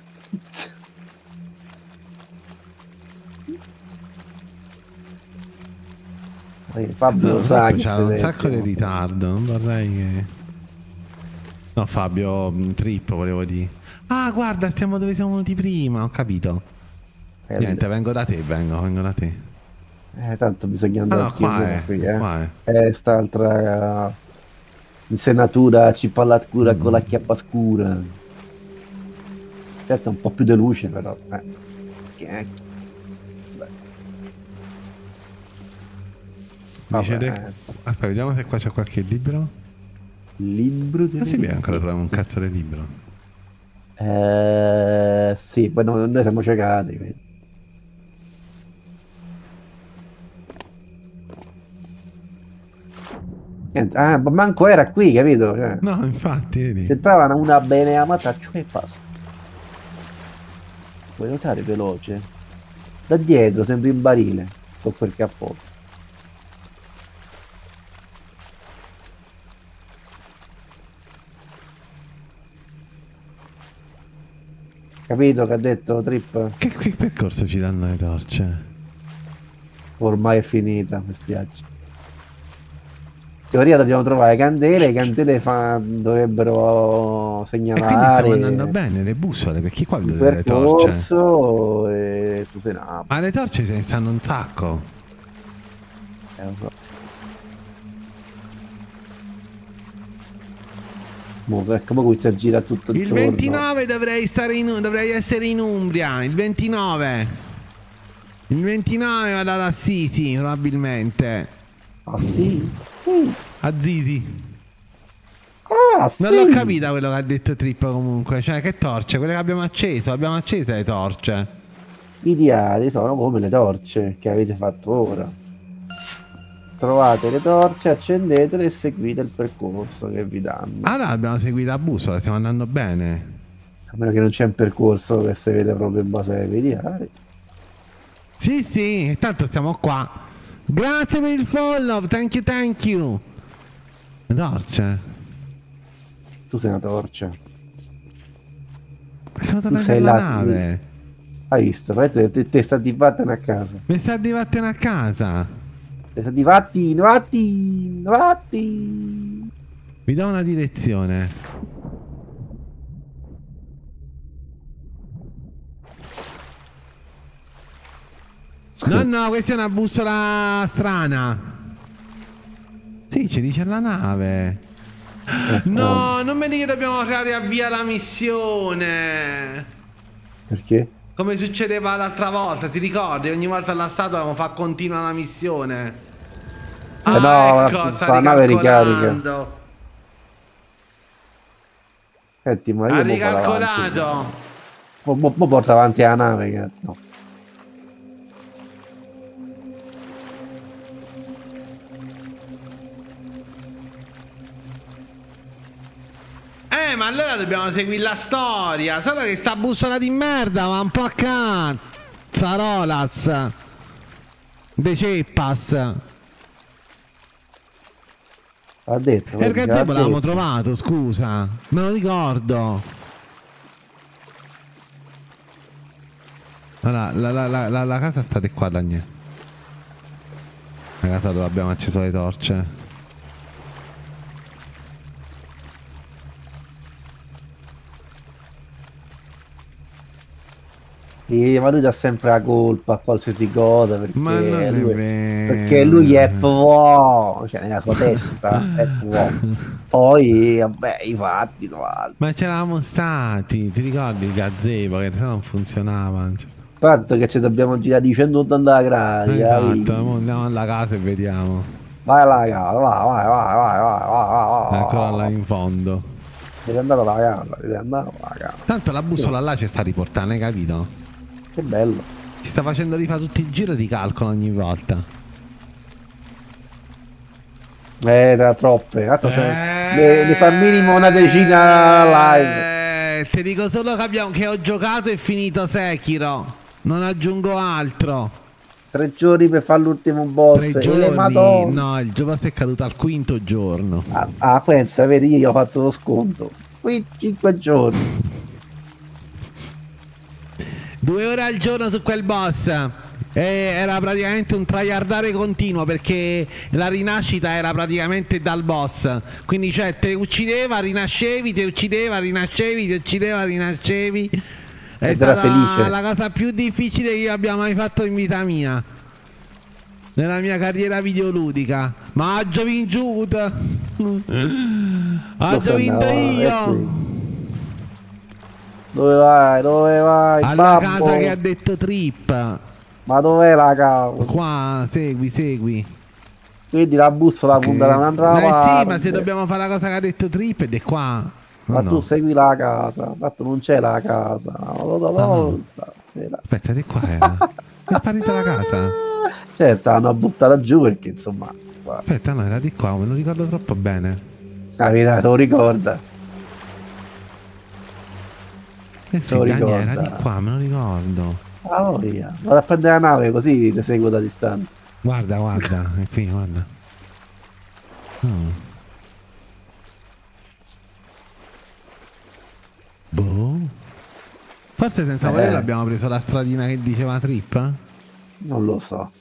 Eh, Fabio lo No, sa ecco, chi c'ha se un ne sacco di sta. ritardo, non vorrei che... No, Fabio, mh, trippo volevo dire. Ah, guarda, stiamo dove siamo venuti prima, ho capito. Eh, Niente, vengo da te, vengo, vengo da te. Eh, tanto bisogna andare Ah, no, qua è, qui, eh. qua è. Eh, st'altra uh, insenatura cipallatura con la chiappa scura. Certo, un po' più di luce, però. Eh. Che- Dice Vabbè, de- eh. Aspetta, vediamo se qua c'è qualche libro. Libro di Non si vede ancora trovare un cazzo di libro. Eh, sì, poi no- noi siamo ciecati. Quindi. Niente, ah, ma manco era qui, capito? Cioè, No, infatti, vedi. c'entrava una beneamata ciuepas. Puoi notare veloce? Da dietro sembri in barile con quel cappotto. Capito che ha detto Trip? Che, che percorso ci danno le torce? Ormai è finita, mi spiace. In teoria dobbiamo trovare candele, le candele fa, dovrebbero E quindi segnalare stiamo andando bene, le bussole, perché qua il vedo delle torce. percorso e tu sei una... Ma le torce se ne stanno un sacco. Eh, lo so. Mo, ecco, mo comincia a girare tutto Il intorno. ventinove dovrei stare in dovrei essere in Umbria, il ventinove. Il ventinove vado ad Assisi, probabilmente. Ah sì? Sì. A Zizi. Ah sì! Non l'ho capita quello che ha detto Trip comunque. Cioè, che torce? Quelle che abbiamo acceso. Abbiamo acceso le torce. I diari sono come le torce che avete fatto ora. Trovate le torce, accendetele e seguite il percorso che vi danno. Allora abbiamo seguito a bussola, stiamo andando bene. A meno che non c'è un percorso che si vede proprio in base ai diari. Sì, sì, tanto siamo qua. Grazie per il follow, thank you, thank you. Le torce. Tu sei una torcia. Siamo Tu tornati sei alla là. nave. Hai visto? Te, te, te sta di vattene a casa. Mi sta di vattene a casa. Te sta di vatti, vatti, vatti. Vi do una direzione. No, no, questa è una bussola strana. Sì, ci dice la nave. No, non mi dica che dobbiamo riavviare la missione. Perché? Come succedeva l'altra volta, ti ricordi? Ogni volta alla statua dobbiamo far continua la missione. Ah, Eh no, ecco, la- sta la nave ricalcolando. Senti, ma io Ha mo vado avanti. ricalcolato. Mo, mo- mo porta avanti la nave, cazzo. No. Eh, ma allora dobbiamo seguire la storia. Solo che sta bussola di merda va un po' a cazzarolas. De ceppas. Ha detto. E il vedi, ha gazebo l'avevamo detto. trovato, scusa. Me lo ricordo. Allora, la, la, la, la, la casa state qua, Daniele. La casa dove abbiamo acceso le torce. Sì, ma lui dà sempre la colpa a qualsiasi cosa perché, Ma non è lui, vero. perché lui è pro, cioè nella sua testa è pro. Poi vabbè, i fatti no, altro. Ma c'eravamo stati, ti ricordi il gazebo che se no non funzionava? Però ha detto che ci dobbiamo girare di centottanta gradi. capi? Esatto, mo andiamo alla casa e vediamo. Vai alla casa, vai, vai, vai, vai, vai, vai, vai, vai. Eccola là in fondo. Devi andare alla casa, devi andare alla casa. Tanto la bussola là ci sta riportando, hai capito? Che bello. Ci sta facendo rifare tutto il giro di calcolo ogni volta. Eh, da troppe. Tanto se Eh, ne, ne fa minimo una decina live. Eh, ti dico solo che, abbiamo, che ho giocato e finito Sekiro. Non aggiungo altro. Tre giorni per fare l'ultimo boss. Tre E le giorni. madonne. No, il gioco è caduto al quinto giorno. Ah, ah, pensa, vedi, io ho fatto lo sconto. Qui cinque giorni. Due ore al giorno su quel boss. E era praticamente un tryhardare continuo perché la rinascita era praticamente dal boss. Quindi cioè te uccideva, rinascevi, te uccideva, rinascevi, te uccideva, rinascevi. È Ed era stata felice. la cosa più difficile che io abbia mai fatto in vita mia. Nella mia carriera videoludica. Ma ho già vinto. Ho Lo già so, vinto no, è io. qui. Dove vai? Dove vai? Alla babbo? casa che ha detto Trip. Ma dov'è la casa? Qua, segui, segui. Quindi la bussola punta da un'altra Eh parte. sì, ma se dobbiamo fare la cosa che ha detto Trip ed è qua. No, Ma no. tu segui la casa, tanto non c'è la casa. Una volta c'era. Aspetta, di qua era. È sparita la casa. Certo, hanno buttata giù perché insomma. Guarda, Aspetta, no, era di qua, me lo ricordo troppo bene. la verità, te lo ricorda. Eh Se sì, lo Daniele, era ricorda. di qua, me lo ricordo. Ah, voglia. Vado a prendere la nave così ti seguo da distanza. Guarda, guarda, è qui, guarda. Oh. Boh. Forse senza Eh. volerlo abbiamo preso la stradina che diceva Trip? eh? Non lo so.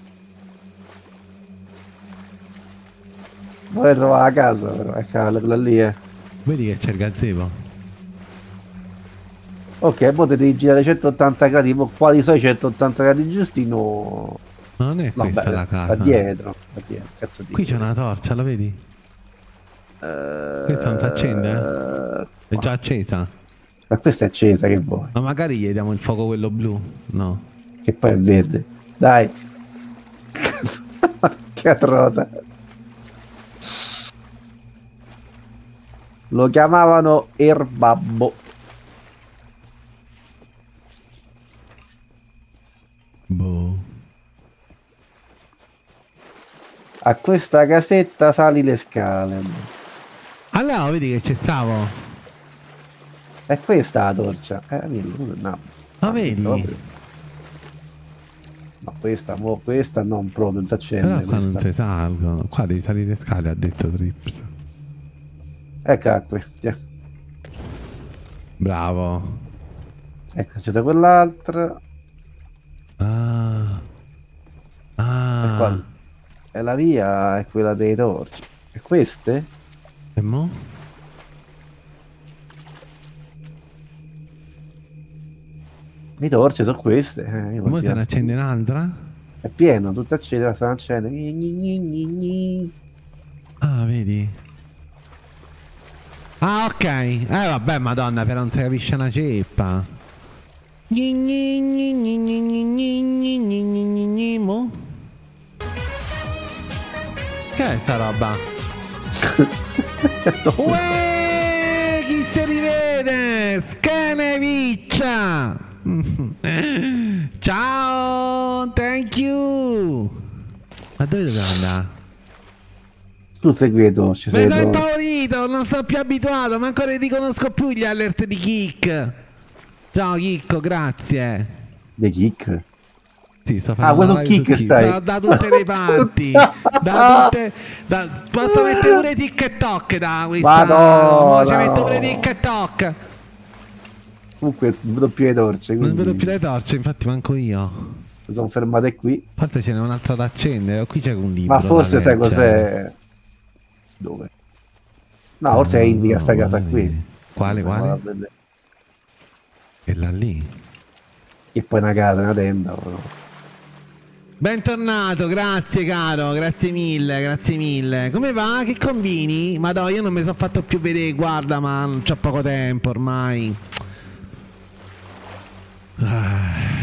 Vorrei trovare la casa però, ecco quella lì è. Vedi che c'è il gazebo? Ok, potete girare centottanta gradi, ma quali sono i centottanta gradi giusti? No. Ma non è questa Vabbè, la casa. da dietro, da dietro, cazzo di. Qui c'è una torcia, la vedi? Eh, Questa non si accende? È già accesa. Ma questa è accesa, che vuoi? Ma magari gli diamo il fuoco quello blu. No. Che poi è verde. Dai. Che trota. Lo chiamavano Erbabbo. Boh. A questa casetta sali le scale. Allora vedi che ci stavo. È questa la torcia. Eh, no. Ma Ah, vedi? proprio. Ma questa, mo, questa non proprio, non si accende. Però qua non questa. si salgono. Qua devi salire le scale, ha detto Trips. Ecco qui, tiè. Bravo. Ecco, c'è quell'altra. Ah. Ah. E qua. E la via è quella dei torci. E queste? E mo? Le torce sono queste. Eh, io Mo se continuo ne a- accende un'altra? È pieno, tutte accese, stanno accendendo. Gni, gni, gni, gni, gni. Ah, vedi? Ah, ok. Eh, vabbè, madonna, però non si capisce una ceppa. Gni, gni, gni, gni, gni, gni, gni, gni, gni, gni, gni, gni, mo? Che è sta roba? Uè, chi si rivede? Scaneviccia! Ciao, thank you! Ma dove dobbiamo andare? Tu segui le torce, Mi sei sono le torce. impaurito, non sono più abituato, ma ancora riconosco più gli alert di Kick. Ciao Chicco, grazie. The kick. Sì, sto Ah, facendo quello la live Kick su stai. Sono da tutte le parti. da tutte. Da, posso mettere pure TikTok da questa. Madonna. Mo ci metto pure TikTok. Comunque non vedo più le torce. Non Quindi vedo più le torce, infatti manco io. mi sono fermate qui. Forse ce n'è un'altra da accendere. Qui c'è un libro. Ma forse da sai leggere. cos'è? Dove? No, forse è indica sta No, casa vedi. qui. Quale, Vado a quale? vedere. E là lì. E poi una casa, una tenda. Però. Bentornato, grazie caro, grazie mille, grazie mille. Come va? Che combini? Madonna, io non mi sono fatto più vedere, guarda, ma non c'ho poco tempo ormai. Ah.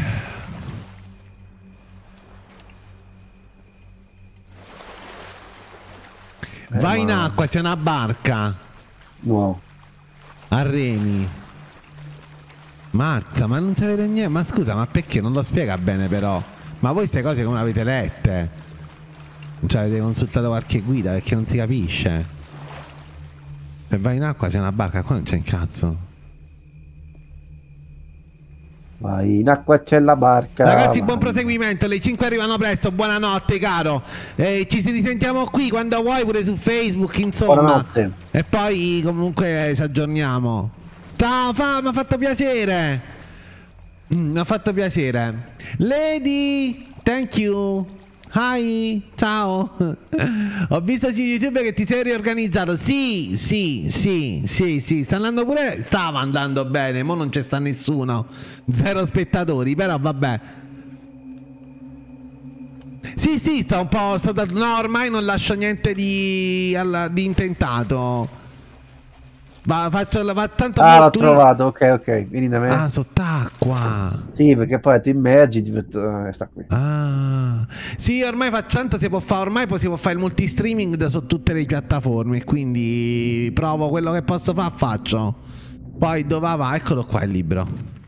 Vai Eh, in ma- acqua, c'è una barca No. a remi. Mazza, ma non si vede niente. Ma scusa, ma perché non lo spiega bene però? Ma voi queste cose come le avete lette? Cioè avete consultato qualche guida perché non si capisce. Se vai in acqua c'è una barca, qua non c'è un cazzo. Vai, in acqua c'è la barca. Ragazzi, vai. buon proseguimento, le cinque arrivano presto, buonanotte caro. Eh, ci si risentiamo qui quando vuoi, pure su Facebook, insomma. Buonanotte. E poi comunque ci aggiorniamo. Ciao, fa, mi ha fatto piacere. Mm, mi ha fatto piacere. Lady, thank you. Hi, ciao. Ho visto su YouTube che ti sei riorganizzato. Sì, sì, sì, sì, sì. Sta andando pure. Stava andando bene. Mo' non c'è sta nessuno. Zero spettatori, però vabbè. Sì, sì, sta un po'. Sto da... No, ormai non lascio niente di, alla... di intentato. Va, faccio va tanto. Ah, l'ho tu... trovato, ok, ok. Vieni da me. Ah, sott'acqua. Sì, perché poi ti immergi, ti metto... eh, sta qui. Ah, sì, ormai facendo si può fare, ormai si può fare il multistreaming da su tutte le piattaforme, quindi provo quello che posso fare, faccio. Poi dove va? Eccolo qua il libro.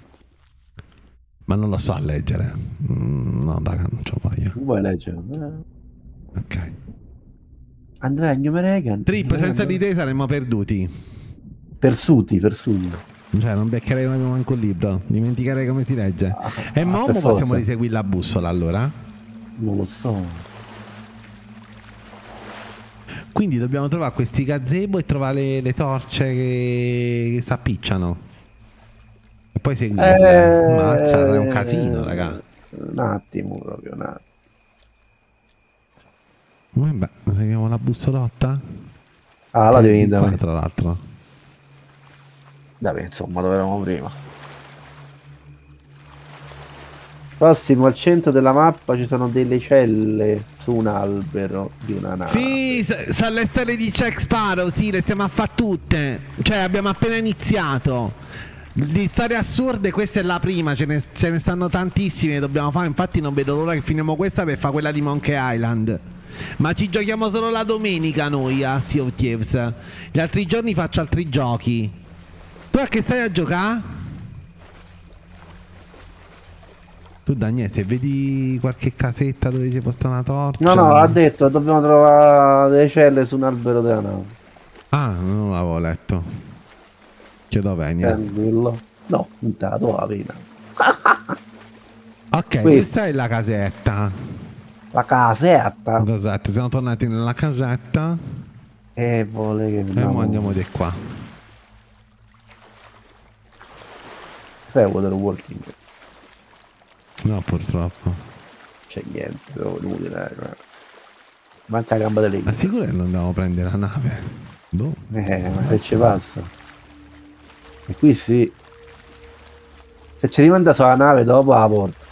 Ma non lo so a leggere. Mm, no, raga, non ce lo voglio. Non vuoi leggere? Eh. Ok. Andrea New Reagan. Trip, senza di te saremmo perduti. Persuti, persuti. Cioè, non beccherei manco il libro, dimenticherei come si legge. Ah, e mo' per possiamo forza. riseguire la bussola allora? Non lo so. Quindi dobbiamo trovare questi gazebo e trovare le, le torce che, che s'appicciano. E poi seguire. Eh, Mazza, è un casino, raga. Un attimo, proprio un attimo. Vabbè, seguiamo la bussolotta? Ah, la Che è devi di da qua, me. tra l'altro. Dai, insomma, dove eravamo prima. Prossimo al centro della mappa ci sono delle celle su un albero di una nave. Sì, sono le stelle di Jack Sparrow, sì, le stiamo a fare tutte. Cioè, abbiamo appena iniziato. Di storie assurde, questa è la prima, ce ne, ce ne stanno tantissime che dobbiamo fare. Infatti non vedo l'ora che finiamo questa per fare quella di Monkey Island. Ma ci giochiamo solo la domenica noi a Sea of Thieves. Gli altri giorni faccio altri giochi. Tu a che stai a giocare? Tu Daniele, se vedi qualche casetta dove si posta una torcia. No, no, ha detto dobbiamo trovare delle celle su un albero della nave. Ah, non l'avevo letto. Chiedo venia. Tranquillo. No, intanto la pena. Ok, Questa. questa è la casetta. La casetta. Esatto, siamo tornati nella casetta. E vuole che E andiamo. mo andiamo di qua. Fai water walking. No, purtroppo. C'è niente, devo inutile. eh. Manca la gamba delle Ma sicuro che non andiamo a prendere la nave? Boh. Eh, ma se ci passa. E qui sì. Se ci rimanda sulla nave dopo la porta.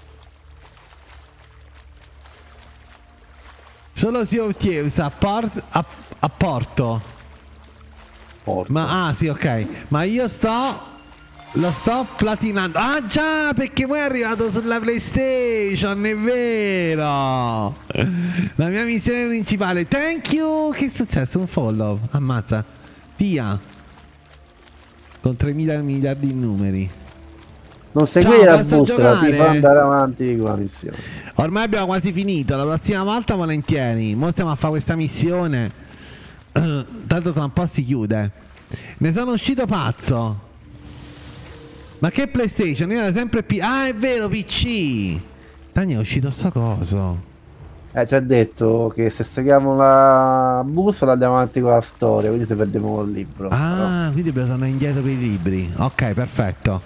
Solo Sea of Thieves a, Port- a, a Porto. Porta. Ma ah sì, ok. Ma io sto. Lo sto platinando. Ah già, perché poi è arrivato sulla PlayStation, è vero. La mia missione principale. Thank you. Che è successo? Un follow. Ammazza. Via. Con tremila miliardi di numeri. Non seguire Ciao, la basta bussola, ti giocare? fa andare avanti con la missione. Ormai abbiamo quasi finito. La prossima volta volentieri. Mo stiamo a fare questa missione. Tanto tra un po' si chiude. Ne sono uscito pazzo. Ma che PlayStation? Io era sempre P... Ah, è vero, P C. Dani, è uscito sto coso. Eh, ci ha detto che se seguiamo la bussola andiamo avanti con la storia, quindi se perdiamo il libro. Ah, Però, quindi dobbiamo tornare indietro per i libri. Ok, perfetto.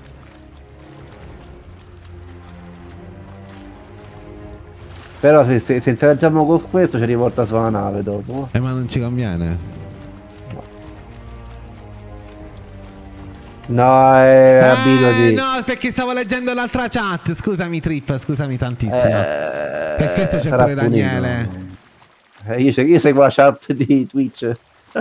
però se, se, se interagiamo con questo ci riporta sulla nave dopo. Eh, ma non ci conviene. No, eh, Eh, abituati. no, perché stavo leggendo l'altra chat. Scusami, Trip, scusami tantissimo. Eh, Per questo c'è sarà pure punito. Daniele. Eh, io, io seguo la chat di Twitch.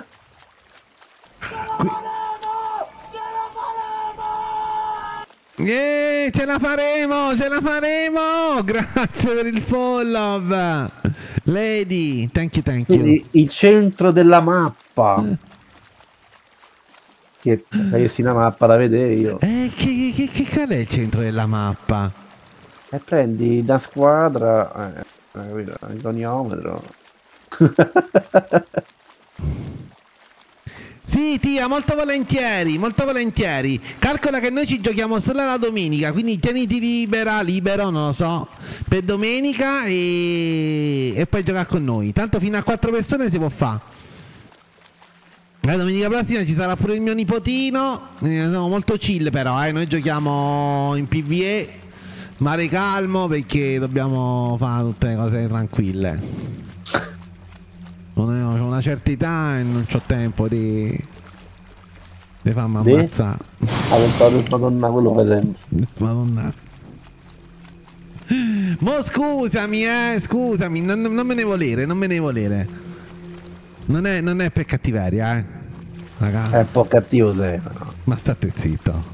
Yeah, ce la faremo, ce la faremo. Grazie per il follow. Lady, thank you, thank you. Quindi il centro della mappa. Che avessi una mappa da vedere io. Eh, che, che, che qual è il centro della mappa? E prendi da squadra eh, eh, il goniometro. Sì, Tia, molto volentieri, molto volentieri. Calcola che noi ci giochiamo solo la domenica, quindi tieniti libera, libero, non lo so, per domenica e, e poi giocare con noi. Tanto fino a quattro persone si può fare. La domenica prossima ci sarà pure il mio nipotino. eh, Siamo molto chill però, eh. Noi giochiamo in P V E. Mare calmo perché dobbiamo fare tutte le cose tranquille. Non ho una certa età e non ho tempo di... di farmi Di? ammazzare. Ha pensato madonna quello per sempre. Madonna. Mo scusami, eh, scusami, non, non me ne volere, non me ne volere. Non è, non è per cattiveria, eh. Raga. È un po' cattivo sei, però. Ma state zitto.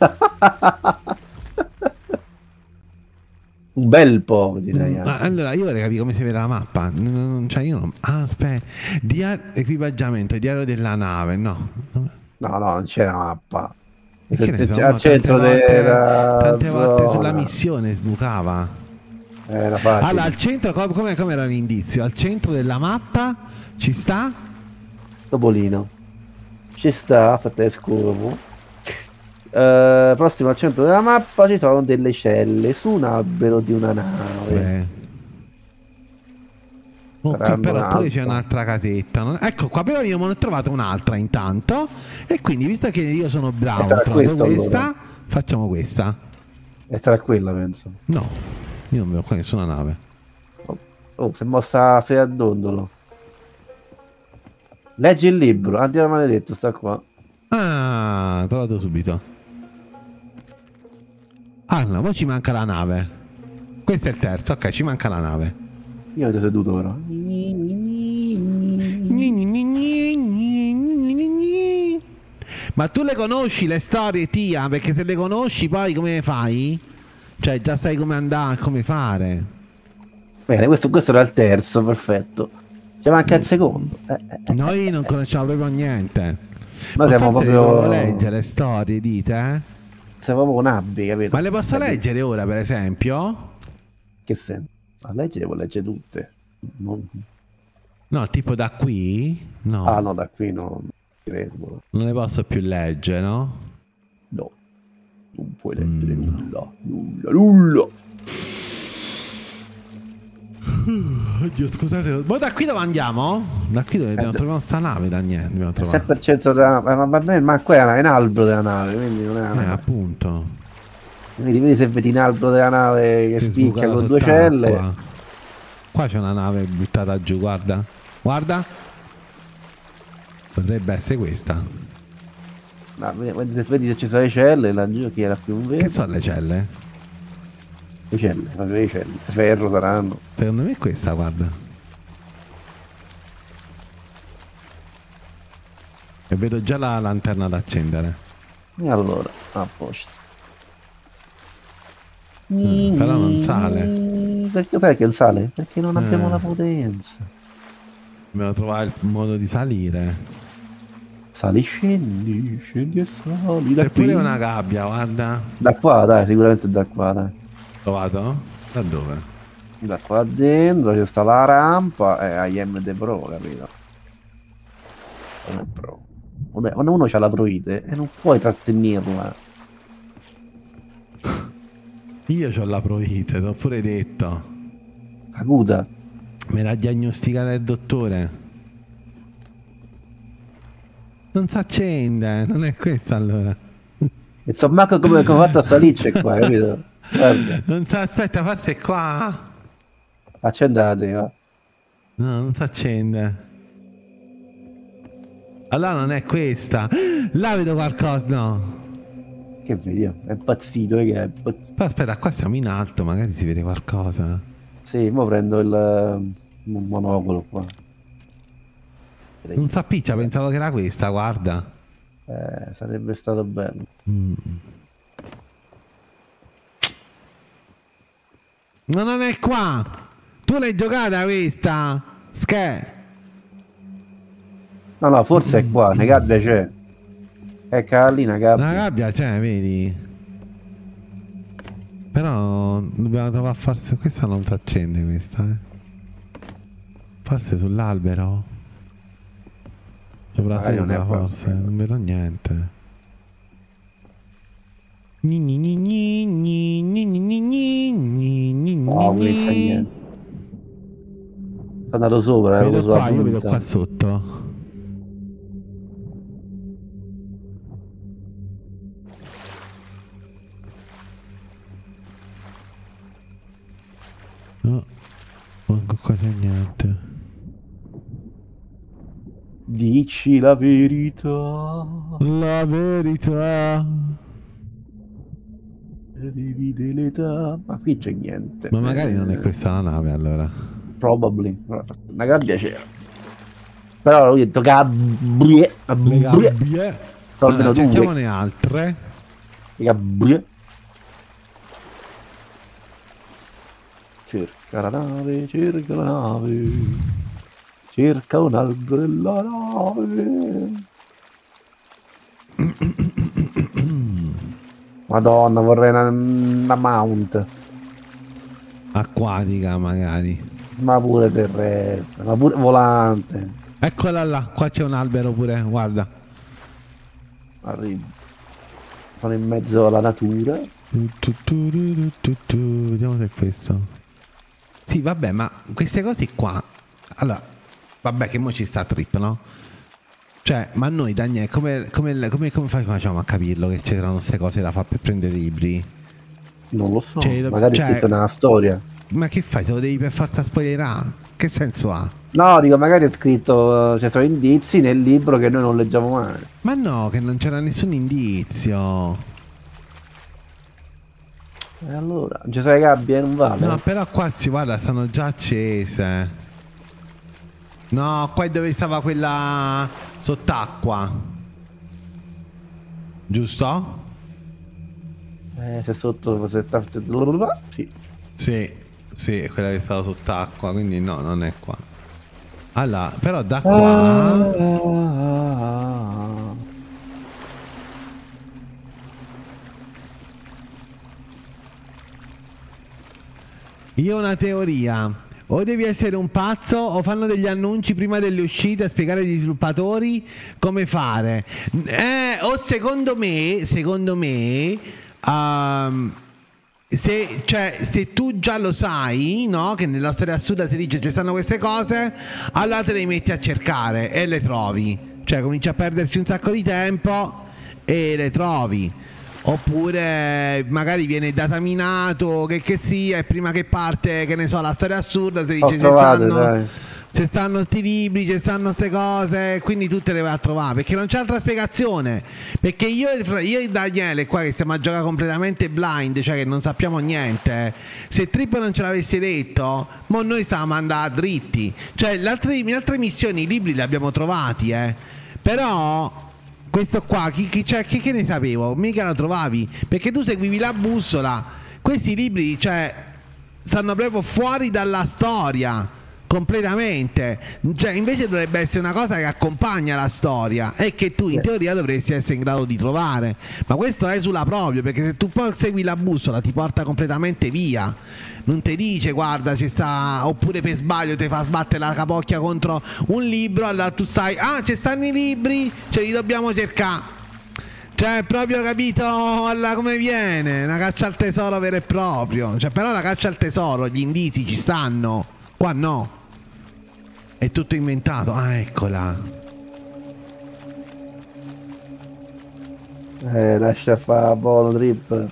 Un bel po', direi. Ah, allora, io vorrei capire come si vede la mappa. Non, non- cioè, io non... Ah, aspetta. Dia- equipaggiamento, diario della nave, no. No, no, non c'è una mappa. Che ne so, Al no, centro tante volte- della Tante volte zona. sulla missione sbucava. Era facile. Allora, al centro, com- come, come era l'indizio? Al centro della mappa ci sta? Topolino. Ci sta, aspetta, scuro. Eh, prossimo al centro della mappa ci sono delle celle su un albero di una nave. Beh. Ok, Saranno però pure un'altra. c'è un'altra casetta. non- Ecco qua, però io me ne ho trovato un'altra intanto. E quindi, visto che io sono bravo, E sarà ho trovato questa, questa, allora. facciamo questa. E tra quella, penso. No, io non vedo qua nessuna nave. Oh, si è mossa sei a dondolo. Leggi il libro, Andiamo maledetto, sta qua. Ah, trovato subito. Ah, no, poi ci manca la nave. Questo è il terzo, ok, ci manca la nave. Io mi seduto ora. Ma tu le conosci le storie, Tia? Perché se le conosci poi come fai? Cioè già sai come andare, come fare. Bene, questo, questo era il terzo, perfetto. Ci manca il secondo. Eh, eh, eh. Noi non conosciamo proprio niente. Noi Ma siamo forse proprio- le devo leggere le storie, dite, eh? Siamo proprio nabbi, capito? Ma le posso Capito? leggere ora, per esempio? Che senso? A leggere devo leggere tutte. Non... No, tipo da qui? No, Ah no, da qui no, non credo. non le posso più leggere, no? No, non puoi leggere Mm. nulla, nulla, nulla. Oddio, scusate. Ma da qui dove andiamo? Da qui dove dobbiamo Eh, trovare sta nave, Daniele. Dobbiamo È trovare. sempre il centro della ma, ma, ma, ma qua è in albero della nave, quindi non è una Eh, nave. appunto. Vedi, vedi se vedi in albero della nave che Che spicchia sbuca con due sott'acqua. celle. Qua c'è una nave buttata giù, guarda. Guarda. Potrebbe essere questa. No, vedi, se, vedi se ci sono le celle, laggiù chi era più un Che vero. sono le celle? Le celle, proprio le celle. Ferro saranno. Secondo me è questa, guarda. E vedo già la lanterna da accendere. E allora, a posto. Mm, però non sale. Perché sai che non sale? Perché non abbiamo Eh. la potenza. Dobbiamo trovare il modo di salire. Sali, scendi, scendi e sali. Da C'è qui. pure una gabbia, guarda. Da qua, dai, sicuramente da qua, dai. Trovato? Da dove? Da qua dentro c'è sta la rampa e I am the pro, capito? Non è pro. Vabbè, quando uno ha la proite e non puoi trattenerla. Io ho la provite, t'ho pure detto. Acuta. Me l'ha diagnosticata il dottore. Non si accende, non è questa allora. Insomma, come ho fatto a salirci qua, capito? Guarda, Non si aspetta, forse è qua. accendate, va. No, non si accende. Allora non è questa. Là vedo qualcosa, no. Che vedi? È impazzito, che è impazzito. Però aspetta, qua siamo in alto, magari si vede qualcosa. Sì, mo prendo il eh, monocolo qua. Non si appiccia, pensavo che era questa, guarda. Eh, sarebbe stato bello. Mm. Ma non è qua! Tu l'hai giocata questa? Sche? No, no, forse è qua, una gabbia c'è. Ecco lì una gabbia. Una gabbia c'è, vedi? Però dobbiamo trovare forse. Questa non si accende questa, eh. Forse sull'albero. Sopra Magari non è sopra proprio. forse, non vedo niente. Gni gni gni gni gni gni gni gni gni gni No, gni qui non c'è gni. niente. Sono andato sopra, ero Vedo sulla qua, io vedo punta. qua sotto. No, manco qua c'è niente. Dici la verità. La verità. Divide l'età. Ma qui c'è niente. Ma magari Eh, non è questa la nave allora. Probably. Una gabbia c'era. Però ho detto gabbie. Le Gabbie. gabbie. Sono almeno Allora, due. cerchiamone altre. Gabbie. Cerca la nave, cerca la nave. Cerca un albero della nave. Madonna, vorrei una, una mount. Acquatica magari. Ma pure terrestre, ma pure volante. Eccola là, qua c'è un albero pure, guarda. Arrivo. Sono in mezzo alla natura. Tu, tu, tu, tu, tu, tu. Vediamo se è questo. Sì, vabbè, ma queste cose qua. Allora, vabbè, che mo ci sta Trip, no? Cioè, ma noi, Daniele, come, come, come, come facciamo a capirlo che c'erano queste cose da fare per prendere libri? Non lo so, Cioè, magari cioè- è scritto nella storia. Ma che fai? Te lo devi per forza spoilerare? Che senso ha? No, dico, magari è scritto, ci sono indizi nel libro che noi non leggiamo mai. Ma no, che non c'era nessun indizio. E allora, non ci sai gabbie, non vale. No, però qua ci guarda, stanno già accese. No, qua è dove stava quella sott'acqua. Giusto? Eh, se sotto, se sì. Sì, sì, è quella che stava sott'acqua, quindi no, non è qua. Allora, però da qua... Ah, Io ho una teoria. O devi essere un pazzo o fanno degli annunci prima delle uscite a spiegare agli sviluppatori come fare. Eh, o secondo me, secondo me, ehm, se, cioè, se tu già lo sai, no? Che nella storia assurda si dice ci stanno queste cose, allora te le metti a cercare e le trovi. Cioè cominci a perderci un sacco di tempo e le trovi. Oppure magari viene dataminato che, che sia e prima che parte, che ne so, la storia assurda si Ho dice se trovate, stanno, dai. se stanno sti libri, ci stanno ste cose, quindi tu te le vai a trovare perché non c'è altra spiegazione. Perché io, io e Daniele qua che stiamo a giocare completamente blind, cioè che non sappiamo niente, se Trip non ce l'avesse detto, mo noi stavamo andando dritti. Cioè le altre, le altre missioni, i libri li abbiamo trovati, eh. Però questo qua, chi, chi, cioè, chi che ne sapevo? Mica lo trovavi. Perché tu seguivi la bussola. Questi libri, cioè, stanno proprio fuori dalla storia. Completamente. Cioè, invece dovrebbe essere una cosa che accompagna la storia. E che tu in teoria dovresti essere in grado di trovare. Ma questo esula proprio. Perché se tu poi segui la bussola ti porta completamente via. Non ti dice guarda ci sta, oppure per sbaglio ti fa sbattere la capocchia contro un libro, allora tu sai, ah ci stanno i libri, ce li dobbiamo cercare. Cioè proprio capito alla come viene, una caccia al tesoro vero e proprio. Cioè però la caccia al tesoro, gli indizi ci stanno, qua no. È tutto inventato, ah eccola. Eh, lascia fare buono Trip.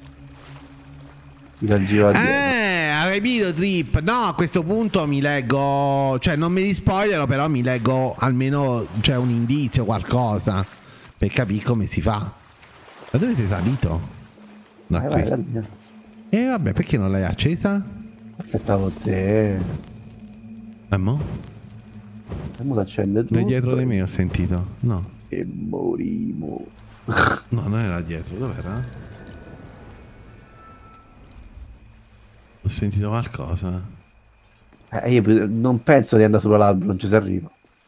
Ti giro a dietro. Eh, hai capito Trip? No, a questo punto mi leggo, cioè non mi spoilerò, però mi leggo almeno, cioè, un indizio, qualcosa, per capire come si fa. Da dove sei salito? Da Vai, qui. vai, vai. E vabbè, perché non l'hai accesa? Aspettavo te. E mo? E mo accende tutto. È dietro di me ho sentito. No. E morimo. No, non era dietro, dov'era? Ho sentito qualcosa. Eh, io non penso di andare sull'albero, non ci si arriva.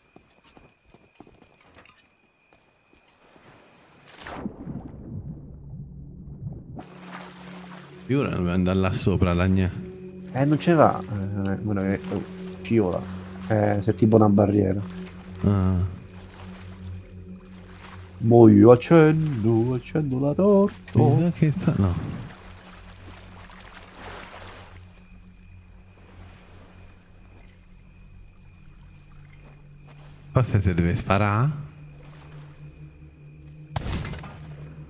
Io ora devo andare là sopra, la gne. Eh, non ce va. Eh, bueno, eh, oh, scivola. Eh, c'è tipo una barriera. Ah. Mo io accendo, accendo la torcia. Mi sa che sta... No. Forse si deve sparare?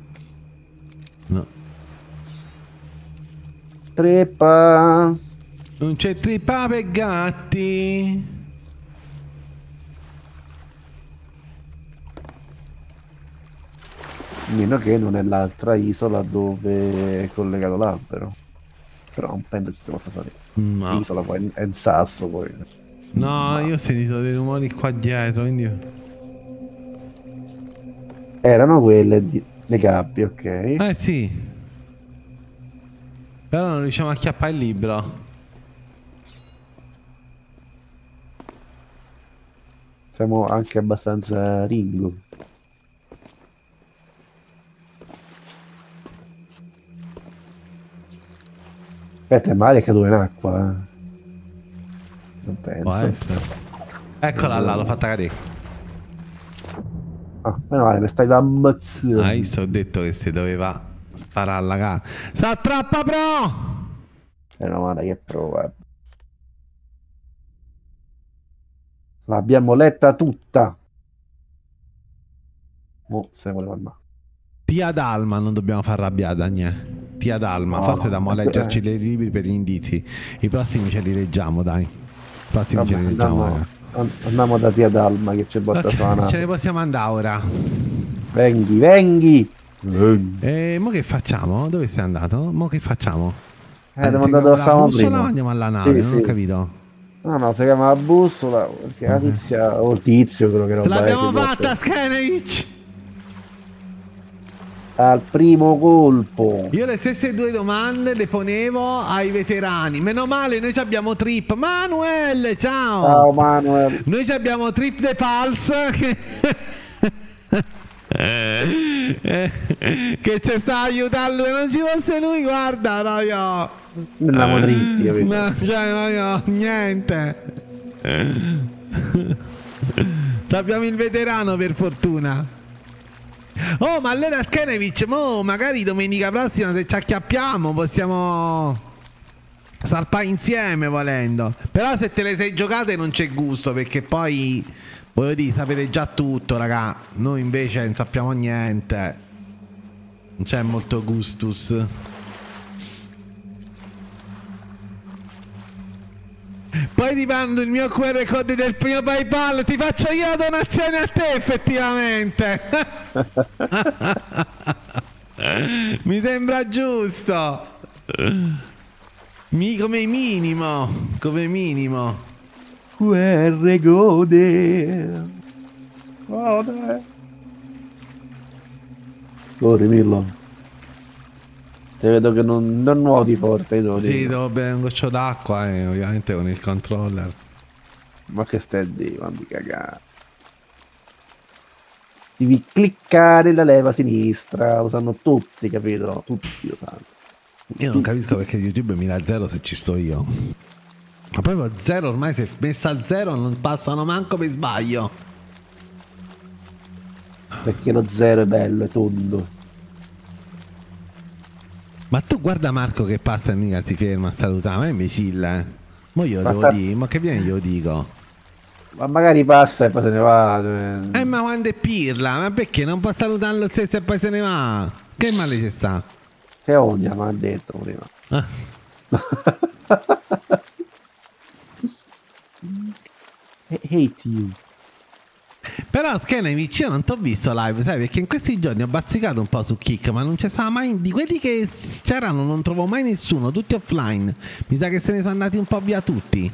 No. Treppa. Non c'è trippa per gatti. Meno che non è l'altra isola dove è collegato l'albero. Però non penso ci si possa salire. No. L'isola poi è in sasso poi. No, io ho sentito dei rumori qua dietro, quindi... Erano quelle di... le gabbie, ok. Eh sì. Però non riusciamo a chiappare il libro. Siamo anche abbastanza ringo. Aspetta, il mare è caduto in acqua. eh. Non penso. Può essere. Eccola là, l'ho fatta cadere. Ah, meno male, mi stai ammazzando. Ah, io ho detto che si doveva sparare alla gara. Sa troppa pro! Meno male che prova. L'abbiamo letta tutta. Mo se ne voleva andare. Tia Dalma, non dobbiamo far arrabbiare Daniele. Tia Dalma, No, forse dobbiamo no, leggerci eh. dei libri per gli indizi. I prossimi ce li leggiamo, dai. I prossimi Vabbè, ce li leggiamo, andiamo, raga. andiamo da Tia Dalma che ci porta Ok, sulla nave. ce ne possiamo andare ora. Venghi, venghi. Venghi. E mo che facciamo? Dove sei andato? Mo che facciamo? Eh, devo seguiamo andare dove la stavamo bussola prima. o andiamo alla nave? Sì, non ho sì. capito. No, no, si chiama la bussola perché la tizia o il tizio, quello che Ce roba è, l'abbiamo che fatta, Skenevich! al primo colpo. Io le stesse due domande le ponevo ai veterani. Meno male, noi ci abbiamo Trip. Manuel, ciao! Ciao Manuel. Noi ci abbiamo Trip de Pulse che... che ci sta aiutando. Se non ci fosse lui, guarda, no, io... Andiamo dritti, capito? No, cioè, no, io, niente. Abbiamo il veterano per fortuna. Oh, ma allora Skenevich, mo magari domenica prossima se ci acchiappiamo possiamo salpare insieme volendo. Però se te le sei giocate non c'è gusto, perché poi voglio dire, sapete già tutto, raga. Noi invece non sappiamo niente. Non c'è molto gustus. Poi ti mando il mio Q R code del mio PayPal, ti faccio io la donazione a te effettivamente. Mi sembra giusto. Mi, come minimo, come minimo. Q R code. Code. Corri, Millo. Te vedo che non, non nuoti forte. No, Sì, devo bere un goccio d'acqua e ovviamente con il controller. Ma che stai di quando cagare? Devi cliccare la leva sinistra, lo sanno tutti, capito? Tutti lo sanno. Io non capisco perché YouTube mi dà zero se ci sto io. Ma proprio zero, ormai se è messa a zero non passano manco per sbaglio. Perché lo zero è bello, è tondo. Ma tu guarda Marco che passa e mica si ferma a salutare, ma è imbecille. Eh? Mo io Ma devo sta- dire, ma che viene glielo dico. Ma magari passa e poi se ne va. cioè. Eh ma quando è pirla, ma perché non può salutare lo stesso e poi se ne va? Che male ci sta? Te odia, mi ha detto prima. Ah. Hate you. Però Skenevich io non t'ho visto live, sai, perché in questi giorni ho bazzicato un po' su Kick, ma non c'è stava mai, di quelli che c'erano non trovo mai nessuno, tutti offline. Mi sa che se ne sono andati un po' via tutti.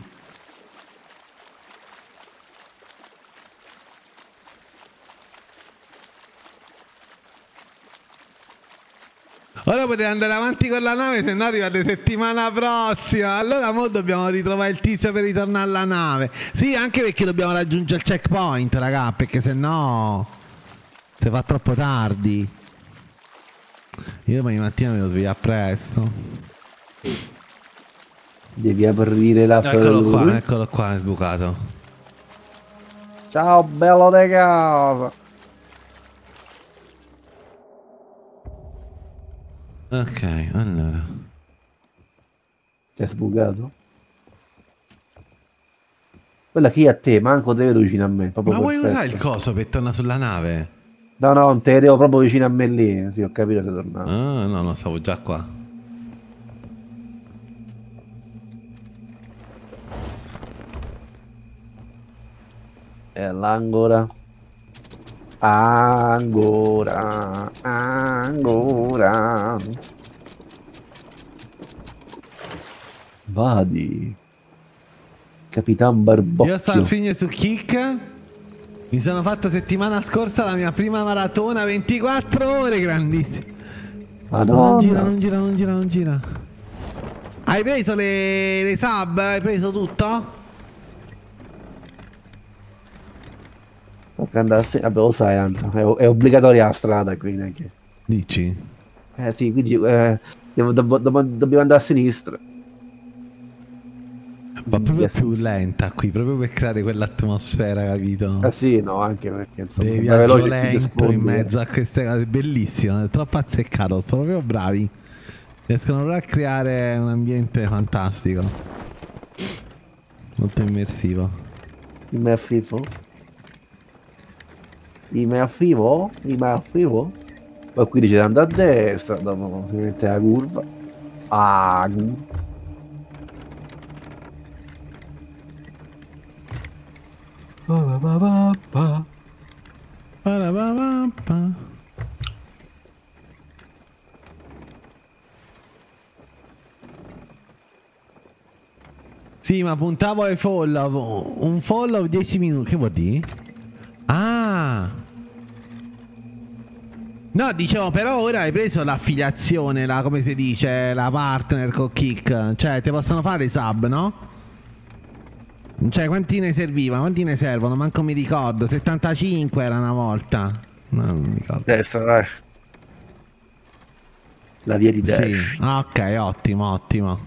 Ora potete andare avanti con la nave, se no arrivate settimana prossima. Allora mo dobbiamo ritrovare il tizio per ritornare alla nave. Sì, anche perché dobbiamo raggiungere il checkpoint, raga, perché se no si fa troppo tardi. Io domani mattina mi devo svegliare presto. Devi aprire la Eccolo qua, ferrovia. eccolo qua, è sbucato. Ciao bello de casa. Ok, allora. Ti è sbucato? Quella che è a te, manco te vedo vicino a me. Proprio Ma vuoi perfetto. usare il coso per tornare sulla nave? No, no, non te vedevo proprio vicino a me lì. Sì, ho capito se tornato. Ah, no, no, stavo già qua. E là ancora. Ancora. Ancora. Vadi. Capitan Barbocchio. Io sto al fine su Kick. Mi sono fatto settimana scorsa la mia prima maratona, ventiquattro ore, grandissimo. Madonna. Non gira, non gira, non gira, non gira. Hai preso le, le sub? Hai preso tutto? Tocca andare a se- Vabbè, lo sai, tanto. È, è obbligatoria la strada qui, non è che... Dici? Eh sì, quindi eh, devo- devo- devo- dobbiamo andare a sinistra. Ma proprio Yes, più yes. lenta qui, proprio per creare quell'atmosfera, capito? Ah sì, no, anche perché insomma, Devi da veloce viaggio più ti lento sfondi, in eh. mezzo a queste cose, bellissimo, è troppo azzeccato, sono proprio bravi. Riescono proprio a creare un ambiente fantastico. Molto immersivo. Il me affifo? Il me affifo? Il me affifo? Ma qui dice andare a destra, dopo si mette la curva. Ah, curva. Pa, pa, pa, pa, pa. Parapapapa. Sì, ma puntavo ai follow. Un follow dieci minuti. Che vuol dire? Ah. No, dicevo, però ora hai preso l'affiliazione, la, come si dice, la partner con Kick. Cioè, ti possono fare i sub, no? Cioè, quanti ne serviva? Quanti ne servono? Manco mi ricordo. settantacinque era una volta. No, non mi ricordo. Destra, dai. La via di destra. Sì, ah, ok, ottimo, ottimo.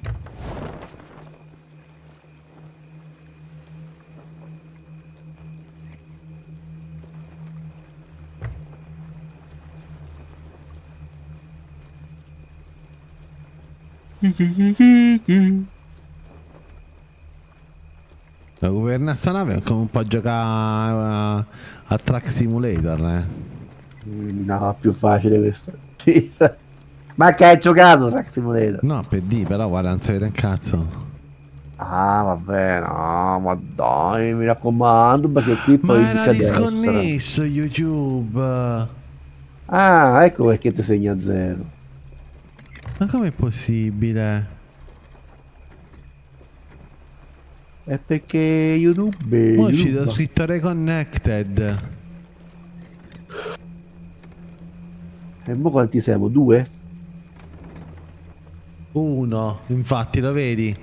La governa sta nave è come un po' giocare a, a Track Simulator, eh. No, più facile questo. Ma che hai giocato Track Simulator? No, per di, però guarda, non si vede un cazzo. Ah, vabbè, no, ma dai, mi raccomando, perché qui poi Ma era clicca a destra. disconnesso YouTube. Ah, ecco perché ti segna zero. Ma com'è possibile? È perché YouTube. Mo' è uscito YouTube. scritto reconnected. E mo quanti siamo? Due? Uno, infatti, lo vedi?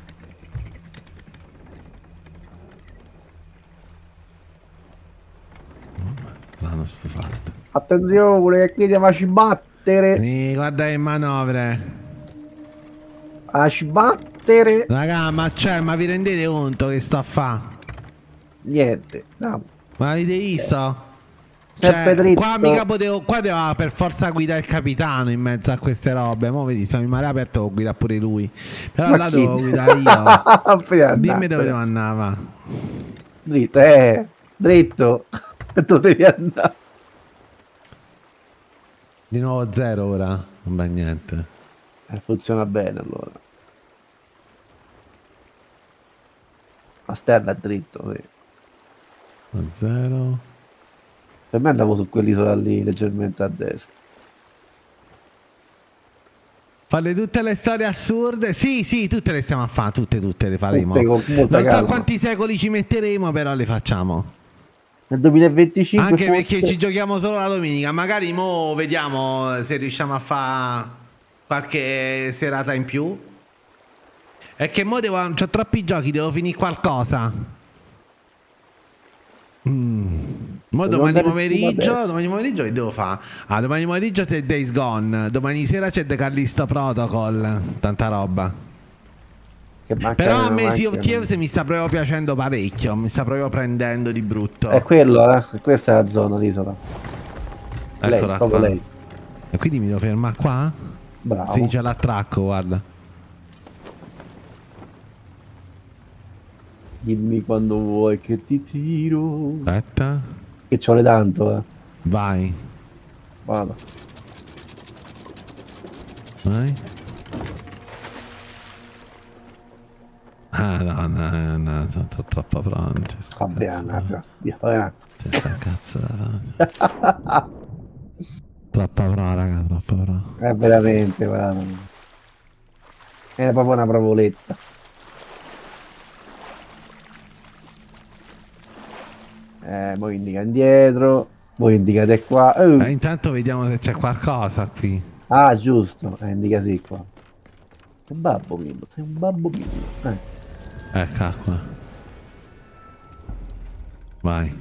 L'hanno stufato. Attenzione, che qui devo sbattere. Sì, guarda le manovre. A sbattere. Raga, ma c'è, ma vi rendete conto che sto a fa? Niente. No. Ma avete visto? Sempre Cioè, dritto. qua mica potevo, qua doveva per forza guidare il capitano in mezzo a queste robe. Mo' vedi, sono in mare aperto, devo guidare pure lui. Però Ma là chi? dovevo guidare io. Appena Dimmi andato. dove devo andare. Dritto, eh. Dritto. Tu devi andare. Di nuovo zero ora. Non va niente. Eh, funziona bene allora. La stella è dritto, sì. Zero. Per me andavo su quell'isola lì leggermente a destra. Fare tutte le storie assurde. Sì, sì, tutte le stiamo a fare. Tutte, tutte le faremo. Tutte con molta Non so calma. quanti secoli ci metteremo, però le facciamo. Nel duemilaventicinque Anche forse... perché ci giochiamo solo la domenica. Magari mo vediamo se riusciamo a fare qualche serata in più. È che mo devo. C'ho troppi giochi, devo finire qualcosa. Mm. Mo Devo domani andare su pomeriggio. adesso. Domani pomeriggio che devo fare? Ah, domani pomeriggio c'è Days Gone. Domani sera c'è The Callisto Protocol. Tanta roba. Che mancano, Però a me Sea of mancano. Thieves mi sta proprio piacendo parecchio. Mi sta proprio prendendo di brutto. È quello, eh? Questa è la zona, l'isola. Lei, Eccola proprio qua. lei. E quindi mi devo fermare qua? Bravo. Sì, c'è l'attracco, guarda. Dimmi quando vuoi che ti tiro. Aspetta. Che ci vuole tanto, eh. Vai. Vado. Vai. Ah no, no, no, sono troppo pronto. Vabbè, un attimo. Via, vai un attimo. C'è sta cazzo da... Troppa pro, raga, troppa pro. È veramente, guarda. È proprio una provoletta. Eh, voi indica indietro, voi indicate qua. Uh. Eh, intanto vediamo se c'è qualcosa qui. Ah, giusto, eh, indica sì qua. Sei un babbo Pillo, sei un babbo Pillo. Eh. Ecco qua. Vai.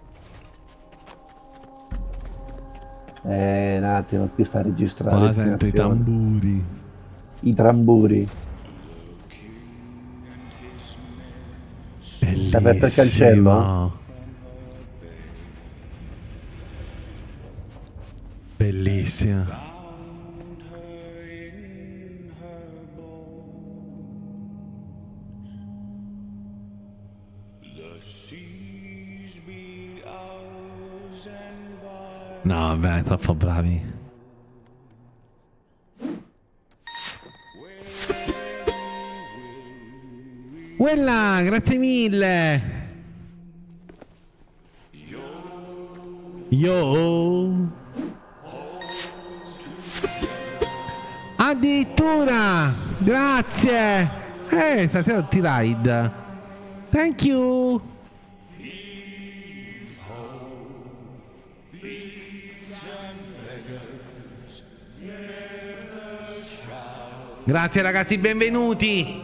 Eh, un attimo, qui sta registrando. Qua sento i tamburi. I tamburi. Bellissimo. Hai aperto il cancello? Bellissimo. No, vabbè, troppo bravi. Quella, grazie mille. Yo. Addirittura, grazie. Eh, stasera ti ride. Thank you. Grazie ragazzi, benvenuti.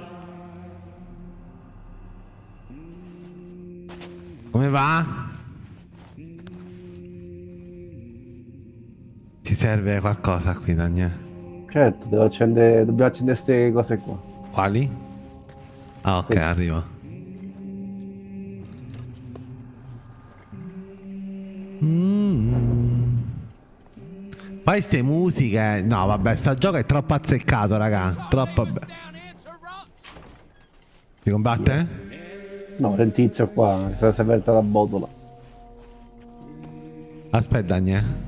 Come va? Ci serve qualcosa qui, Daniele? Certo, devo accendere, dobbiamo accendere queste cose qua. Quali? Ah, ok, Questo. arriva. Mm. Poi ste musiche. No, vabbè, sta gioco è troppo azzeccato, raga. Troppo bello. Si combatte? No, c'è un tizio qua, si è aperta la botola. Aspetta, Daniele.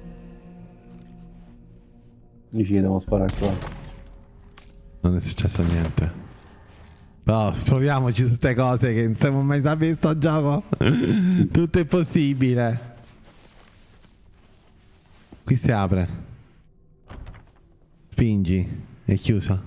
Dici che devo sparare qua. Non è successo niente. Però proviamoci su ste cose che non siamo mai sapere sto gioco. Tutto è possibile. Qui si apre. Spingi. È chiusa.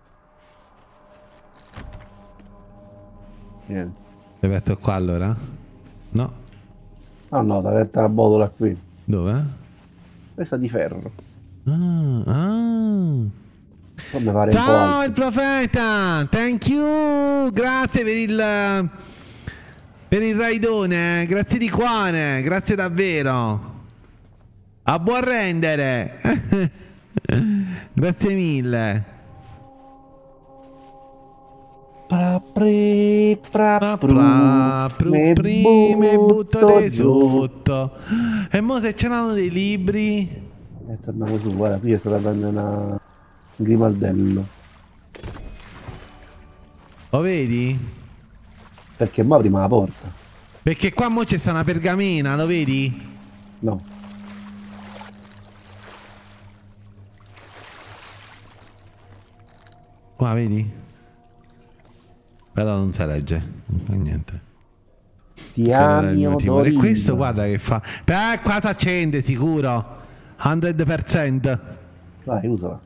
Niente. È aperto qua allora? No. Ah no, si è aperta la botola qui. Dove? Questa di ferro. Ah, ah. Fammi fare Ciao un po' il profeta, thank you, grazie per il per il raidone, grazie di cuore, grazie davvero. A buon rendere. Grazie mille. pra, pri, pra, Pra, pru, pra, pru, me prime butto buttare giù. sotto. E mo se c'erano dei libri. E torniamo su, guarda, qui è stata prendere una... un grimaldello. Lo vedi? Perché mo prima la porta. Perché qua mo c'è sta una pergamena, lo vedi? No. Qua vedi? Però non si legge, non fa niente. Ti ami E odorina. questo guarda che fa. Beh, qua si accende sicuro. cento per cento. Vai, usala.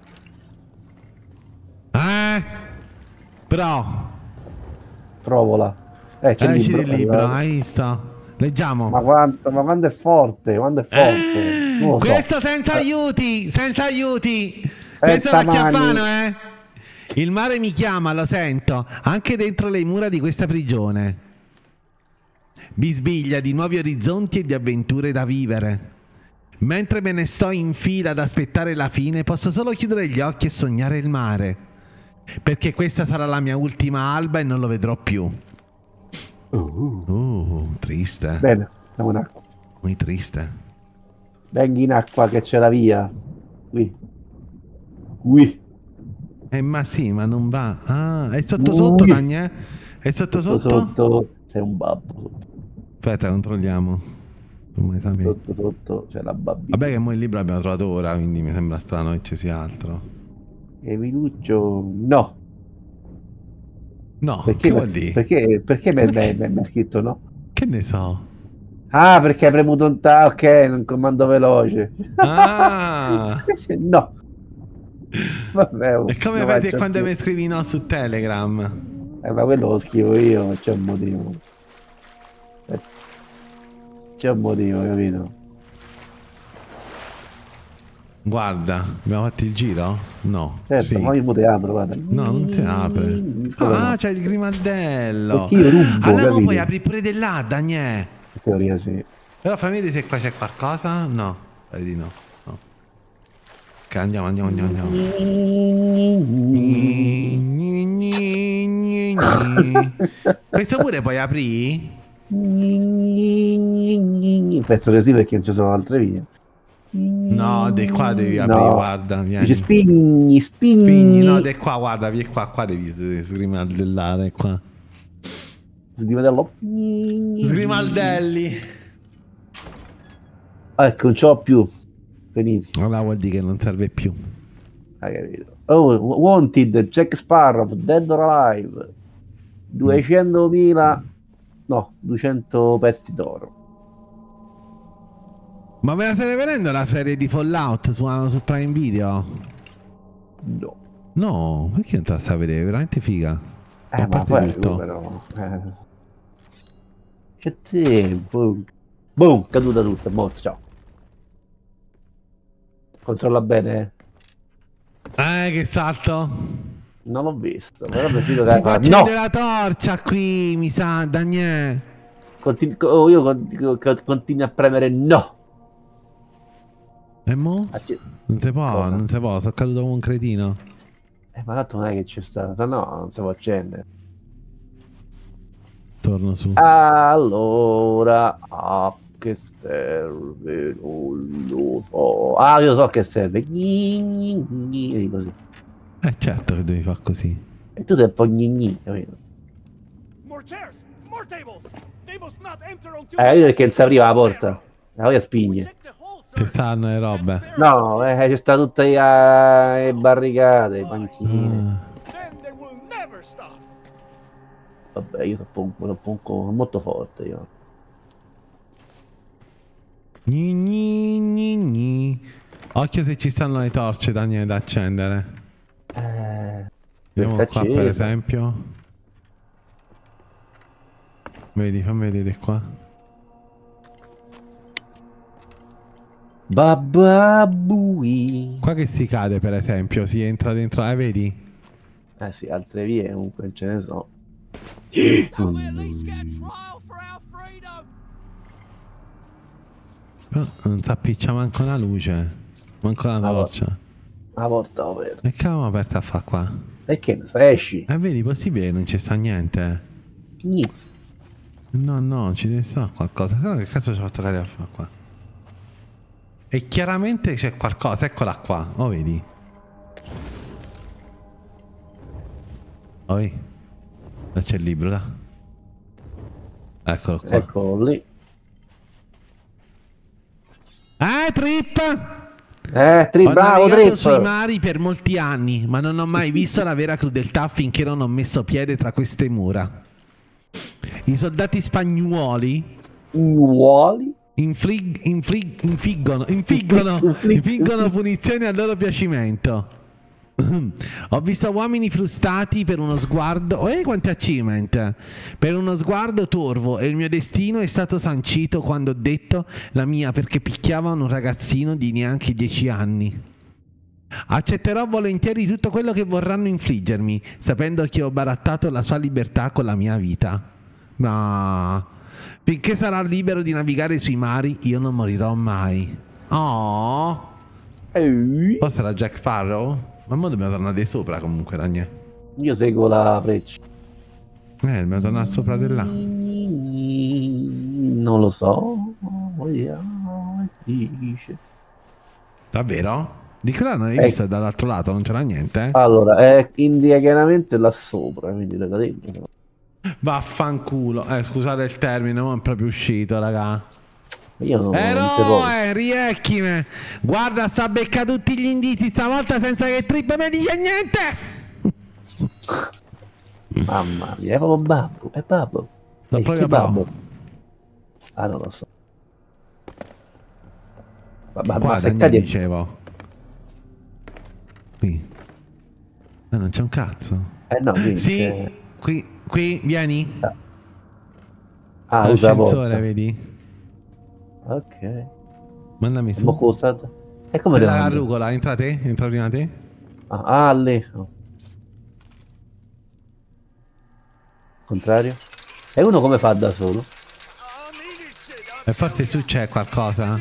Eh? Però. Trovola. Eh, c'è Eh, il c'è libro. il libro, allora. hai visto? Leggiamo. Ma quanto, ma quando è forte, quando è forte. Eh, Non lo so. questo senza aiuti, senza aiuti. Questo è Senza da Chiappano, mani. eh. Il mare mi chiama, lo sento, anche dentro le mura di questa prigione. Bisbiglia di nuovi orizzonti e di avventure da vivere. Mentre me ne sto in fila ad aspettare la fine, posso solo chiudere gli occhi e sognare il mare. Perché questa sarà la mia ultima alba e non lo vedrò più. Uh, Uh, triste. Bene, andiamo in acqua. Muy triste. Vengi in acqua che c'è la via. Qui. Qui. Eh ma sì, ma non va. Ah, è sotto sotto, Ui. Daniele? È sotto Sotto sotto? sotto sei un babbo. Aspetta, controlliamo. Non mai sapere. Sotto sotto c'è la babbina. Vabbè che mo il libro l'abbiamo trovato ora, quindi mi sembra strano che ci sia altro. E Minuccio no. No, Perché che mi vuol ha- dire? Perché, perché mi mi- mi- mi ha scritto no? Che ne so? Ah, perché hai premuto un ta... Ok, un comando veloce. Ah! No. Vabbè, oh, E come non vedi faccio quando più. mi scrivi no su Telegram? Eh, ma quello lo scrivo io, c'è un motivo. Eh, C'è un motivo, capito? Guarda, abbiamo fatto il giro? No. Certo, sì. ma io mo te apro, guarda. No, non si apre. Come Ah, no? c'è il grimaldello. Perché io rubo, Allora mo capito? puoi aprire pure di là, Daniele. In teoria sì. Però fammi vedere se qua c'è qualcosa. No, pare di no. no. Ok, andiamo, andiamo, andiamo, andiamo. Gni, gni, gni, gni, gni. Questo pure puoi aprire? Penso che sì, perché non ci sono altre vie. No, di qua devi aprire, No. guarda, vieni. Dice spigni, spigni. Spigni, no, di qua, guarda, vieni qua, qua devi s- sgrimaldellare, qua. Sgrimaldello. Sgrimaldelli. Ah, ecco, non c'ho più. Finiti. Allora vuol dire che non serve più. Hai capito? Oh, Wanted, Jack Sparrow, Dead or Alive. duecentomila. No, duecento pezzi d'oro. Ma ve la state vedendo la serie di Fallout su, su Prime Video? No. No, perché non te la stai a vedere? È veramente figa. Eh, A ma parte poi tutto. però. Eh. C'è tempo. Boom, caduta tutta, è morto, ciao. Controlla bene. Eh, che salto. Non l'ho visto, però preferito Si che può no. accendere la torcia qui, mi sa, Daniele. Continu- oh, io con- con- continuo a premere no. E mo? Acce- Non si può, Cosa? non si può, sono caduto come un cretino. Eh, ma tanto non è che c'è stata, no, non si può accendere. Torno su. Allora, a che serve? Non lo so. Ah, io so che serve. Gni, gni, gni, vedi così. Eh certo che devi fare così. E tu sei un po' gnigni, capito? More chairs! More tables! They must not enter on two. Eh, capito perché non si apriva la porta? La voglia spigne. Check the hole, Ci sir. stanno le robe. No, eh, c'è sta tutte le, le barricate, i panchini. Ah. Then they will never stop. Vabbè, io sono un po', un po' molto forte, io. Gni, gni, gni, gni. Occhio se ci stanno le torce, Daniele, da accendere. Eh, Vediamo questa qua per accesa. esempio. Vedi, fammi vedere qua. Bababui. Qua che si cade per esempio, si entra dentro, eh vedi? Eh sì, altre vie comunque ce ne sono. Can we at least get a trial for our freedom? Però non si appiccia manco una luce. Manco la Ah, torcia. La porta aperta. E che avevamo aperta a fa qua? E che ne so, esci. Eh vedi, possibile che non ci sta niente. Niente. No, no, ci deve stare qualcosa. Se no che cazzo ci ha fatto cadere a fa qua? E chiaramente c'è qualcosa, eccola qua, oh vedi? Oi, là c'è il libro, là. Eccolo qua. Eccolo lì. Eh, Trip! Eh, Trip, Ho bravo navigato sui Trip. mari per molti anni, ma non ho mai visto la vera crudeltà finché non ho messo piede tra queste mura. I soldati spagnuoli Nuoli. inflig- inflig- infliggono, infliggono, Inflig- infliggono punizioni a loro piacimento. Ho visto uomini frustati per uno sguardo. Oh, eh, quanti achievement! Per uno sguardo torvo, e il mio destino è stato sancito quando ho detto la mia perché picchiavano un ragazzino di neanche dieci anni. Accetterò volentieri tutto quello che vorranno infliggermi, sapendo che ho barattato la sua libertà con la mia vita. Ma finché sarà libero di navigare sui mari, io non morirò mai. Oh, Eh, forse era Jack Sparrow? Ma ora dobbiamo tornare di sopra comunque, Daniele. Io seguo la freccia. Eh, dobbiamo tornare sopra di là. Non lo so. Vediamo che dice. Davvero? Di che là non hai Eh. visto dall'altro lato, non c'era niente, eh? Allora, è indietro là sopra, quindi da dentro. Vaffanculo. Eh, scusate il termine, ma è proprio uscito, raga. Io non, non te posso. Eroe, riecchime. Guarda, sta a becca tutti gli indizi stavolta senza che Trip mi dice niente. Mamma mia, è proprio babbo, è babbo. L'ho È proprio babbo. Ah, non lo so. Ma, ma, Qua ma da seccati... dicevo. Qui. Ma non c'è un cazzo. Eh no, qui Sì, c'è... qui, qui, vieni. Ah, usa la L'ascensore, porta. vedi? Ok. Mandami su. Ma cosa? E come Per te la la mando? carrucola, entra te? Entra prima te? Ah, ah, lì. Oh. Contrario? E uno come fa da solo? E forse su c'è qualcosa.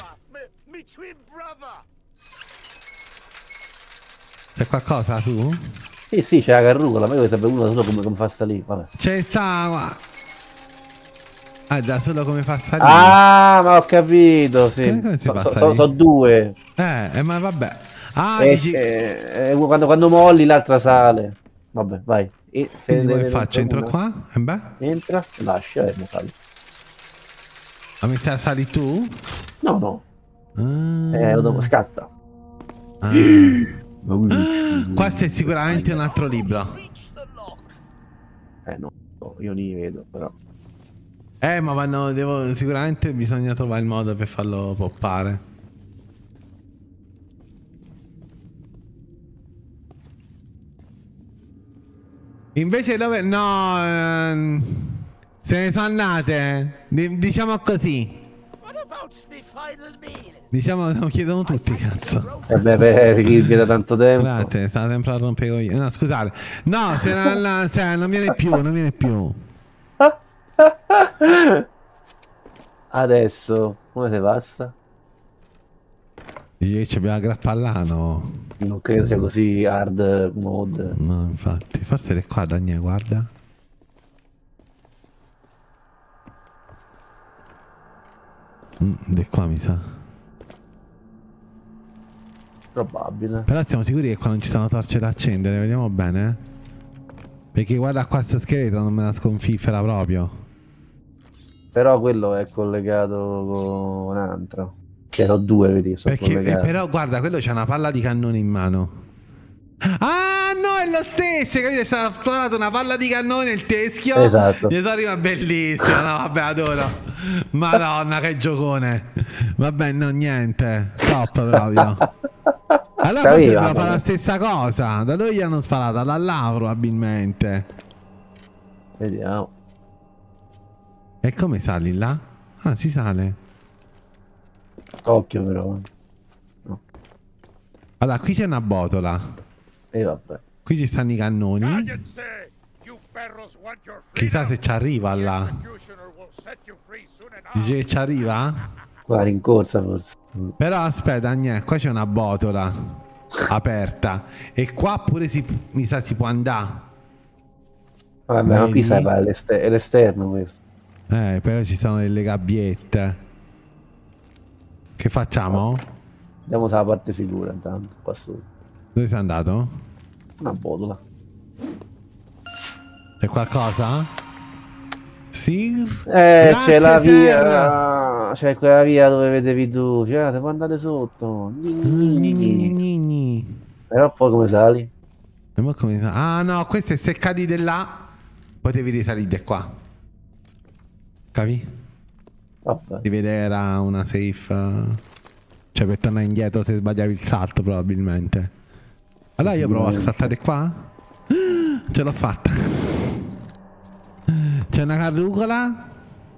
C'è qualcosa su? Sì, sì, c'è la carrucola, ma io voglio sapere uno da solo come, come fa a salire. Vabbè. C'è sta. Ah, da solo come fa a salire? Ah, ma ho capito, sì. Come- come si So, fa a so- so- salire? so due. Eh, eh, ma vabbè. Ah, E, dici. e- e quando, quando molli l'altra sale. Vabbè, vai. E se Quindi come ne- faccio? Entro una- qua? E beh? Entra, lascia e ne sali. Ma mi stai sali tu? No, no. Ah. Eh, lo dopo, scatta. Ah. Ma quindi- Questo è sicuramente un altro libro. Eh no, no, io li vedo, però. Eh, ma vanno, devo, sicuramente bisogna trovare il modo per farlo poppare. Invece dove... No, ehm, se ne sono andate. Di- diciamo così. Diciamo, lo chiedono tutti, cazzo. Eh beh, per chi viene da tanto tempo. Grazie, stava sempre a rompere io. No, scusate. No, se non, se non viene più, non viene più. Adesso, come si passa? Io ci abbiamo la grappallano. Non credo sia così hard mode. No, infatti. Forse è qua, Daniele, guarda. Mm, di qua mi sa. Probabile. Però siamo sicuri che qua non ci sono torce da accendere, vediamo bene. Perché guarda qua sto scheletro, non me la sconfiffera proprio. Però quello è collegato con un altro. Che erano due, vedi, sono Perché, eh, collegati. però guarda, quello c'ha una palla di cannone in mano. Ah no, è lo stesso, capito? È stata suonata una palla di cannone, il teschio. Esatto. Gli sono arrivato bellissimo, no vabbè, adoro. Madonna, che giocone. Vabbè, no, niente. Top proprio. Allora forse C'aveva, dobbiamo fare ma- la stessa cosa. Da dove gli hanno sparato? Da là probabilmente. Vediamo. E come sali là? Ah, si sale. Occhio però. No. Allora, qui c'è una botola. E vabbè. Qui ci stanno i cannoni. Chissà se ci arriva là. Dice che ci arriva? Qua rincorsa forse. Mm. Però aspetta, Agnè, qua c'è una botola aperta. E qua pure si, mi sa si può andare. Vabbè, ma qui Vedi? sai, è l'este- è l'esterno questo. Eh, però ci stanno delle gabbiette. Che facciamo? Andiamo sulla parte sicura intanto, qua su. Dove sei andato? Una botola. C'è qualcosa? Sì? Eh, Grazie, c'è la Ser. via. C'è quella via dove vedevi tu. Cioè, devo andare sotto. Gni, gni, Gni, gni. gni, gni, gni. Però poi come sali? E mo come- Ah no, questo è se cadi di là. Potevi risalire di qua. Capi? Vabbè. Di vedere era una safe. Cioè per tornare indietro se sbagliavi il salto probabilmente. Allora io provo a Sicuramente. saltare qua. Ce l'ho fatta. C'è una carrucola.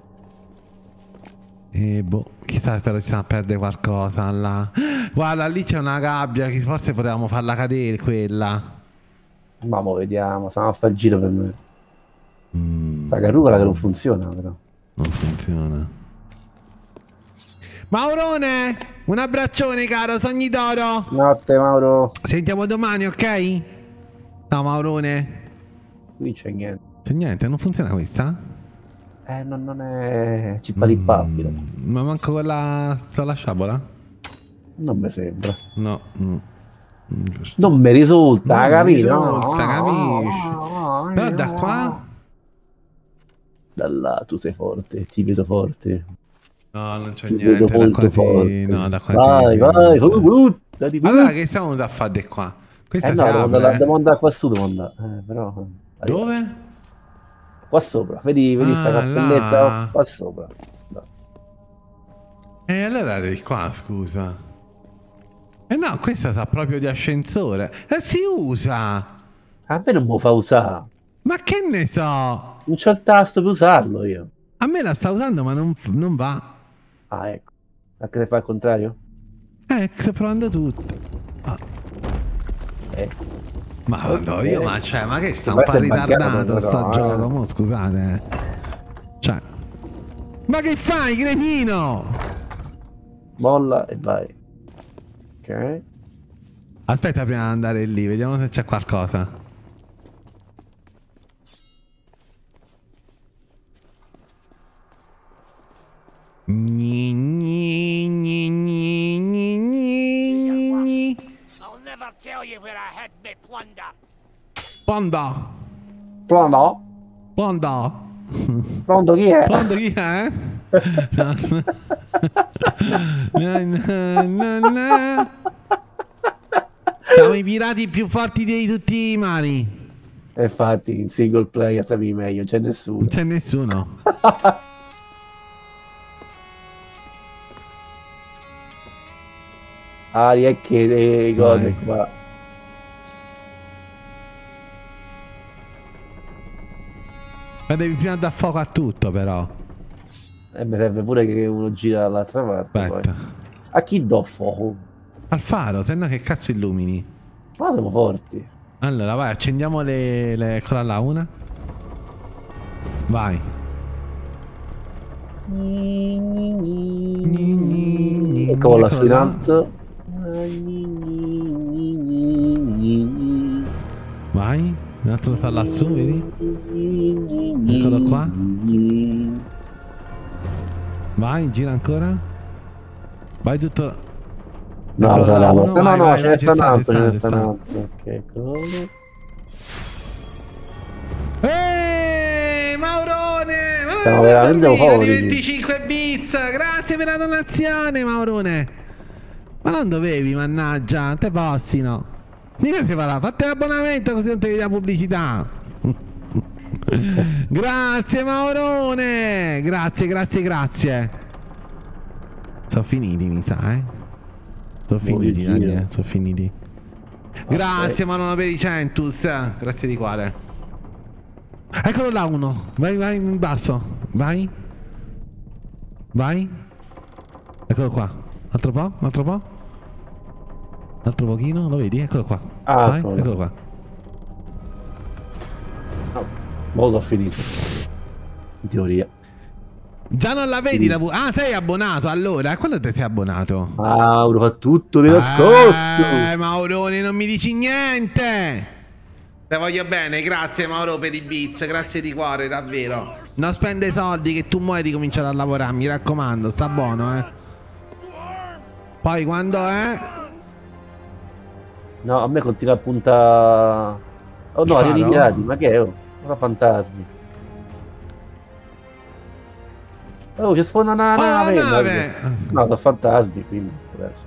E boh, chissà, spero ci siamo a perdere qualcosa là. Guarda, lì c'è una gabbia che forse potevamo farla cadere quella. Ma mo vediamo, stiamo a fare il giro per me. Mm, Sta carrucola che non funziona però. non funziona. Maurone, un abbraccione caro, sogni d'oro. Notte Mauro. Sentiamo domani, ok? No, Maurone. Qui c'è niente. C'è niente, non funziona questa? Eh, non, non è cippalippabile. Mm, ma manco quella sulla sciabola? Non mi sembra. No. mm, mm, giusto. Non mi risulta, Non mi capito? risulta, capisci? Però da qua... Da là tu sei forte, ti vedo forte. No, non c'è Ti niente, vedo da molto qua si... forte. No, da qua vai, si... vai, non c'è. uh, buttati, Allora buttati. che stiamo da fare di qua? Questa Eh si no, devo apre. andare, devo andare qua su, devo andare. Eh, però... Dove? Qua sopra, vedi, vedi Ah, sta là. cappelletta qua sopra. No. E allora eri qua, scusa. Eh no, questa sa proprio di ascensore. E si usa! A me non mi fa usare. Ma che ne so? Non c'ho il tasto per usarlo io. A me la sta usando ma non, non va. Ah, ecco. Anche se fa il contrario? Eh, sto provando tutto. Ah. Ecco. Ma Ok. no, io ma cioè, ma che sta un Questo po' è buggato, ritardato però, sto eh. gioco, mo scusate. Cioè. Ma che fai, cretino? Molla e vai. Ok. Aspetta prima di andare lì, vediamo se c'è qualcosa. Gni, gni, gni, gni, gni, gni, gni. I'll never tell you where I hid my plunder. Pronto? Pronto? Pronto? Pronto chi è? Pronto chi è? Na, na, na, na. Siamo i pirati più forti di tutti i mari. E infatti in single player sapevi meglio, non c'è nessuno. Non c'è nessuno. Ari e che le cose Vai. qua. Ma devi prima dar fuoco a tutto però. E mi serve pure che uno gira dall'altra parte. Aspetta. Poi. A chi do fuoco? Al faro, se no che cazzo illumini? Ma siamo forti. Allora vai, accendiamo le... le... eccola là, una. Vai. Ecco la Eccola là. sfinante. Vai. Un altro sta lassù, vedi? Eccolo qua. Vai, gira ancora. Vai tutto. No, Eccolo lo sarà. là, No, uno, no, vai, no, vai, ce vai, ne ci sta un sta, ci altro, ce ne ci sta un altro. Ok, eccolo. Eeeh, Maurone! Ma non Siamo non veramente dormire di euforici. venticinque bits! Grazie per la donazione, Maurone! Ma non dovevi, mannaggia, te possi, no? Mica si farà, fate l'abbonamento così non ti vedi la pubblicità! Grazie, Maurone! Grazie, grazie, grazie! Sono finiti, mi sa, eh? Sono finiti, Buon giro. Daniel, sono finiti. Grazie, Marono per i centus. Grazie di cuore. Eccolo là uno. Vai, vai in basso. Vai. Vai. Eccolo qua. Altro po', altro po'. Altro pochino, lo vedi? Eccolo qua. Ah, vai, eccolo. eccolo qua. Molto ho finito. In teoria. Già non la vedi la pu- Ah, sei abbonato allora? Quando te sei abbonato? Mauro fa tutto di nascosto. Eh, Maurone, non mi dici niente. Te voglio bene, grazie Mauro per i bits, grazie di cuore, davvero. Non spende soldi che tu muori di cominciare a lavorare, mi raccomando, sta buono, eh. Poi quando è? No, a me continua a puntare. Oh no, Faro? arrivano i pirati, ma che è? Oh, sono fantasmi. Oh, ci sfonda una Oh, nave. la nave! guarda. No, sono fantasmi, quindi. adesso.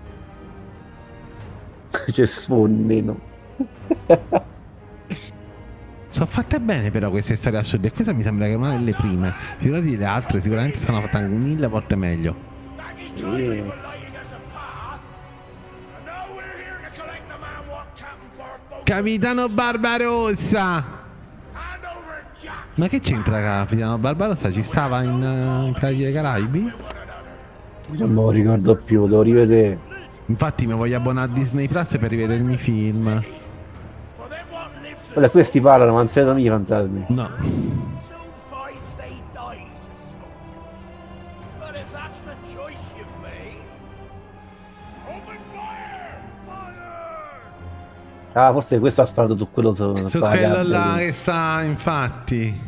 Ci sfondino. Sono fatte bene però queste storie assurde. E questa mi sembra che è una delle prime. Figurati le altre, sicuramente sono fatte anche mille volte meglio. Sì. Capitano Barbarossa! Ma che c'entra Capitano Barbarossa? Ci stava in, uh, in Pirati dei Caraibi? Non me lo ricordo più, devo rivedere. Infatti mi voglio abbonare a Disney Plus per rivedermi i film. Guarda, questi parlano, ma non siete miei fantasmi. No. Ah, forse questo ha sparato su quello su, Su quello là che sta, infatti.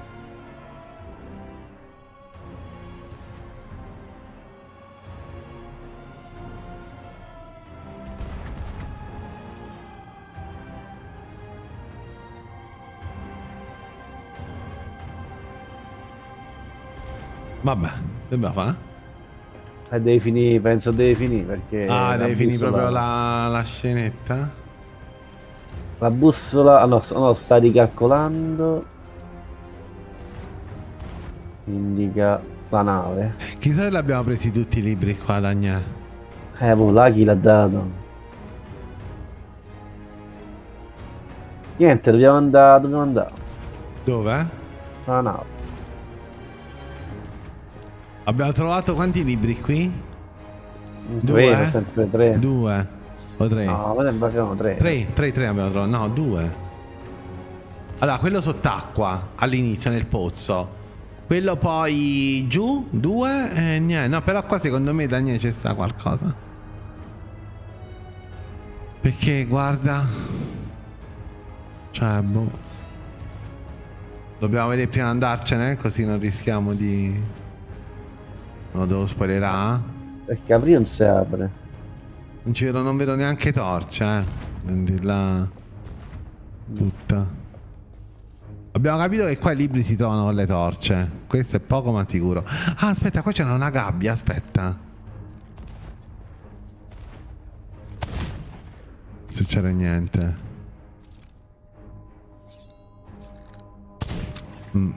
Vabbè, dobbiamo fare? Eh, devi finire, penso devi finire perché... Ah, la devi finire bussola- proprio la, la scenetta? La bussola... Ah, no, no, sta ricalcolando. Indica la nave. Chissà se l'abbiamo presi tutti i libri qua, Daniele. Eh, boh, là chi l'ha dato? Niente, dobbiamo andare... Dobbiamo andare. Dove? La nave. Abbiamo trovato quanti libri qui? Due, Due? sempre tre. Due o tre? No, ma ne mancano tre. Tre, tre, tre abbiamo trovato. No, due. Allora, quello sott'acqua, all'inizio nel pozzo. Quello poi giù, due e niente. No, però qua secondo me, Daniele, c'è sta qualcosa. Perché, guarda... Cioè, boh... Dobbiamo vedere prima di andarcene, così non rischiamo di... Non lo devo spoilerare. Perché aprì non si apre. Non ci vedo, non vedo neanche torce, eh. Quindi là... Tutta. Abbiamo capito che qua i libri si trovano con le torce. Questo è poco ma sicuro. Ah, aspetta, qua c'è una gabbia, aspetta. Non succede niente. Mm.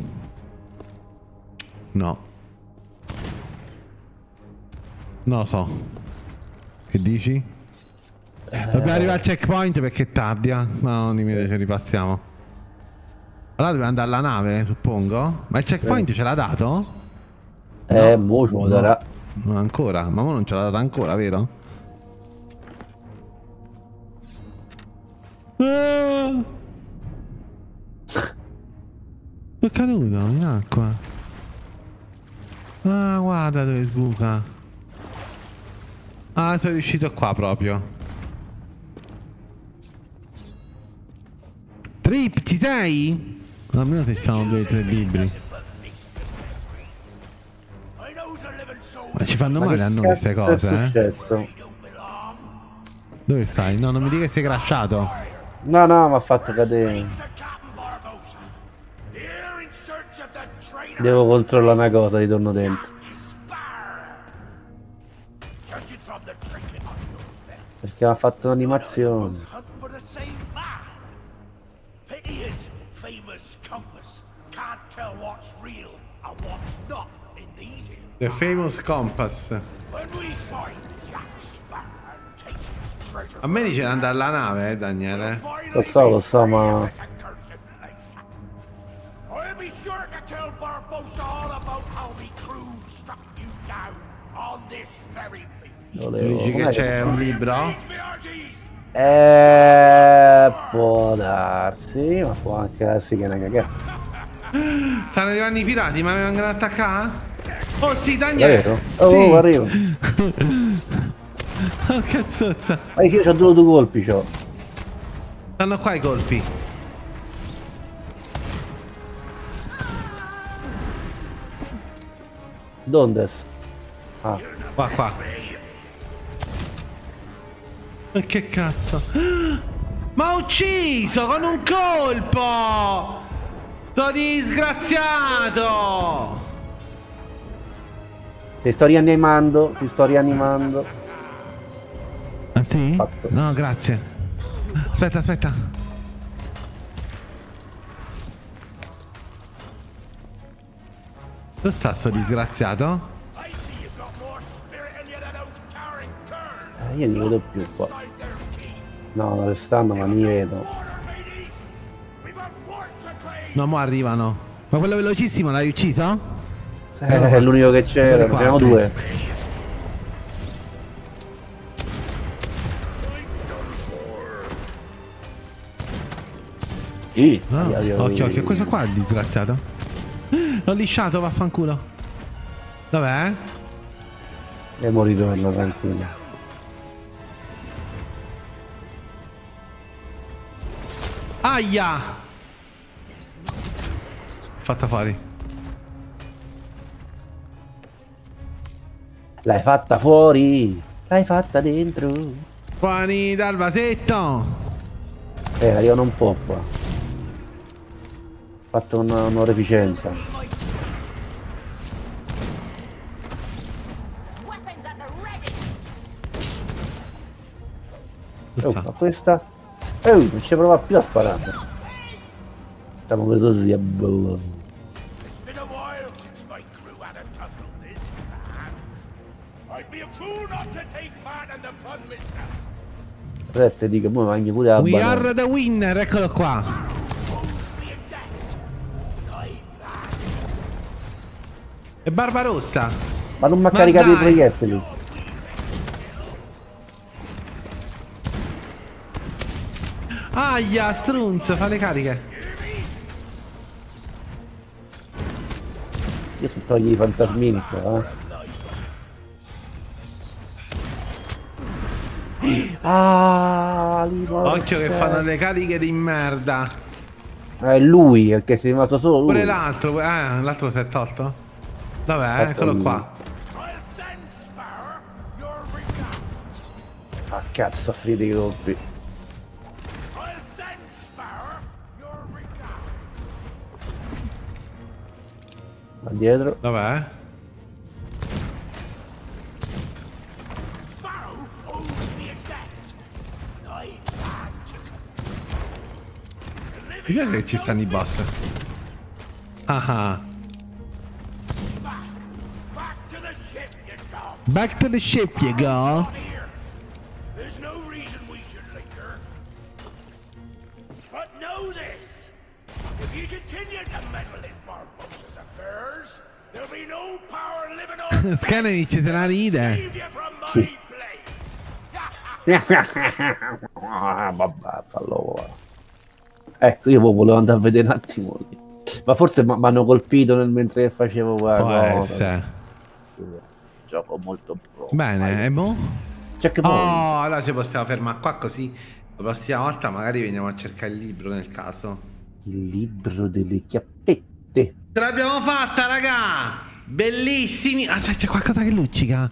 No. Non lo so. Che dici? Dobbiamo arrivare al checkpoint perché è tardi, eh? No, non mi ci ripassiamo. Allora dobbiamo andare alla nave, suppongo? Ma il checkpoint ce l'ha dato? Eh, No. mo ce lo darà. Non ancora, ma mo non ce l'ha dato ancora, vero? Ah! È caduto in acqua. Ah, guarda dove sbuca. Ah, sono riuscito qua proprio. Trip, ci sei? Almeno se ci sono due o tre libri. Ma ci fanno Ma male che a noi queste cazzo cose, è eh? successo? Dove stai? No, non mi dica che sei crashato. No, no, mi ha fatto cadere. Devo controllare una cosa, ritorno dentro. Perché mi ha fatto un'animazione. The famous compass. A me dice di andare alla nave, eh, Daniele. Lo so, lo so, ma... Tu dici che c'è un libro? Eh, può darsi, ma può anche darsi che è una cagata. Stanno arrivando i pirati, ma mi vengono ad attaccare? Oh sì, Daniele! Vero? Oh, Sì. arrivo. Oh, cazzozza! Ma io c'ho due, due colpi, c'ho. Stanno qua i colpi. Dondes. Ah. Qua, qua. Ma che cazzo? Ma ha ucciso con un colpo! Sto disgraziato! Ti sto rianimando, ti sto rianimando. Ah sì? Fatto. No, grazie. Aspetta, aspetta. Dove sta sto disgraziato? Eh, io non li vedo più qua. No, dove stanno, ma non li vedo. No, mo arrivano. Ma quello velocissimo l'hai ucciso? Eh, è l'unico che c'era, ne abbiamo due. Sì, No, io- io- occhio, occhio, questo qua è il disgraziato. L'ho lisciato, vaffanculo. Dov'è? E mo ritorno, tranquillo. Aia! Fatta fuori. L'hai fatta fuori, l'hai fatta dentro. Fuori dal vasetto! Eh, arrivano un po' qua. Ho fatto una- un'oreficenza. Dove Oh, sta? ma questa? Eh, non ci prova più a sparare. Stiamo preso sia bello. It's been a while since my crew had a tussle this bad. I'd be a fool not to take part in the fun myself. Sette dico, poi mangi pure la We banana. are the winner, eccolo qua. E Barbarossa. Ma non mi ha Ma caricato i dai. proiettili. Aia, strunz, fa le cariche. Io sto togli i fantasmini qua, eh. Ah, lì, Occhio che fanno le cariche di merda. È lui, perché si è rimasto solo lui. Pure l'altro, eh, l'altro si è tolto? Dov'è? Eccolo qua. Ah cazzo, frite i colpi. Da dietro. Dov'è? Mi piace che ci stanno i boss. Ah ah. Back to the ship you go. There's no reason we should linger. But know this. If you continue to meddle in Barbossa's affairs, there'll be no power living on Scaneric se la ride. save you from my blade. Ah, vabbè, fallo va. Ecco, io volevo andare a vedere un attimo lì. Ma forse mi hanno colpito nel mentre facevo quella Può cosa. essere. Gioco molto pro. Bene, e mo? Checkpoint. Oh, allora ci possiamo fermare qua così la prossima volta magari veniamo a cercare il libro nel caso. Il libro delle chiappette. Ce l'abbiamo fatta, raga! Bellissimi! Ah, c'è, c'è qualcosa che luccica.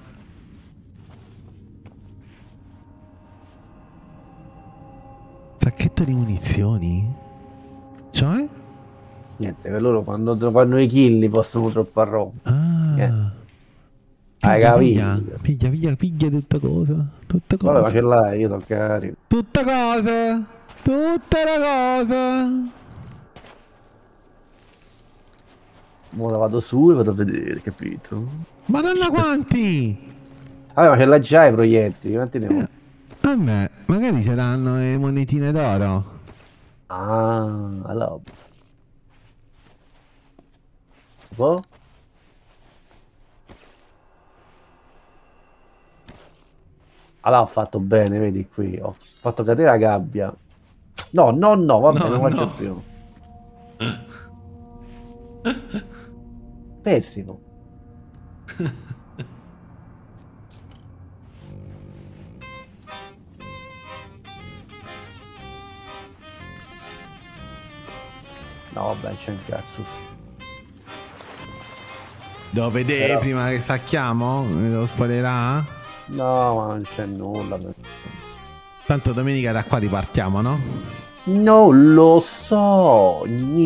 Sacchetto di munizioni? Cioè? Niente, per loro quando trovano i kill possono troppo roba. Ah. Niente. Hai Piglia, capito? piglia, piglia, piglia tutta cosa. Tutta Vabbè, ma cosa. ce l'hai, io so carico. Tutta cosa. Tutta la cosa. Ora vado su e vado a vedere, capito? Madonna quanti! Vabbè, ma ce l'hai già i proiettili, quanti ne ho? Vabbè, magari ce l'hanno le monetine d'oro. Ah, allora. Boh. Allora ho fatto bene, vedi qui, ho fatto cadere la gabbia. No, no, no, vabbè, No, non faccio no. più. Pessimo. No, vabbè, c'è un cazzo. Devo vedere Però- prima che sacchiamo? Mi devo spoilerare? No, ma non c'è nulla. Tanto domenica da qua ripartiamo, no? Non lo so.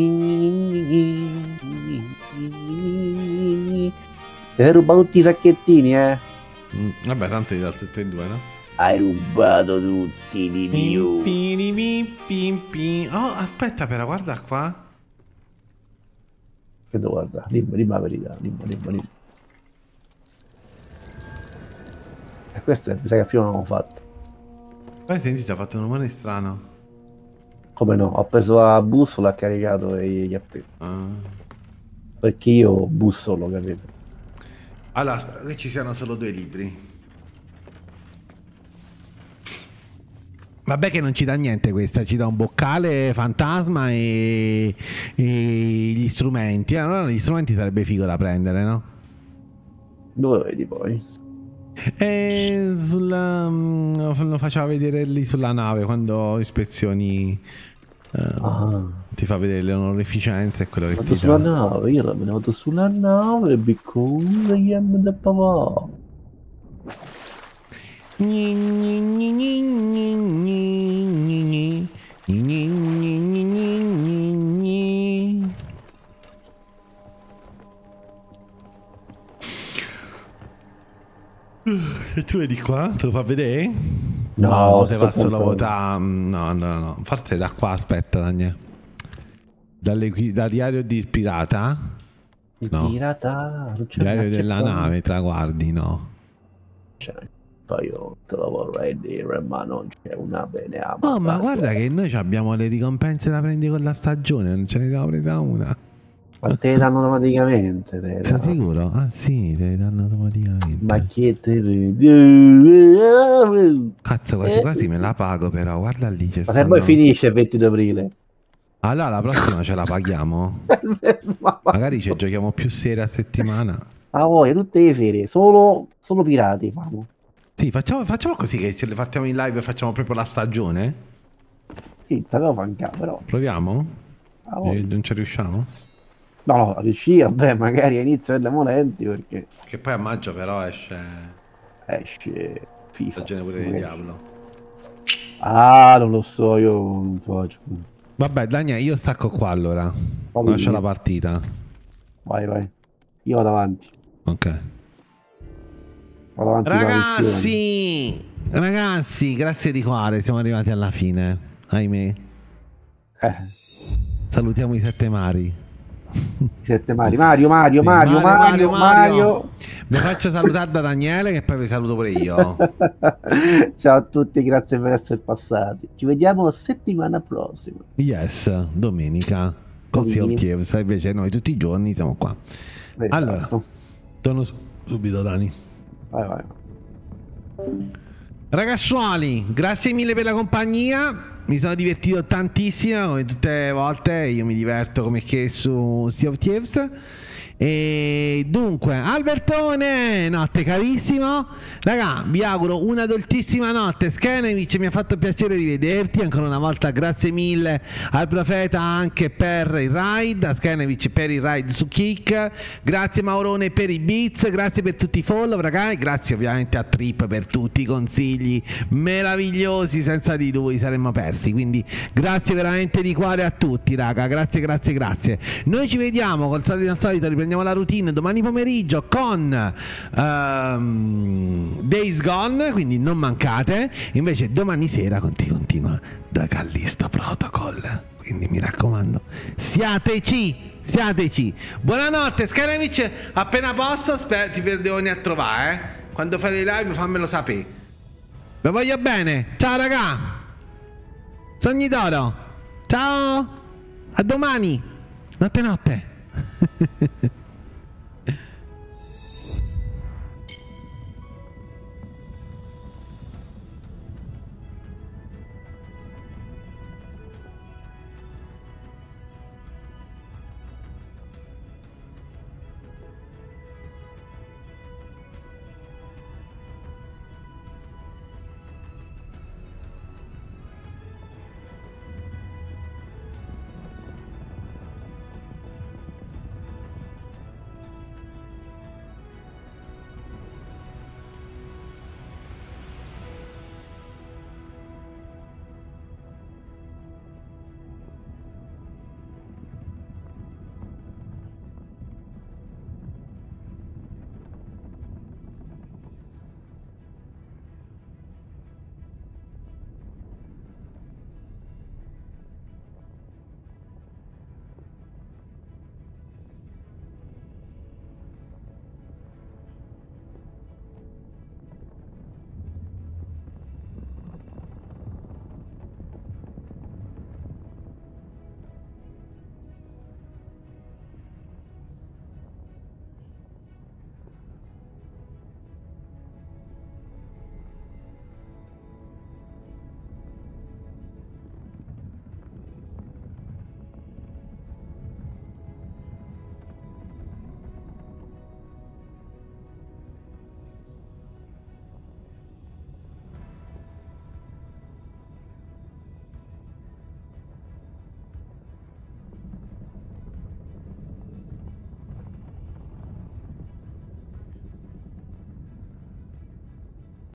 Ti hai rubato tutti i sacchettini, eh? Mm, vabbè, tanto li do tutti e due, no? Hai rubato tutti di più. Pim, pim, pim, pim, pim. Oh, aspetta però, guarda qua. Che devo guardare? Dimmi, dimmi la verità. Dimmi, dimmi, dimmi. E questo è, mi sa che prima non l'ho fatto. Poi senti, ti ha fatto un rumore strano. Come no? Ho preso la bussola e ho caricato gli chiappetti. Ah. Perché io bussolo, capito? Allora, spero che ci siano solo due libri. Vabbè che non ci dà niente questa, ci dà un boccale fantasma e, e gli strumenti. Allora gli strumenti sarebbe figo da prendere, no? Dove vedi poi? E sulla, mm, lo faceva vedere lì sulla nave quando ispezioni eh, Ah. ti fa vedere le onorificenze e quello che Vado ti sulla dà. nave, io me ne vado sulla nave because I am the papà. Gni, gni, gni, gni, gni, gni, gni, gni, gni, gni, gni, gni, gni. E tu vedi qua? Te lo fa vedere? No, No, non si sto fa solo contando. votare. No, no, no. Forse da qua, aspetta, Daniele. Dalle- Dal diario di pirata? Il No. pirata, non c'è Diario una della certa- nave, traguardi, no. Cioè, poi io te lo vorrei dire, ma non c'è una bene amata. Oh, ma guarda che noi abbiamo le ricompense da prendere con la stagione, non ce ne siamo presa una. Ma te le danno automaticamente. Te le Sei danno. sicuro? Ah sì, te le danno automaticamente. Ma che te vedi? Cazzo, quasi quasi me la pago però, guarda lì c'è Ma se poi stanno- finisce il ventidue aprile. Allora la prossima ce la paghiamo? Ma Magari ci giochiamo più serie a settimana. a voi, tutte le serie, solo, solo pirati famo. Sì, facciamo, facciamo così che ce le facciamo in live e facciamo proprio la stagione? Sì, sapevo fanca, però. Proviamo? A voi. Eh, non ci riusciamo? No, no, riuscì, vabbè, magari all'inizio andiamo lenti perché Che poi a maggio però esce esce la FIFA. stagione pure di Magari. Diablo. Ah, non lo so, io non so. Vabbè, Daniele, io stacco qua allora. Fammi Lascia dire. la partita. Vai, vai. Io vado avanti. Ok. Vado avanti con la missione. Ragazzi, ragazzi, grazie di cuore, siamo arrivati alla fine. Ahimè. Eh, Salutiamo i sette mari. i sette mari. Mario, Mario, Sì, Mario, Mario, Mario. Mi faccio salutare da Daniele che poi vi saluto pure io. Ciao a tutti, grazie per essere passati. Ci vediamo la settimana prossima. Yes, domenica. Con Sea of Thieves, invece noi tutti i giorni siamo qua. Esatto. Allora, torno su- subito Dani. Vai, vai. Ragazzuoli, grazie mille per la compagnia. Mi sono divertito tantissimo, come tutte le volte. Io mi diverto come che su Sea of Thieves. E dunque, Albertone, notte carissimo. Raga, vi auguro una dolcissima notte. Skenevich, mi ha fatto piacere rivederti. Ancora una volta grazie mille al profeta anche per il ride, a Skenevich per il ride su Kick. Grazie Maurone per i beats, grazie per tutti i follow, ragazzi. Grazie ovviamente a Trip per tutti i consigli meravigliosi. Senza di lui saremmo persi. Quindi grazie veramente di cuore a tutti, raga. Grazie, grazie, grazie. Noi ci vediamo col solito al solito, riprendiamo la routine domani pomeriggio con um, Days Gone, quindi non mancate. Invece domani sera conti- continua da Callisto Protocol, quindi mi raccomando, siateci, siateci. Buonanotte Skenevich, appena posso sper- ti devo venire a trovare, eh? Quando fai le live fammelo sapere. Vi voglio bene, ciao raga, sogni d'oro, ciao, a domani, notte notte.